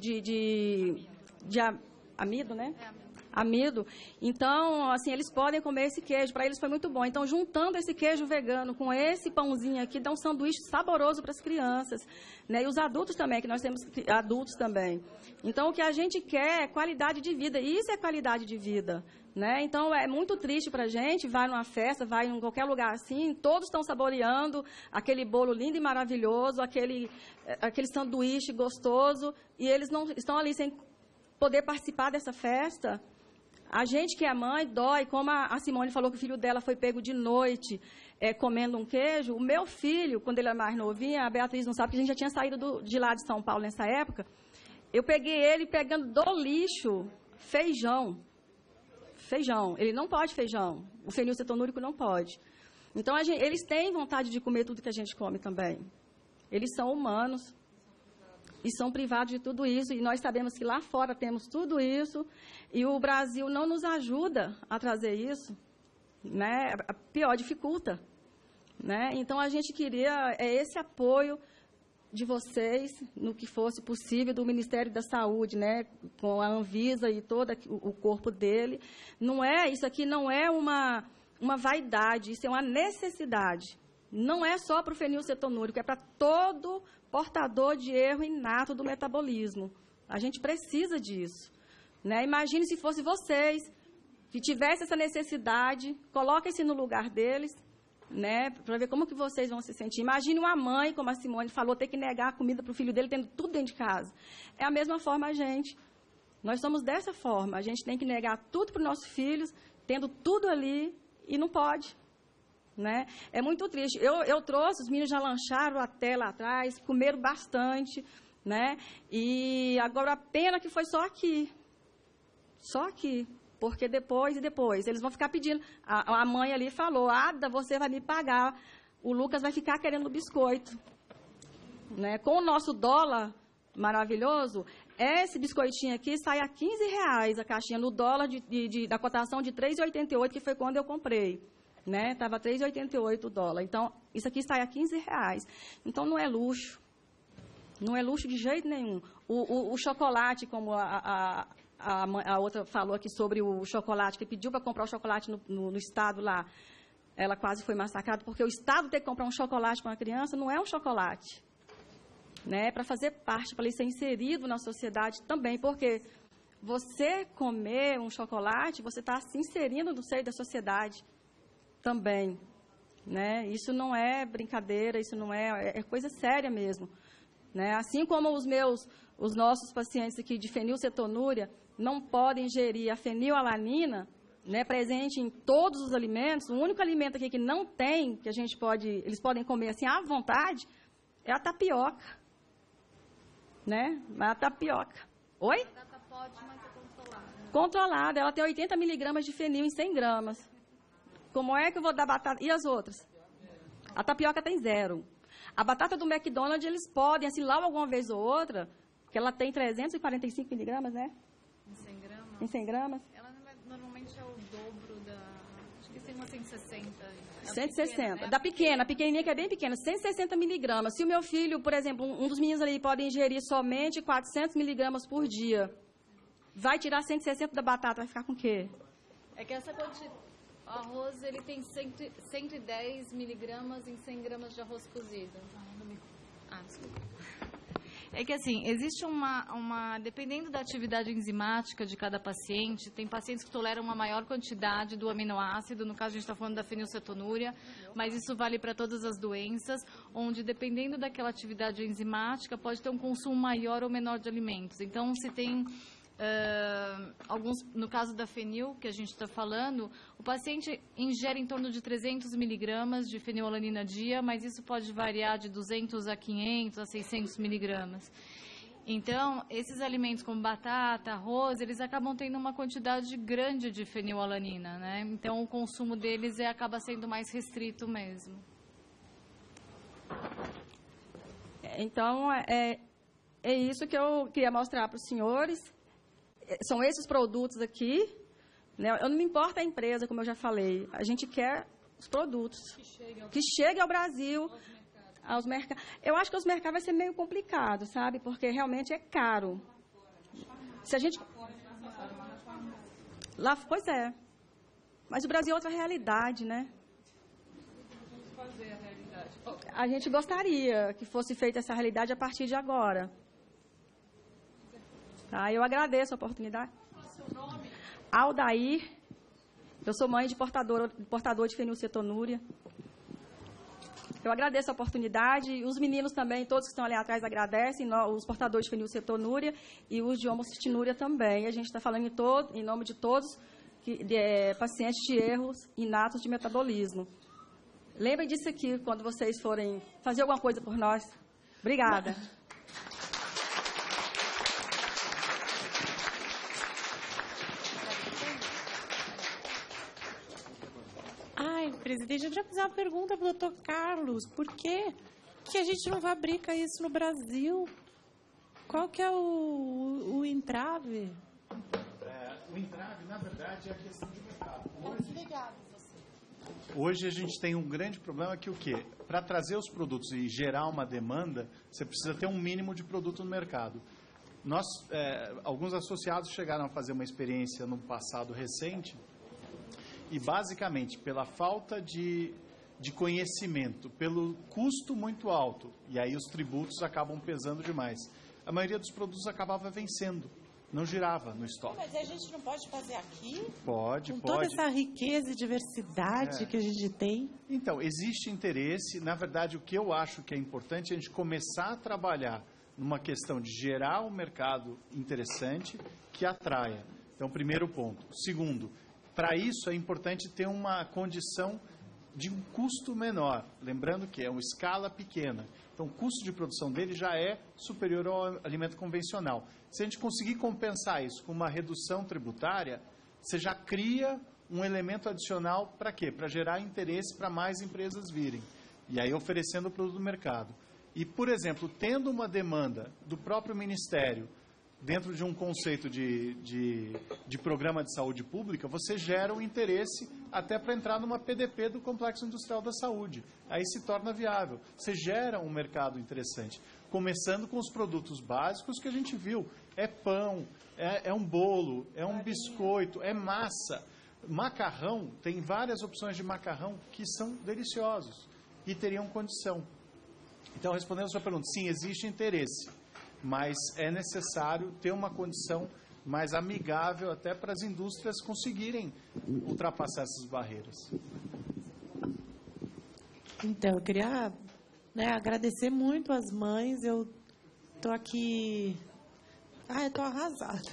[SPEAKER 11] amido, né? Amido. Então, assim, eles podem comer esse queijo. Para eles foi muito bom. Então, juntando esse queijo vegano com esse pãozinho aqui, dá um sanduíche saboroso para as crianças. Né? E os adultos também, que nós temos adultos também. Então, o que a gente quer é qualidade de vida. E isso é qualidade de vida. Né? Então, é muito triste para a gente, vai numa festa, vai em qualquer lugar assim, todos estão saboreando aquele bolo lindo e maravilhoso, aquele sanduíche gostoso, e eles não estão ali sem poder participar dessa festa. A gente que é mãe dói, como a Simone falou que o filho dela foi pego de noite comendo um queijo. O meu filho, quando ele era mais novinho, a Beatriz não sabe que a gente já tinha saído de lá de São Paulo nessa época, eu peguei ele pegando do lixo feijão. Feijão. Ele não pode feijão. O fenilcetonúrico não pode. Então, eles têm vontade de comer tudo que a gente come também. Eles são humanos e são privados de tudo isso. E nós sabemos que lá fora temos tudo isso e o Brasil não nos ajuda a trazer isso, né? Pior, dificulta, né? Então, a gente queria esse apoio de vocês, no que fosse possível, do Ministério da Saúde, né? Com a Anvisa e todo o corpo dele. Isso aqui não é uma vaidade, isso é uma necessidade. Não é só para o fenilcetonúrico, é para todo portador de erro inato do metabolismo. A gente precisa disso, né? Imagine se fosse vocês que tivessem essa necessidade, coloquem-se no lugar deles, né, para ver como que vocês vão se sentir. Imagine uma mãe, como a Simone falou, ter que negar a comida para o filho dele, tendo tudo dentro de casa. É a mesma forma a gente. Nós somos dessa forma. A gente tem que negar tudo para os nossos filhos, tendo tudo ali, e não pode. Né? É muito triste. Eu trouxe, os meninos já lancharam até lá atrás, comeram bastante, né? E agora a pena que foi só aqui. Só aqui. Porque depois, eles vão ficar pedindo. A mãe ali falou, Ada, você vai me pagar. O Lucas vai ficar querendo biscoito. Né? Com o nosso dólar maravilhoso, esse biscoitinho aqui sai a R$15 a caixinha, no dólar da cotação de 3,88, que foi quando eu comprei. Né? Estava 3,88 o dólar. Então, isso aqui sai a R$15. Então, não é luxo. Não é luxo de jeito nenhum. O chocolate, como a outra falou aqui sobre o chocolate, que pediu para comprar o chocolate no estado lá, ela quase foi massacrada, porque o estado ter que comprar um chocolate para uma criança não é um chocolate. Né? É para fazer parte, para ele ser inserido na sociedade também, porque você comer um chocolate, você está se inserindo no seio da sociedade também. Né? Isso não é brincadeira, isso não é coisa séria mesmo. Né? Assim como os nossos pacientes aqui de fenilcetonúria não podem ingerir a fenilalanina, né, presente em todos os alimentos, o único alimento aqui que não tem, que eles podem comer assim à vontade, é a tapioca. Né? A tapioca. Oi? A batata pode, mas é controlada. Controlada. Ela tem 80 miligramas de fenil em 100 gramas. Como é que eu vou dar batata? E as outras? A tapioca tem 0. A batata do McDonald's, eles podem, assim, lá alguma vez ou outra, que ela tem 345 miligramas, né?
[SPEAKER 3] Em 100 gramas?
[SPEAKER 11] Em 100 gramas.
[SPEAKER 3] Ela normalmente é o dobro da... Acho que tem uma 160.
[SPEAKER 11] 160.
[SPEAKER 3] Pequena, né?
[SPEAKER 11] Da pequena, a pequenininha que é bem pequena, 160 miligramas. Se o meu filho, por exemplo, um dos meninos ali pode ingerir somente 400 miligramas por dia, vai tirar 160 da batata, vai ficar com o quê?
[SPEAKER 3] É que essa quantidade... O arroz, ele tem 110 miligramas em 100 gramas de arroz cozido. Desculpa. É que assim, existe dependendo da atividade enzimática de cada paciente, tem pacientes que toleram uma maior quantidade do aminoácido, no caso a gente está falando da fenilcetonúria, mas isso vale para todas as doenças, onde dependendo daquela atividade enzimática, pode ter um consumo maior ou menor de alimentos. Então, se tem... no caso da fenil, que a gente está falando, o paciente ingere em torno de 300 miligramas de fenilalanina dia, mas isso pode variar de 200 a 500 a 600 miligramas. Então, esses alimentos como batata, arroz, eles acabam tendo uma quantidade grande de fenilalanina, né? Então, o consumo deles acaba sendo mais restrito mesmo.
[SPEAKER 11] Então, é isso que eu queria mostrar para os senhores. São esses produtos aqui, né? Eu não me importa a empresa, como eu já falei, a gente quer os produtos que cheguem ao Brasil, aos mercados. Eu acho que os mercados vai ser meio complicado, sabe? Porque realmente é caro. Se a gente... Lá, pois é. Mas o Brasil é outra realidade, né? A gente gostaria que fosse feita essa realidade a partir de agora. Eu agradeço a oportunidade. Seu nome? Aldair. Eu sou mãe de portador de fenilcetonúria. Eu agradeço a oportunidade, os meninos também, todos que estão ali atrás agradecem, os portadores de fenilcetonúria e os de homocitinúria também. A gente está falando em nome de todos pacientes de erros inatos de metabolismo. Lembrem disso aqui quando vocês forem fazer alguma coisa por nós. Obrigada.
[SPEAKER 12] Ai, presidente, eu queria fazer uma pergunta para o doutor Carlos. Por que a gente não fabrica isso no Brasil? Qual que é o entrave?
[SPEAKER 9] O entrave, na verdade, é a questão de mercado. Hoje a gente tem um grande problema que o quê? Para trazer os produtos e gerar uma demanda, você precisa ter um mínimo de produto no mercado. Alguns associados chegaram a fazer uma experiência no passado recente e, basicamente, pela falta de conhecimento, pelo custo muito alto, e aí os tributos acabam pesando demais, a maioria dos produtos acabava vencendo. Não girava no estoque.
[SPEAKER 12] Mas a gente não pode fazer aqui?
[SPEAKER 9] Pode.
[SPEAKER 12] Com toda essa riqueza e diversidade que a gente tem?
[SPEAKER 9] Então, existe interesse. Na verdade, o que eu acho que é importante é a gente começar a trabalhar numa questão de gerar um mercado interessante que atraia. Então, primeiro ponto. Segundo, para isso é importante ter uma condição de um custo menor. Lembrando que é uma escala pequena. Então, o custo de produção dele já é superior ao alimento convencional. Se a gente conseguir compensar isso com uma redução tributária, você já cria um elemento adicional para quê? Para gerar interesse para mais empresas virem. E aí oferecendo o produto do mercado. E, por exemplo, tendo uma demanda do próprio Ministério, dentro de um conceito de programa de saúde pública, você gera um interesse até para entrar numa PDP do Complexo Industrial da Saúde. Aí se torna viável. Você gera um mercado interessante. Começando com os produtos básicos que a gente viu. É pão, é um bolo, é um biscoito, é massa. Macarrão, tem várias opções de macarrão que são deliciosos e teriam condição. Então, respondendo a sua pergunta, sim, existe interesse, mas é necessário ter uma condição mais amigável até para as indústrias conseguirem ultrapassar essas barreiras.
[SPEAKER 12] Então, eu queria agradecer muito às mães. Eu estou aqui... eu estou arrasada.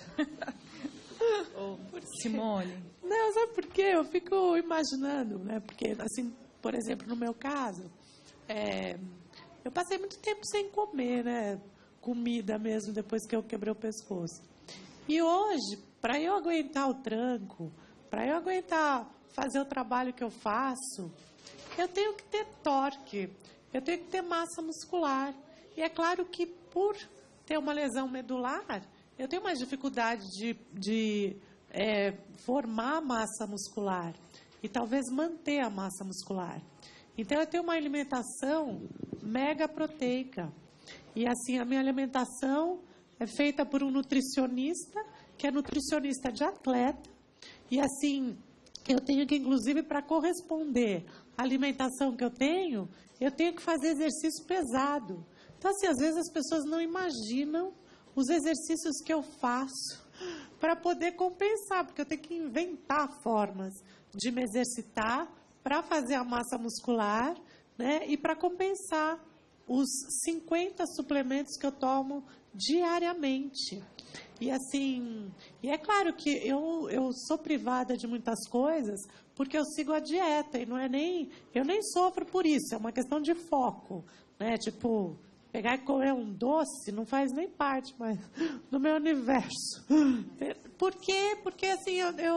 [SPEAKER 13] Simone.
[SPEAKER 12] Não, sabe por quê? Eu fico imaginando, né? Porque, assim, por exemplo, no meu caso, eu passei muito tempo sem comer, né? Comida mesmo, depois que eu quebrei o pescoço. E hoje, para eu aguentar o tranco, para eu aguentar fazer o trabalho que eu faço, eu tenho que ter torque, eu tenho que ter massa muscular. E é claro que por ter uma lesão medular, eu tenho mais dificuldade de formar massa muscular e talvez manter a massa muscular. Então, eu tenho uma alimentação mega proteica. E, assim, a minha alimentação é feita por um nutricionista, que é nutricionista de atleta. E, assim, eu tenho que, inclusive, para corresponder à alimentação que eu tenho que fazer exercício pesado. Então, assim, às vezes as pessoas não imaginam os exercícios que eu faço para poder compensar, porque eu tenho que inventar formas de me exercitar para fazer a massa muscular, né, e para compensar os 50 suplementos que eu tomo diariamente. E assim, e é claro que eu sou privada de muitas coisas porque eu sigo a dieta e eu nem sofro por isso, é uma questão de foco, né? Tipo, pegar e comer um doce não faz nem parte mais do meu universo. Por quê? Porque assim,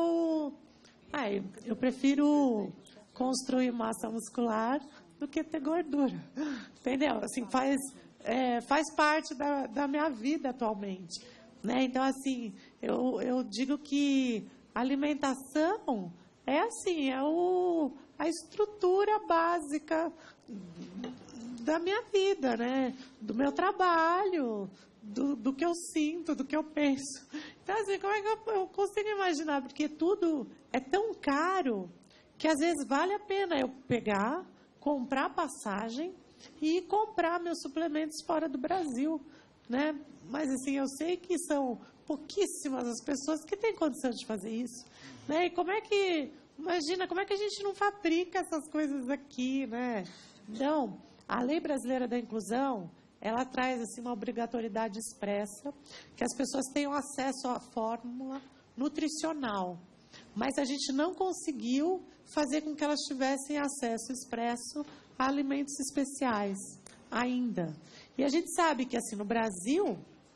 [SPEAKER 12] eu prefiro construir massa muscular do que ter gordura, entendeu? Assim, faz parte da minha vida atualmente, né? Então, assim, eu digo que a alimentação é assim, a estrutura básica da minha vida, né? Do meu trabalho, do que eu sinto, do que eu penso. Então, assim, como é que eu consigo imaginar? Porque tudo é tão caro que às vezes vale a pena eu pegar, comprar passagem e comprar meus suplementos fora do Brasil, né? Mas, assim, eu sei que são pouquíssimas as pessoas que têm condição de fazer isso, né? E imagina, como é que a gente não fabrica essas coisas aqui, né? Então, a Lei Brasileira da Inclusão, ela traz assim, uma obrigatoriedade expressa que as pessoas tenham acesso à fórmula nutricional. Mas a gente não conseguiu fazer com que elas tivessem acesso expresso a alimentos especiais ainda. E a gente sabe que, assim, no Brasil,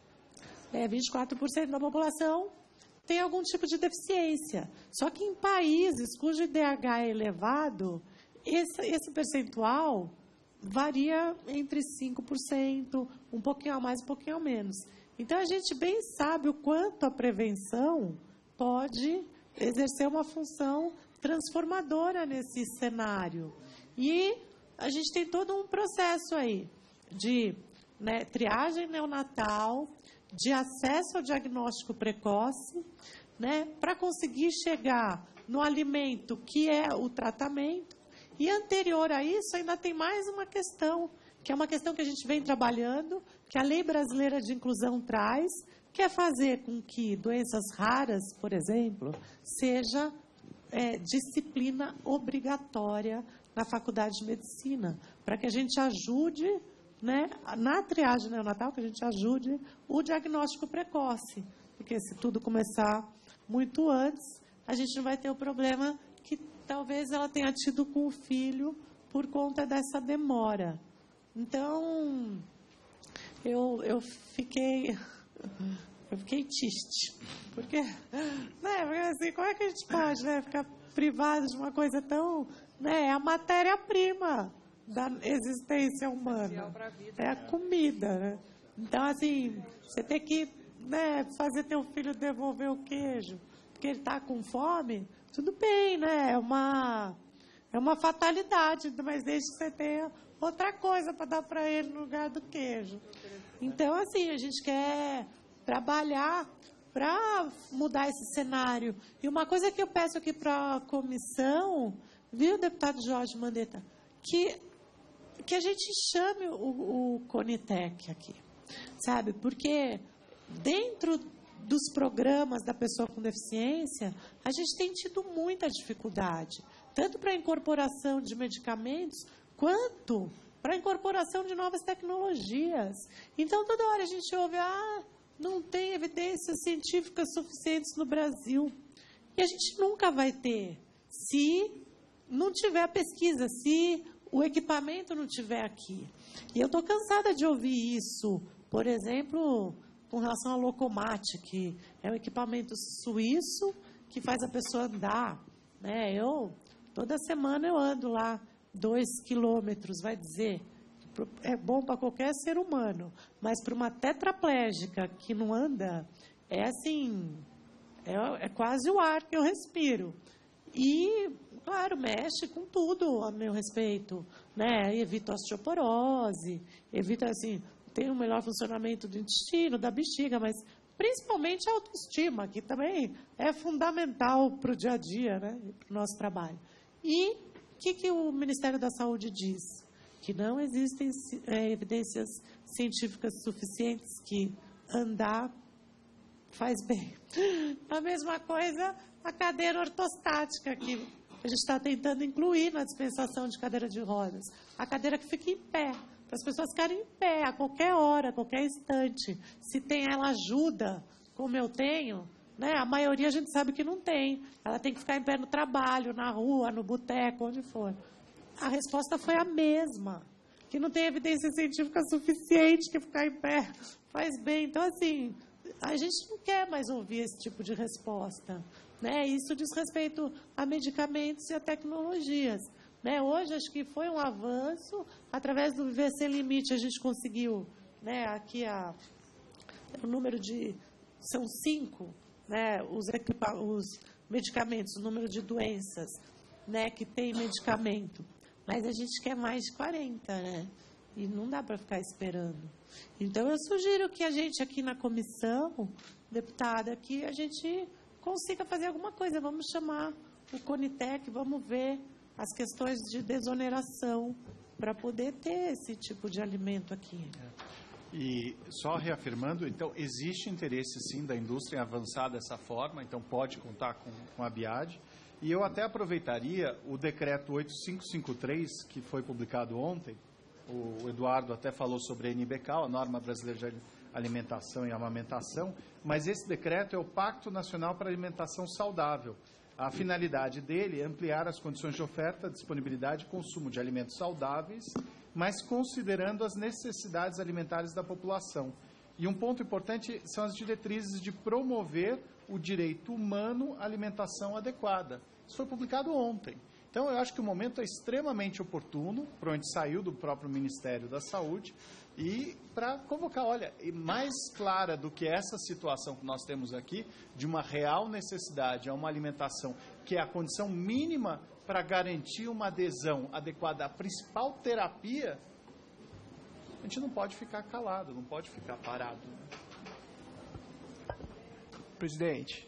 [SPEAKER 12] 24% da população tem algum tipo de deficiência. Só que em países cujo IDH é elevado, esse percentual varia entre 5%, um pouquinho a mais, um pouquinho a menos. Então, a gente bem sabe o quanto a prevenção pode exercer uma função transformadora nesse cenário. E a gente tem todo um processo aí de triagem neonatal, de acesso ao diagnóstico precoce, para conseguir chegar no alimento que é o tratamento. E anterior a isso, ainda tem mais uma questão, que é uma questão que a gente vem trabalhando, que a Lei Brasileira de Inclusão traz, que é fazer com que doenças raras, por exemplo, seja disciplina obrigatória na Faculdade de Medicina, para que a gente ajude, na triagem neonatal, que a gente ajude o diagnóstico precoce. Porque se tudo começar muito antes, a gente não vai ter o problema que talvez ela tenha tido com o filho por conta dessa demora. Então, eu fiquei triste. Porque assim, como é que a gente pode ficar privado de uma coisa tão... é a matéria-prima da existência humana. É a comida. Então, assim, você tem que fazer teu filho devolver o queijo porque ele está com fome, tudo bem, é uma fatalidade, mas desde que você tenha outra coisa para dar para ele no lugar do queijo. Então, assim, a gente quer trabalhar para mudar esse cenário. E uma coisa que eu peço aqui para a comissão, viu, deputado Jorge Mandetta, que a gente chame o Conitec aqui, sabe? Porque dentro dos programas da pessoa com deficiência, a gente tem tido muita dificuldade, tanto para a incorporação de medicamentos, quanto para a incorporação de novas tecnologias. Então, toda hora a gente ouve, não tem evidências científicas suficientes no Brasil. E a gente nunca vai ter, se não tiver pesquisa, se o equipamento não estiver aqui. E eu estou cansada de ouvir isso, por exemplo, com relação ao Locomate, que é um equipamento suíço que faz a pessoa andar. Toda semana eu ando lá 2 quilômetros, vai dizer, é bom para qualquer ser humano, mas para uma tetraplégica que não anda, é quase o ar que eu respiro. E, claro, mexe com tudo a meu respeito, evita osteoporose, evita, tem um melhor funcionamento do intestino, da bexiga, mas principalmente a autoestima, que também é fundamental para o dia a dia, para o nosso trabalho. E o que o Ministério da Saúde diz? Que não existem evidências científicas suficientes que andar faz bem. A mesma coisa, a cadeira ortostática, que a gente está tentando incluir na dispensação de cadeira de rodas. A cadeira que fica em pé, para as pessoas ficarem em pé a qualquer hora, a qualquer instante. Se tem ela ajuda, como eu tenho, a maioria a gente sabe que não tem. Ela tem que ficar em pé no trabalho, na rua, no boteco, onde for. A resposta foi a mesma, que não tem evidência científica suficiente que ficar em pé faz bem. Então, assim, a gente não quer mais ouvir esse tipo de resposta. Isso diz respeito a medicamentos e a tecnologias. Hoje, acho que foi um avanço. Através do Viver Sem Limite, a gente conseguiu, aqui o número de... São 5, os medicamentos, o número de doenças, que tem medicamento. Mas a gente quer mais de 40, E não dá para ficar esperando. Então, eu sugiro que a gente aqui na comissão, deputada, que a gente consiga fazer alguma coisa. Vamos chamar o Conitec, vamos ver as questões de desoneração para poder ter esse tipo de alimento aqui.
[SPEAKER 9] E só reafirmando, então, existe interesse, sim, da indústria em avançar dessa forma, então pode contar com a BIAD. E eu até aproveitaria o decreto 8553, que foi publicado ontem, o Eduardo até falou sobre a NBK, a Norma Brasileira de Alimentação e Amamentação, mas esse decreto é o Pacto Nacional para a Alimentação Saudável. A finalidade dele é ampliar as condições de oferta, disponibilidade e consumo de alimentos saudáveis, mas considerando as necessidades alimentares da população. E um ponto importante são as diretrizes de promover o direito humano à alimentação adequada. Isso foi publicado ontem. Então, eu acho que o momento é extremamente oportuno, para onde saiu do próprio Ministério da Saúde, e para convocar, olha, mais clara do que essa situação que nós temos aqui, de uma real necessidade a uma alimentação que é a condição mínima para garantir uma adesão adequada à principal terapia, a gente não pode ficar calado, não pode ficar parado.
[SPEAKER 13] Presidente,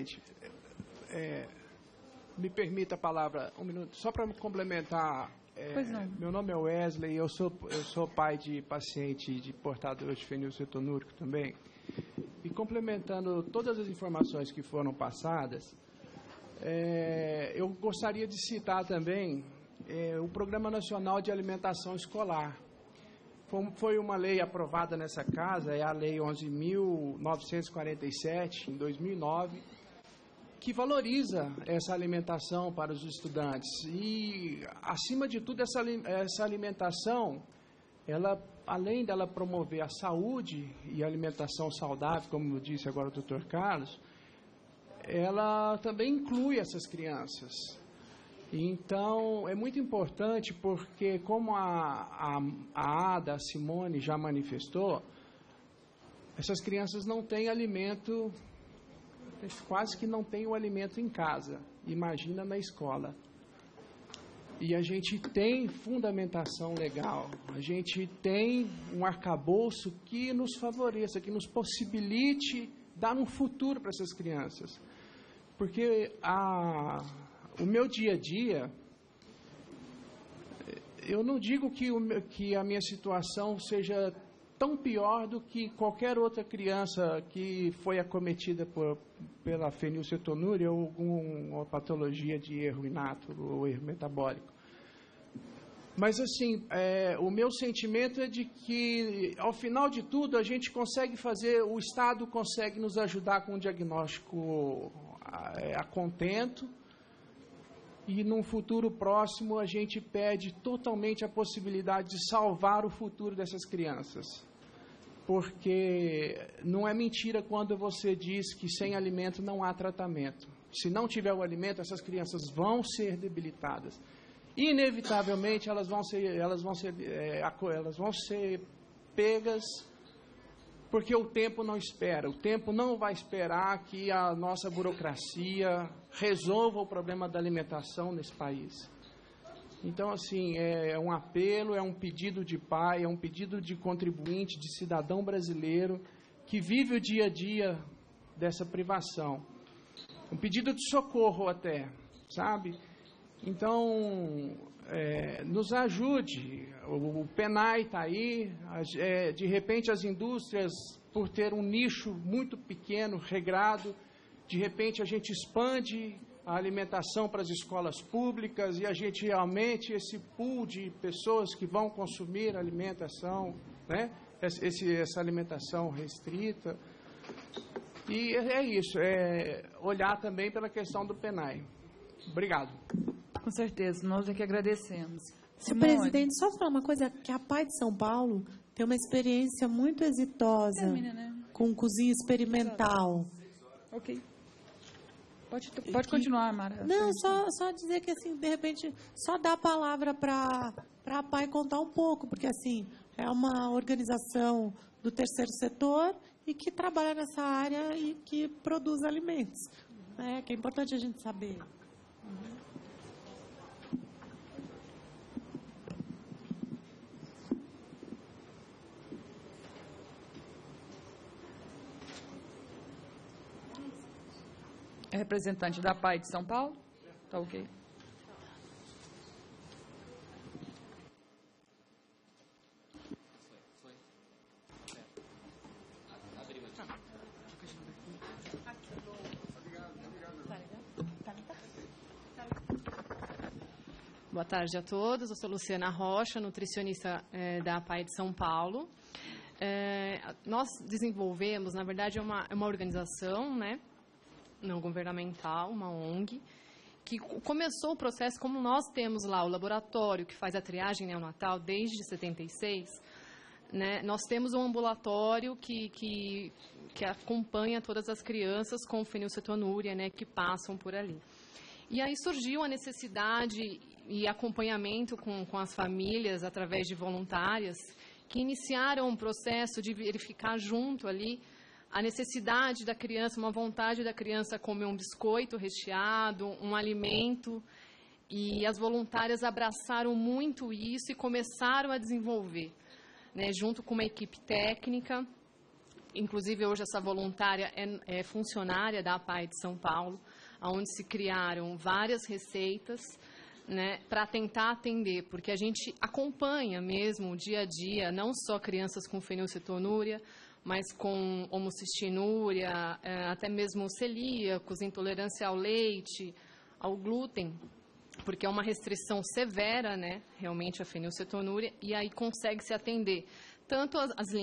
[SPEAKER 13] me permita a palavra, um minuto, só para complementar.
[SPEAKER 14] Pois não.
[SPEAKER 13] Meu nome é Wesley, eu sou pai de paciente de portador de fenilcetonúrico também. E complementando todas as informações que foram passadas, eu gostaria de citar também o Programa Nacional de Alimentação Escolar. Foi uma lei aprovada nessa casa, é a Lei 11.947, em 2009, que valoriza essa alimentação para os estudantes. E, acima de tudo, essa alimentação, ela, além dela promover a saúde e a alimentação saudável, como disse agora o Dr. Carlos, ela também inclui essas crianças. Então, é muito importante porque, como a Ada, a Simone já manifestou, essas crianças não têm alimento, quase que não têm o alimento em casa, imagina na escola. E a gente tem fundamentação legal, a gente tem um arcabouço que nos favoreça, que nos possibilite dar um futuro para essas crianças. Porque o meu dia a dia, eu não digo que a minha situação seja tão pior do que qualquer outra criança que foi acometida pela fenilcetonúria ou alguma patologia de erro inato ou erro metabólico. Mas, assim, o meu sentimento é de que, ao final de tudo, a gente consegue fazer, o Estado consegue nos ajudar com um diagnóstico a contento, e num futuro próximo a gente perde totalmente a possibilidade de salvar o futuro dessas crianças. Porque não é mentira quando você diz que sem alimento não há tratamento. Se não tiver o alimento, essas crianças vão ser debilitadas. Inevitavelmente elas vão ser pegas, porque o tempo não espera. O tempo não vai esperar que a nossa burocracia resolva o problema da alimentação nesse país. Então, assim, é um apelo, é um pedido de pai, é um pedido de contribuinte, de cidadão brasileiro que vive o dia a dia dessa privação. Um pedido de socorro até, sabe? Então, nos ajude. O PENAI está aí. De repente, as indústrias, por ter um nicho muito pequeno, regrado, de repente a gente expande a alimentação para as escolas públicas e a gente aumente esse pool de pessoas que vão consumir alimentação, né? Essa alimentação restrita. E é isso, olhar também pela questão do PENAI. Obrigado.
[SPEAKER 14] Com certeza, nós é que agradecemos.
[SPEAKER 12] Senhor presidente, só falar uma coisa, que a PAI de São Paulo tem uma experiência muito exitosa com cozinha experimental.
[SPEAKER 14] Ok. Pode continuar, Mara.
[SPEAKER 12] Não, só dizer que, assim, de repente, só dar a palavra para a PAI contar um pouco, porque, assim, é uma organização do terceiro setor e que trabalha nessa área e que produz alimentos. Que é importante a gente saber.
[SPEAKER 14] É representante da PAI de São Paulo? Tá ok.
[SPEAKER 15] Boa tarde a todos. Eu sou Luciana Rocha, nutricionista da APAI de São Paulo. Nós desenvolvemos, na verdade, é uma organização, né, não governamental, uma ONG, que começou o processo, como nós temos lá o laboratório que faz a triagem neonatal desde 76, né, nós temos um ambulatório que acompanha todas as crianças com fenilcetonúria, né, que passam por ali. E aí surgiu a necessidade e acompanhamento com as famílias, através de voluntárias, que iniciaram um processo de verificar junto ali a necessidade da criança, uma vontade da criança comer um biscoito recheado, um alimento. E as voluntárias abraçaram muito isso e começaram a desenvolver, né, junto com uma equipe técnica. Inclusive, hoje, essa voluntária é funcionária da APAI de São Paulo, onde se criaram várias receitas, né, para tentar atender, porque a gente acompanha mesmo o dia a dia, não só crianças com fenilcetonúria, mas com homocistinúria, até mesmo celíacos, intolerância ao leite, ao glúten, porque é uma restrição severa, né, realmente a fenilcetonúria, e aí consegue se atender tanto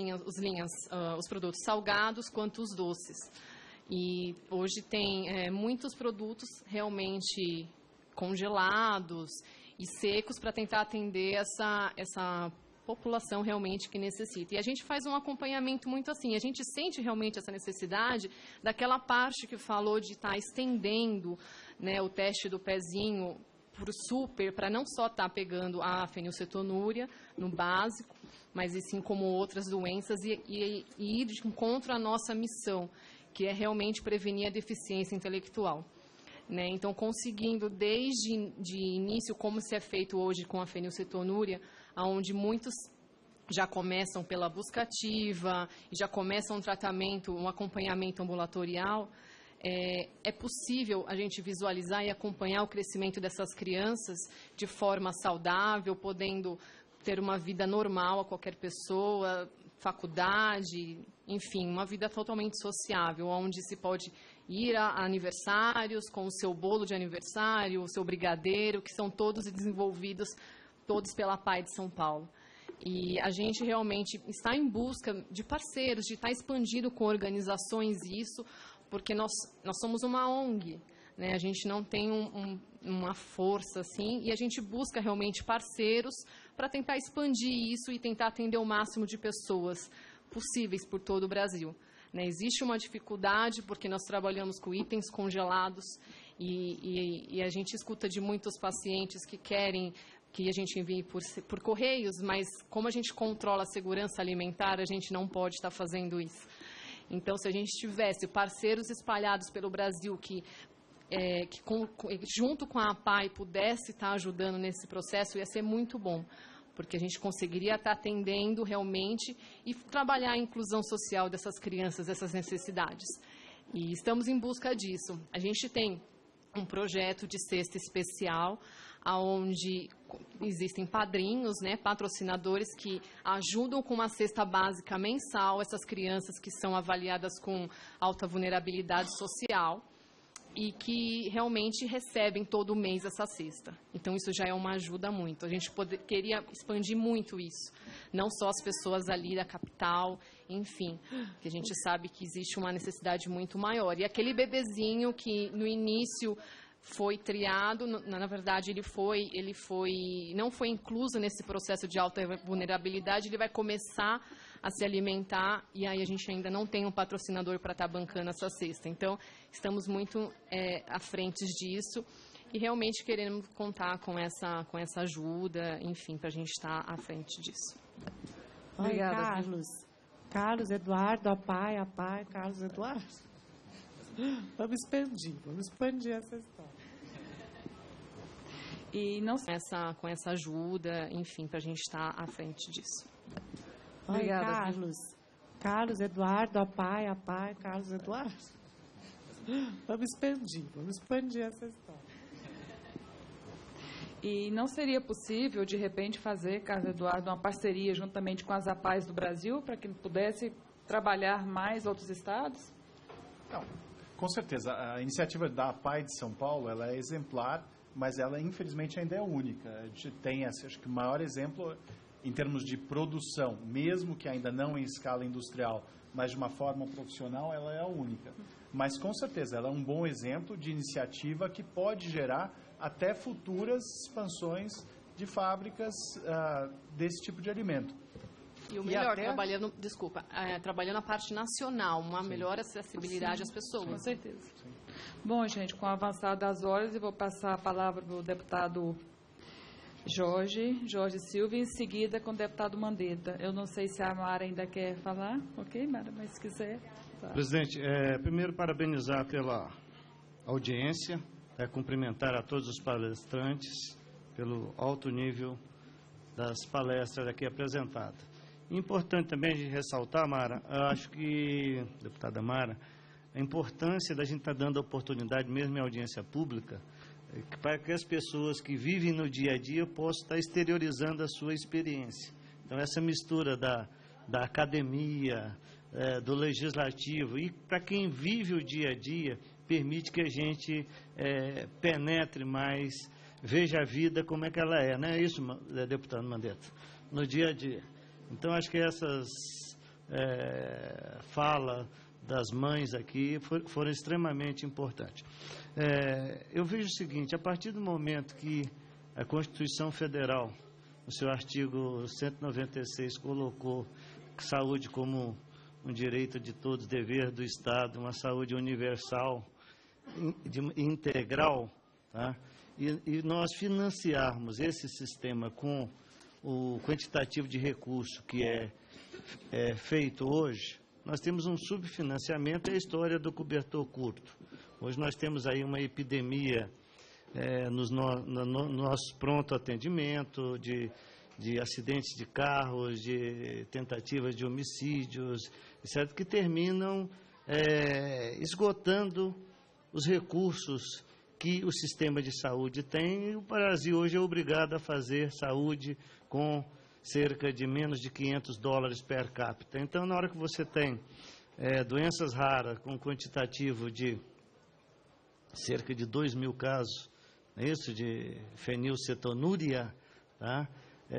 [SPEAKER 15] os produtos salgados quanto os doces. E hoje tem muitos produtos realmente congelados e secos para tentar atender essa população realmente que necessita. E a gente faz um acompanhamento muito assim, a gente sente realmente essa necessidade daquela parte que falou de estar estendendo, né, o teste do pezinho para o super, para não só estar pegando a fenilcetonúria no básico, mas e sim como outras doenças e ir de encontro à nossa missão, que é realmente prevenir a deficiência intelectual. Né? Então, conseguindo desde de início, como se é feito hoje com a fenilcetonúria, onde muitos já começam pela busca ativa, já começam um tratamento, um acompanhamento ambulatorial, é possível a gente visualizar e acompanhar o crescimento dessas crianças de forma saudável, podendo ter uma vida normal a qualquer pessoa, faculdade, enfim, uma vida totalmente sociável, onde se pode ir a aniversários com o seu bolo de aniversário, o seu brigadeiro, que são todos desenvolvidos, todos pela APAI de São Paulo. E a gente realmente está em busca de parceiros, de estar expandindo com organizações isso, porque nós somos uma ONG, né? A gente não tem uma força assim, e a gente busca realmente parceiros para tentar expandir isso e tentar atender o máximo de pessoas possíveis por todo o Brasil. Né? Existe uma dificuldade porque nós trabalhamos com itens congelados e a gente escuta de muitos pacientes que querem que a gente envie por correios, mas como a gente controla a segurança alimentar, a gente não pode estar fazendo isso. Então, se a gente tivesse parceiros espalhados pelo Brasil que junto com a APAI pudesse estar ajudando nesse processo, ia ser muito bom, porque a gente conseguiria estar atendendo realmente e trabalhar a inclusão social dessas crianças, dessas necessidades. E estamos em busca disso. A gente tem um projeto de cesta especial, onde existem padrinhos, né, patrocinadores que ajudam com uma cesta básica mensal essas crianças que são avaliadas com alta vulnerabilidade social e que realmente recebem todo mês essa cesta. Então, isso já é uma ajuda muito. A gente queria expandir muito isso. Não só as pessoas ali da capital, enfim, que a gente sabe que existe uma necessidade muito maior. E aquele bebezinho que no início foi triado, na verdade ele não foi incluso nesse processo de alta vulnerabilidade, ele vai começar a se alimentar e aí a gente ainda não tem um patrocinador para estar bancando essa cesta. Então, estamos muito à frente disso e realmente queremos contar com essa ajuda, enfim, para a gente estar à frente disso.
[SPEAKER 16] Obrigada. Oi, Carlos. Carlos Eduardo, APAI, Carlos Eduardo. Vamos expandir essa história.
[SPEAKER 15] E não com essa ajuda, enfim, para a gente estar à frente disso.
[SPEAKER 16] Obrigada. Oi, Carlos. Carlos Eduardo, APAI, Carlos Eduardo. Vamos expandir essa história.
[SPEAKER 14] E não seria possível, de repente, fazer, Carlos Eduardo, uma parceria juntamente com as APAIs do Brasil para que pudesse trabalhar mais outros estados?
[SPEAKER 9] Não, com certeza. A iniciativa da APAI de São Paulo ela é exemplar, mas ela, infelizmente, ainda é única. A gente tem, acho que o maior exemplo, em termos de produção, mesmo que ainda não em escala industrial, mas de uma forma profissional, ela é a única. Mas, com certeza, ela é um bom exemplo de iniciativa que pode gerar até futuras expansões de fábricas desse tipo de alimento.
[SPEAKER 15] E o melhor, trabalhando a parte nacional, uma melhor acessibilidade às pessoas.
[SPEAKER 14] Com certeza. Sim. Bom, gente, com o avançar das horas, eu vou passar a palavra para o deputado Jorge Silva, e em seguida com o deputado Mandetta. Eu não sei se a Mara ainda quer falar. Ok, Mara, mas se quiser. Tá.
[SPEAKER 17] Presidente, primeiro parabenizar pela audiência, cumprimentar a todos os palestrantes pelo alto nível das palestras aqui apresentadas. Importante também de ressaltar, Mara, eu acho que, deputada Mara, a importância da gente estar dando oportunidade, mesmo em audiência pública, para que as pessoas que vivem no dia a dia possam estar exteriorizando a sua experiência. Então, essa mistura da academia, do legislativo, e para quem vive o dia a dia, permite que a gente penetre mais, veja a vida como é que ela é. Não é isso, deputado Mandetta? No dia a dia. Então, acho que essas falas das mães aqui foram extremamente importantes. Eu vejo o seguinte, a partir do momento que a Constituição Federal, no seu artigo 196, colocou saúde como um direito de todos, dever do Estado, uma saúde universal, integral, tá? E nós financiarmos esse sistema com o quantitativo de recurso que é feito hoje, nós temos um subfinanciamento, é a história do cobertor curto. Hoje nós temos aí uma epidemia no nosso pronto atendimento de acidentes de carros, de tentativas de homicídios, etc., que terminam esgotando os recursos que o sistema de saúde tem, e o Brasil hoje é obrigado a fazer saúde com cerca de menos de $500 per capita. Então, na hora que você tem doenças raras com quantitativo de cerca de 2.000 casos, não é isso, de fenilcetonúria, tá?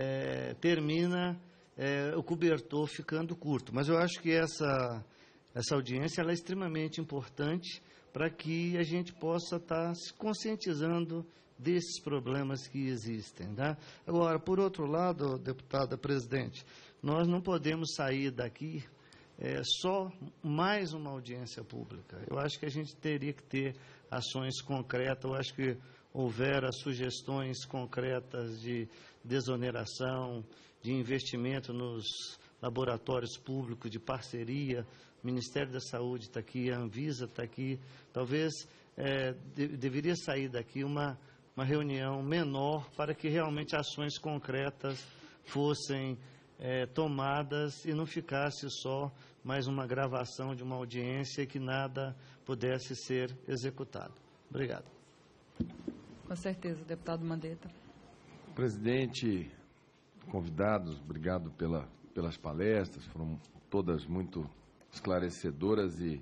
[SPEAKER 17] Termina o cobertor ficando curto. Mas eu acho que essa audiência ela é extremamente importante para que a gente possa estar se conscientizando desses problemas que existem, tá? Agora, por outro lado, deputada presidente, nós não podemos sair daqui só mais uma audiência pública. Eu acho que a gente teria que ter ações concretas, eu acho que houvera sugestões concretas de desoneração, de investimento nos laboratórios públicos, de parceria. O Ministério da Saúde está aqui, a Anvisa está aqui. Talvez deveria sair daqui uma reunião menor para que realmente ações concretas fossem tomadas e não ficasse só mais uma gravação de uma audiência que nada pudesse ser executado. Obrigado.
[SPEAKER 14] Com certeza, deputado Mandetta.
[SPEAKER 8] Presidente, convidados, obrigado pelas palestras, foram todas muito esclarecedoras e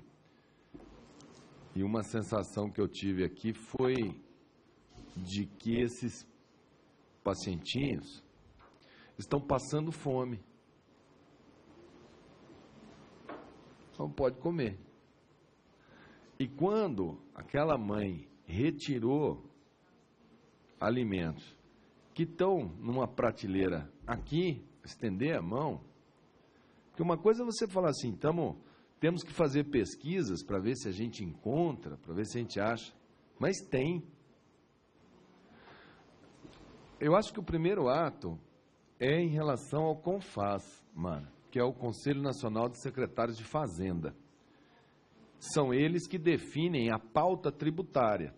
[SPEAKER 8] uma sensação que eu tive aqui foi de que esses pacientinhos estão passando fome. Não pode comer. E quando aquela mãe retirou alimentos que estão numa prateleira aqui, estender a mão, porque uma coisa é você falar assim, temos que fazer pesquisas para ver se a gente encontra, para ver se a gente acha, mas tem. Eu acho que o primeiro ato é em relação ao CONFAZ, que é o Conselho Nacional de Secretários de Fazenda. São eles que definem a pauta tributária.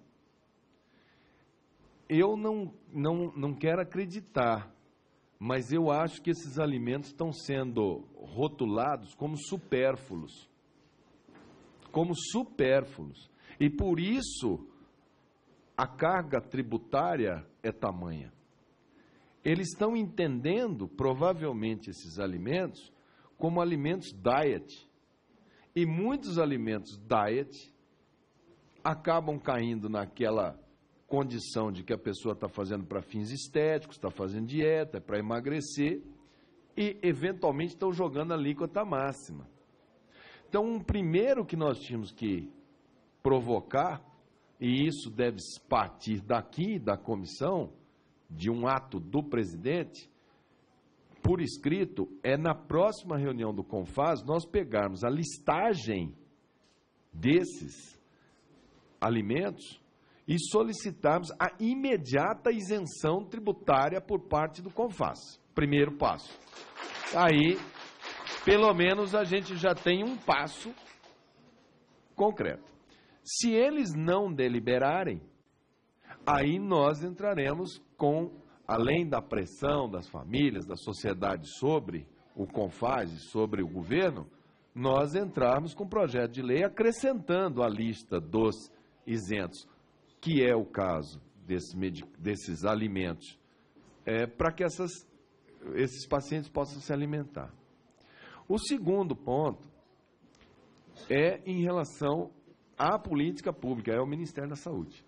[SPEAKER 8] Eu não quero acreditar, mas eu acho que esses alimentos estão sendo rotulados como supérfluos. Como supérfluos. E por isso a carga tributária é tamanha. Eles estão entendendo, provavelmente, esses alimentos como alimentos diet. E muitos alimentos diet acabam caindo naquela condição de que a pessoa está fazendo para fins estéticos, está fazendo dieta, para emagrecer, e, eventualmente, estão jogando a alíquota máxima. Então, um primeiro que nós tínhamos que provocar, e isso deve partir daqui, da comissão, de um ato do presidente, por escrito, é na próxima reunião do CONFAS, nós pegarmos a listagem desses alimentos e solicitarmos a imediata isenção tributária por parte do CONFAS. Primeiro passo. Aí, pelo menos, a gente já tem um passo concreto. Se eles não deliberarem, aí nós entraremos com, além da pressão das famílias, da sociedade sobre o CONFAS e sobre o governo, nós entrarmos com um projeto de lei acrescentando a lista dos isentos, que é o caso desses alimentos, para que esses pacientes possam se alimentar. O segundo ponto é em relação à política pública, é o Ministério da Saúde.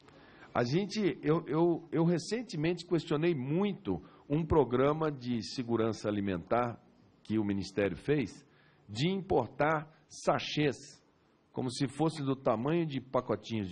[SPEAKER 8] Eu recentemente questionei muito um programa de segurança alimentar que o Ministério fez, de importar sachês, como se fosse do tamanho de pacotinhos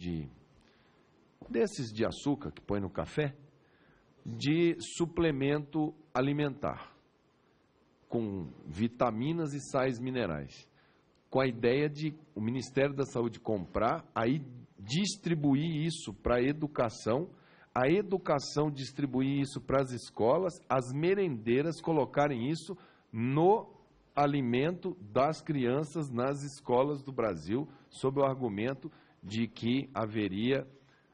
[SPEAKER 8] desses de açúcar que põe no café, de suplemento alimentar, com vitaminas e sais minerais, com a ideia de o Ministério da Saúde comprar, aí distribuir isso para a educação distribuir isso para as escolas, as merendeiras colocarem isso no alimento das crianças nas escolas do Brasil, sob o argumento de que haveria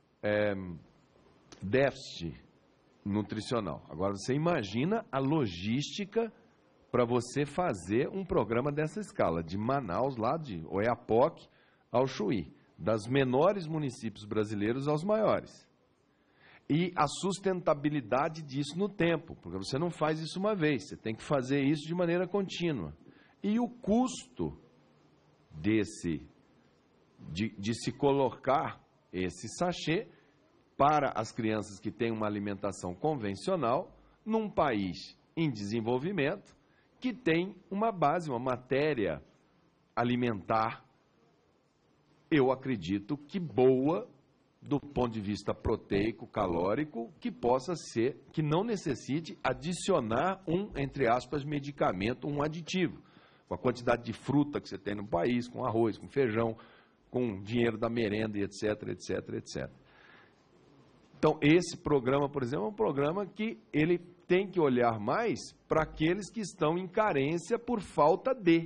[SPEAKER 8] déficit nutricional. Agora, você imagina a logística para você fazer um programa dessa escala, de Manaus, lá de Oiapoque ao Chuí, das menores municípios brasileiros aos maiores. E a sustentabilidade disso no tempo, porque você não faz isso uma vez, você tem que fazer isso de maneira contínua. E o custo de se colocar esse sachê para as crianças que têm uma alimentação convencional num país em desenvolvimento que tem uma base, uma matéria alimentar, eu acredito que boa do ponto de vista proteico, calórico, que possa ser, que não necessite adicionar entre aspas, medicamento, um aditivo. Com a quantidade de fruta que você tem no país, com arroz, com feijão, com dinheiro da merenda, e etc, etc, etc. Então, esse programa, por exemplo, é um programa que ele tem que olhar mais para aqueles que estão em carência por falta de.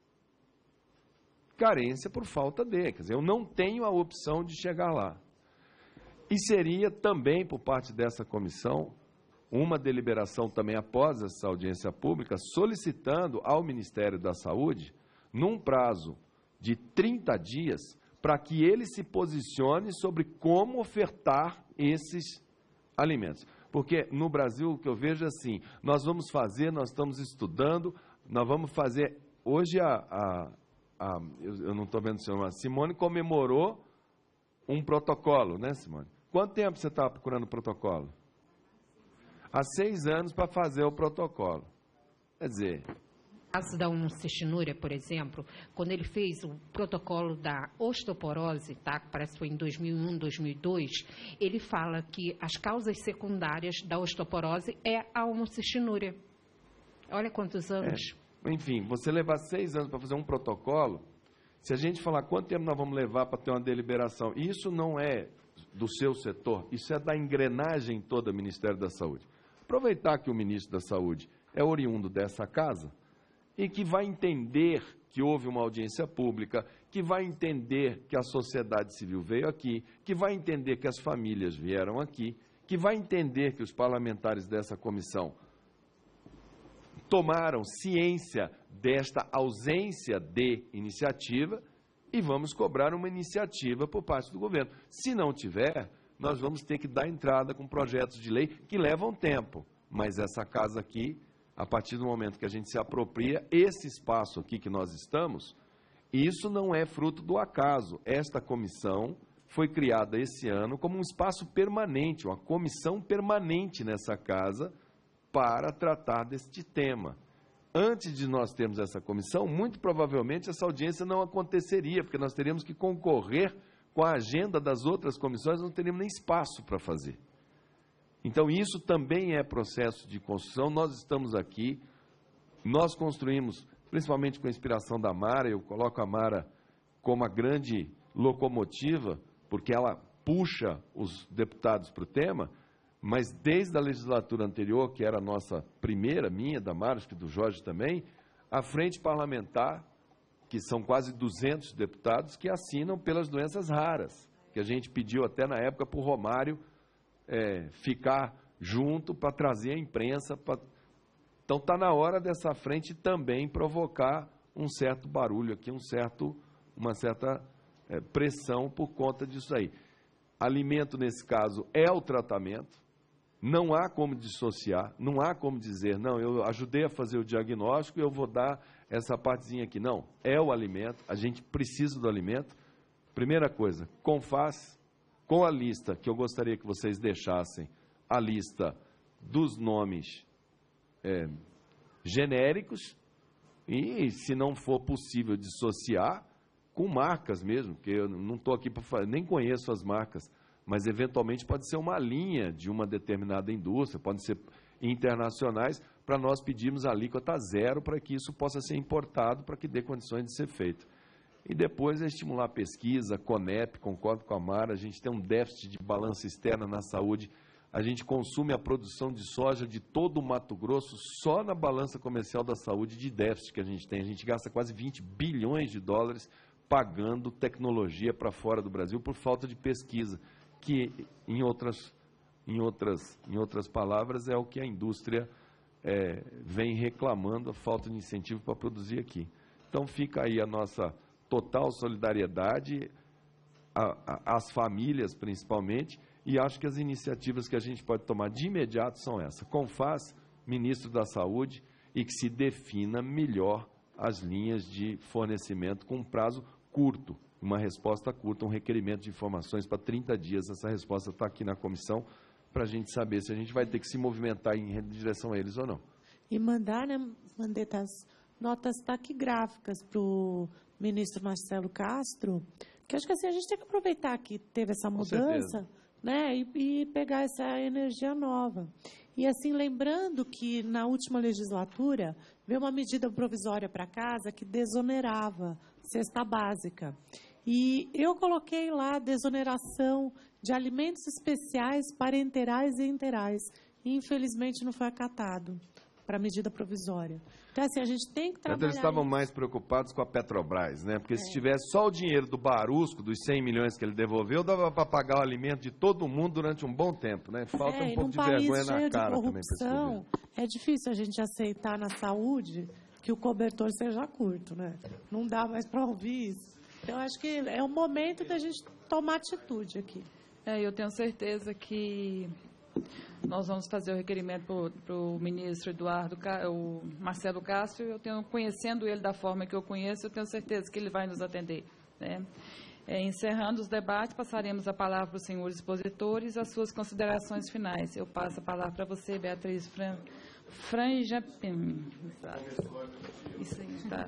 [SPEAKER 8] Carência por falta de. Quer dizer, eu não tenho a opção de chegar lá. E seria também, por parte dessa comissão, uma deliberação também após essa audiência pública, solicitando ao Ministério da Saúde, num prazo de 30 dias, para que ele se posicione sobre como ofertar esses alimentos. Porque no Brasil, o que eu vejo é assim, nós estamos estudando, nós vamos fazer, hoje eu não estou vendo o senhor, a Simone comemorou um protocolo, né, Simone? Quanto tempo você estava procurando o protocolo? Há 6 anos para fazer o protocolo. Quer dizer...
[SPEAKER 10] No caso da onocestinúria, por exemplo, quando ele fez o protocolo da osteoporose, tá, parece que foi em 2001, 2002, ele fala que as causas secundárias da osteoporose é a onocestinúria. Olha quantos anos.
[SPEAKER 8] Enfim, você levar 6 anos para fazer um protocolo, se a gente falar quanto tempo nós vamos levar para ter uma deliberação, isso não é do seu setor, isso é da engrenagem toda do Ministério da Saúde. Aproveitar que o ministro da Saúde é oriundo dessa casa e que vai entender que houve uma audiência pública, que vai entender que a sociedade civil veio aqui, que vai entender que as famílias vieram aqui, que vai entender que os parlamentares dessa comissão tomaram ciência desta ausência de iniciativa e vamos cobrar uma iniciativa por parte do governo. Se não tiver, nós vamos ter que dar entrada com projetos de lei que levam tempo. Mas essa casa aqui, a partir do momento que a gente se apropria, esse espaço aqui que nós estamos, isso não é fruto do acaso. Esta comissão foi criada esse ano como um espaço permanente, uma comissão permanente nessa casa para tratar deste tema. Antes de nós termos essa comissão, muito provavelmente essa audiência não aconteceria, porque nós teríamos que concorrer com a agenda das outras comissões, não teríamos nem espaço para fazer. Então, isso também é processo de construção. Nós estamos aqui, nós construímos, principalmente com a inspiração da Mara, eu coloco a Mara como a grande locomotiva, porque ela puxa os deputados para o tema, mas desde a legislatura anterior, que era a nossa primeira, minha, da Mara, acho que do Jorge também, a frente parlamentar, que são quase 200 deputados, que assinam pelas doenças raras, que a gente pediu até na época para o Romário ficar junto para trazer a imprensa. Então está na hora dessa frente também provocar um certo barulho aqui, uma certa pressão por conta disso aí. Alimento, nesse caso, é o tratamento, não há como dissociar, não há como dizer, não, eu ajudei a fazer o diagnóstico e eu vou dar essa partezinha aqui. Não, é o alimento, a gente precisa do alimento. Primeira coisa, CONFAS, com a lista, que eu gostaria que vocês deixassem, a lista dos nomes genéricos, e se não for possível dissociar, com marcas mesmo, porque eu não estou aqui para falar, nem conheço as marcas, mas eventualmente pode ser uma linha de uma determinada indústria, podem ser internacionais, para nós pedirmos a alíquota zero para que isso possa ser importado, para que dê condições de ser feito. E depois é estimular a pesquisa, CONEP, concordo com a Mara, a gente tem um déficit de balança externa na saúde, a gente consome a produção de soja de todo o Mato Grosso só na balança comercial da saúde de déficit que a gente gasta quase 20 bilhões de dólares pagando tecnologia para fora do Brasil por falta de pesquisa, que, em outras palavras, é o que a indústria vem reclamando, a falta de incentivo para produzir aqui. Então, fica aí a nossa total solidariedade, às famílias, principalmente, e acho que as iniciativas que a gente pode tomar de imediato são essas. CONFAS, Ministro da Saúde, e que se defina melhor as linhas de fornecimento com um prazo curto, uma resposta curta, um requerimento de informações para 30 dias. Essa resposta está aqui na comissão para a gente saber se a gente vai ter que se movimentar em direção a eles ou não.
[SPEAKER 16] E mandar, né, Mandetta, as notas taquigráficas para o ministro Marcelo Castro, que acho que assim, a gente tem que aproveitar que teve essa mudança, né, e pegar essa energia nova. E assim, lembrando que na última legislatura veio uma medida provisória para casa que desonerava cesta básica. E eu coloquei lá desoneração de alimentos especiais, parenterais e enterais. E, infelizmente, não foi acatado para a medida provisória. Então, assim, a gente tem que trabalhar...
[SPEAKER 8] Eles estavam mais preocupados com a Petrobras, né? Porque se tivesse só o dinheiro do Barusco, dos 100 milhões que ele devolveu, dava para pagar o alimento de todo mundo durante um bom tempo, né? Falta um pouco de vergonha na cara também para esse governo.
[SPEAKER 16] É difícil a gente aceitar na saúde que o cobertor seja curto, né? Não dá mais para ouvir isso. Então, acho que é o momento da gente tomar atitude aqui.
[SPEAKER 14] Eu tenho certeza que nós vamos fazer o requerimento para o ministro o Marcelo Castro. Conhecendo ele da forma que eu conheço, eu tenho certeza que ele vai nos atender, né? Encerrando os debates, passaremos a palavra para os senhores expositores, as suas considerações finais. Eu passo a palavra para você, Beatriz Franjapim. Isso aí, tá.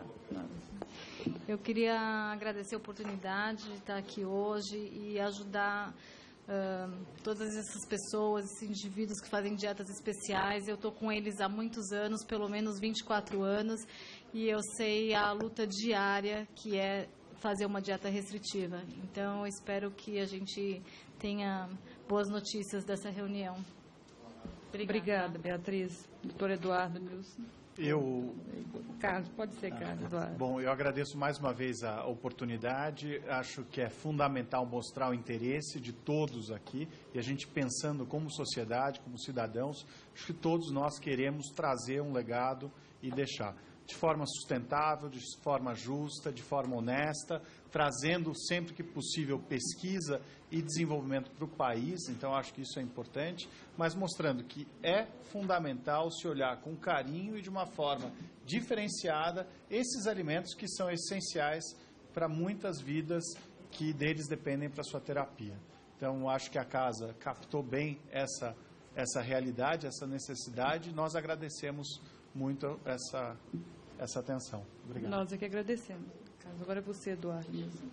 [SPEAKER 3] Eu queria agradecer a oportunidade de estar aqui hoje e ajudar todas essas pessoas, esses indivíduos que fazem dietas especiais. Eu estou com eles há muitos anos, pelo menos 24 anos, e eu sei a luta diária que é fazer uma dieta restritiva. Então, eu espero que a gente tenha boas notícias dessa reunião.
[SPEAKER 14] Obrigada, Beatriz. Doutor Eduardo Nilson.
[SPEAKER 9] Carlos,
[SPEAKER 14] pode ser, Carlos Eduardo.
[SPEAKER 9] Bom, eu agradeço mais uma vez a oportunidade. Acho que é fundamental mostrar o interesse de todos aqui e a gente pensando como sociedade, como cidadãos, acho que todos nós queremos trazer um legado e deixar de forma sustentável, de forma justa, de forma honesta, trazendo sempre que possível pesquisa e desenvolvimento para o país. Então, acho que isso é importante, mas mostrando que é fundamental se olhar com carinho e de uma forma diferenciada esses alimentos que são essenciais para muitas vidas que deles dependem para sua terapia. Então, acho que a casa captou bem essa realidade, essa necessidade. Nós agradecemos muito essa atenção. Obrigado.
[SPEAKER 14] Nós é que agradecemos. Agora é você, Eduardo.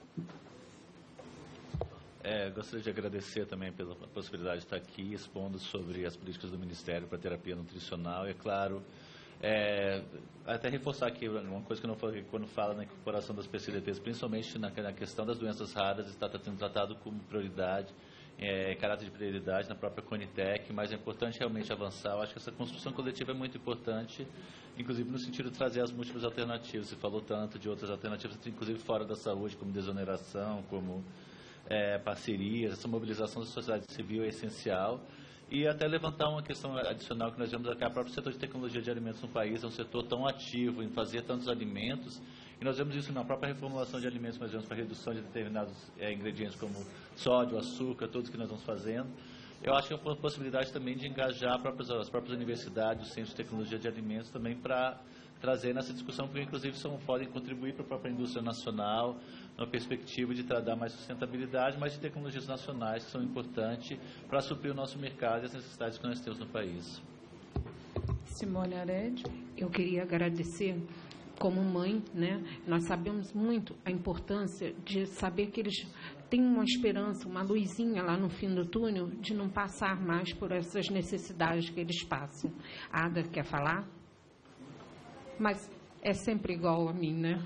[SPEAKER 5] Gostaria de agradecer também pela possibilidade de estar aqui expondo sobre as políticas do Ministério para a terapia nutricional. E, é claro, até reforçar aqui uma coisa que eu não falei quando fala na incorporação das PCDTs, principalmente na questão das doenças raras, está sendo tratado como prioridade, caráter de prioridade na própria Conitec, mas é importante realmente avançar. Eu acho que essa construção coletiva é muito importante, inclusive no sentido de trazer as múltiplas alternativas. Você falou tanto de outras alternativas, inclusive fora da saúde, como desoneração, como parcerias. Essa mobilização da sociedade civil é essencial. E até levantar uma questão adicional que nós vemos aqui, o próprio setor de tecnologia de alimentos no país é um setor tão ativo em fazer tantos alimentos, e nós vemos isso na própria reformulação de alimentos que nós vemos para redução de determinados ingredientes como sódio, açúcar, todos que nós vamos fazendo. Eu acho que é uma possibilidade também de engajar as próprias universidades, os centros de tecnologia de alimentos também para trazer nessa discussão, porque inclusive podem contribuir para a própria indústria nacional, numa perspectiva de dar mais sustentabilidade, mas de tecnologias nacionais que são importantes para suprir o nosso mercado e as necessidades que nós temos no país.
[SPEAKER 14] Simone Arede.
[SPEAKER 10] Eu queria agradecer, como mãe, né? Nós sabemos muito a importância de saber que eles têm uma esperança, uma luzinha lá no fim do túnel, de não passar mais por essas necessidades que eles passam. A Ada quer falar? Mas é sempre igual a mim, né?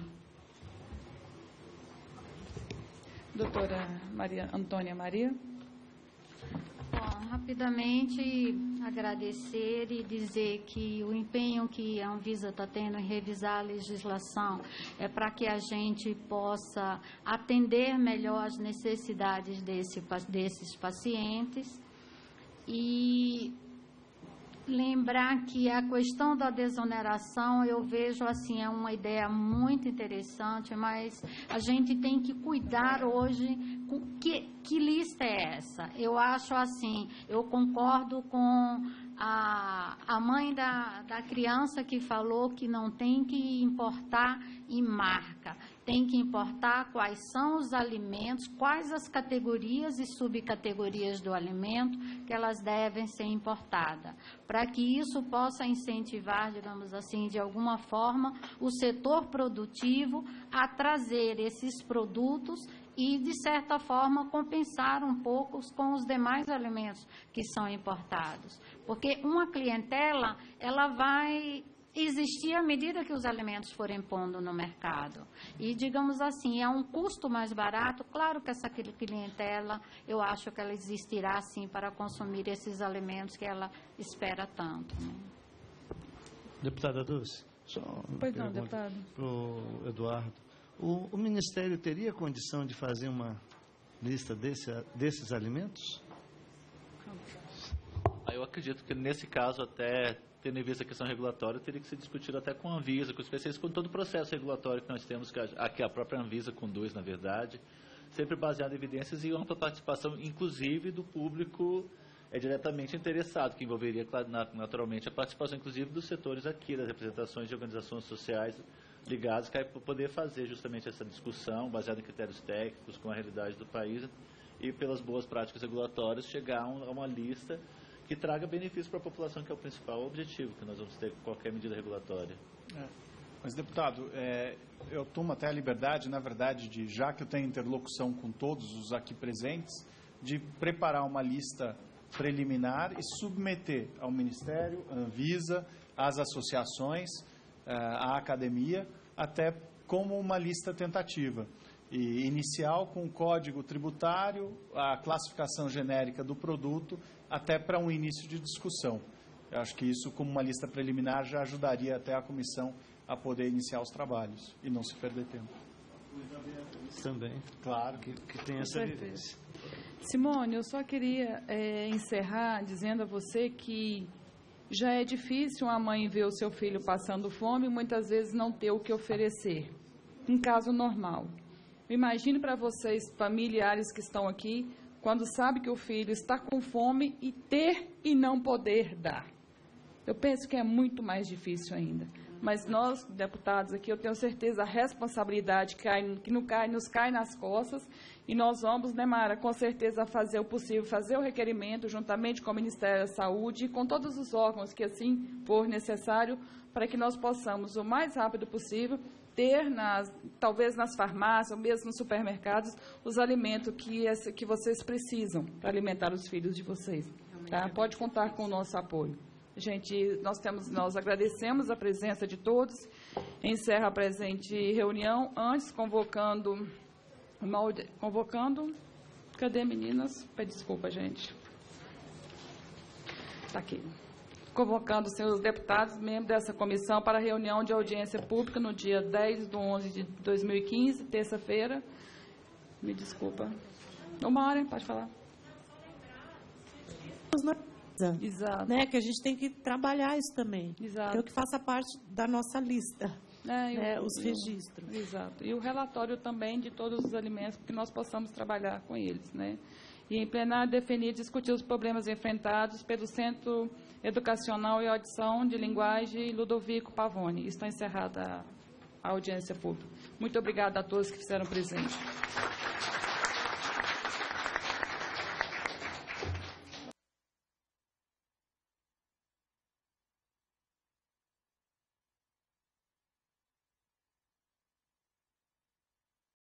[SPEAKER 14] Doutora Antônia Maria.
[SPEAKER 7] Bom, rapidamente agradecer e dizer que o empenho que a Anvisa está tendo em revisar a legislação é para que a gente possa atender melhor as necessidades desses pacientes e lembrar que a questão da desoneração, eu vejo assim, é uma ideia muito interessante, mas a gente tem que cuidar hoje com que lista é essa. Eu acho assim, eu concordo com a mãe da criança que falou que não tem que importar em marca, tem que importar quais são os alimentos, quais as categorias e subcategorias do alimento que elas devem ser importadas, para que isso possa incentivar, digamos assim, de alguma forma, o setor produtivo a trazer esses produtos e, de certa forma, compensar um pouco com os demais alimentos que são importados. Porque uma clientela, ela vai existir à medida que os alimentos forem pondo no mercado. E, digamos assim, é um custo mais barato. Claro que essa clientela, eu acho que ela existirá, sim, para consumir esses alimentos que ela espera tanto. Né?
[SPEAKER 17] Deputada Dulce, só uma pergunta
[SPEAKER 14] deputado.
[SPEAKER 17] Para o Eduardo. O Ministério teria condição de fazer uma lista desses alimentos?
[SPEAKER 5] Eu acredito que, nesse caso, até tendo em vista a questão regulatória, teria que ser discutido até com a Anvisa, com os especialistas, com todo o processo regulatório que nós temos, que a própria Anvisa conduz, na verdade, sempre baseado em evidências e ampla participação, inclusive, do público diretamente interessado, que envolveria, naturalmente, a participação, inclusive, dos setores aqui, das representações de organizações sociais ligadas, para poder fazer justamente essa discussão, baseada em critérios técnicos, com a realidade do país, e pelas boas práticas regulatórias, chegar a uma lista que traga benefício para a população, que é o principal objetivo que nós vamos ter com qualquer medida regulatória.
[SPEAKER 9] Mas, deputado, eu tomo até a liberdade, na verdade, já que eu tenho interlocução com todos os aqui presentes, de preparar uma lista preliminar e submeter ao Ministério, à Anvisa, às associações, à academia, até como uma lista tentativa. E inicial com o código tributário, a classificação genérica do produto, até para um início de discussão. Eu acho que isso, como uma lista preliminar, já ajudaria até a comissão a poder iniciar os trabalhos e não se perder tempo.
[SPEAKER 17] Também.
[SPEAKER 9] Claro.
[SPEAKER 17] Que tem essa evidência.
[SPEAKER 14] Simone, eu só queria encerrar dizendo a você que já é difícil uma mãe ver o seu filho passando fome e muitas vezes não ter o que oferecer. Um caso normal. Imagine para vocês, familiares que estão aqui, quando sabe que o filho está com fome e ter e não poder dar. Eu penso que é muito mais difícil ainda. mas nós, deputados aqui, eu tenho certeza a responsabilidade que nos cai nas costas, e nós vamos, né, Mara, com certeza fazer o possível, fazer o requerimento juntamente com o Ministério da Saúde e com todos os órgãos que assim for necessário, para que nós possamos, o mais rápido possível, ter, talvez nas farmácias ou mesmo nos supermercados, os alimentos que vocês precisam para alimentar os filhos de vocês. Tá? Pode contar com o nosso apoio. Gente, nós agradecemos a presença de todos. Encerro a presente reunião, antes convocando... Cadê, meninas? Desculpa, gente. Está aqui. Convocando os senhores deputados, membros dessa comissão, para a reunião de audiência pública no dia 10/11 de 2015, terça-feira. Me desculpa. Mara, pode falar.
[SPEAKER 16] Exato. Né, que a gente tem que trabalhar isso também.
[SPEAKER 14] Exato.
[SPEAKER 16] Eu que faça parte da nossa lista. Os registros.
[SPEAKER 14] Exato. E o relatório também de todos os alimentos, para que nós possamos trabalhar com eles, né? E em plenário definir e discutir os problemas enfrentados pelo Centro Educacional e Audição de Linguagem Ludovico Pavone. Está encerrada a audiência pública. Muito obrigada a todos que fizeram presente.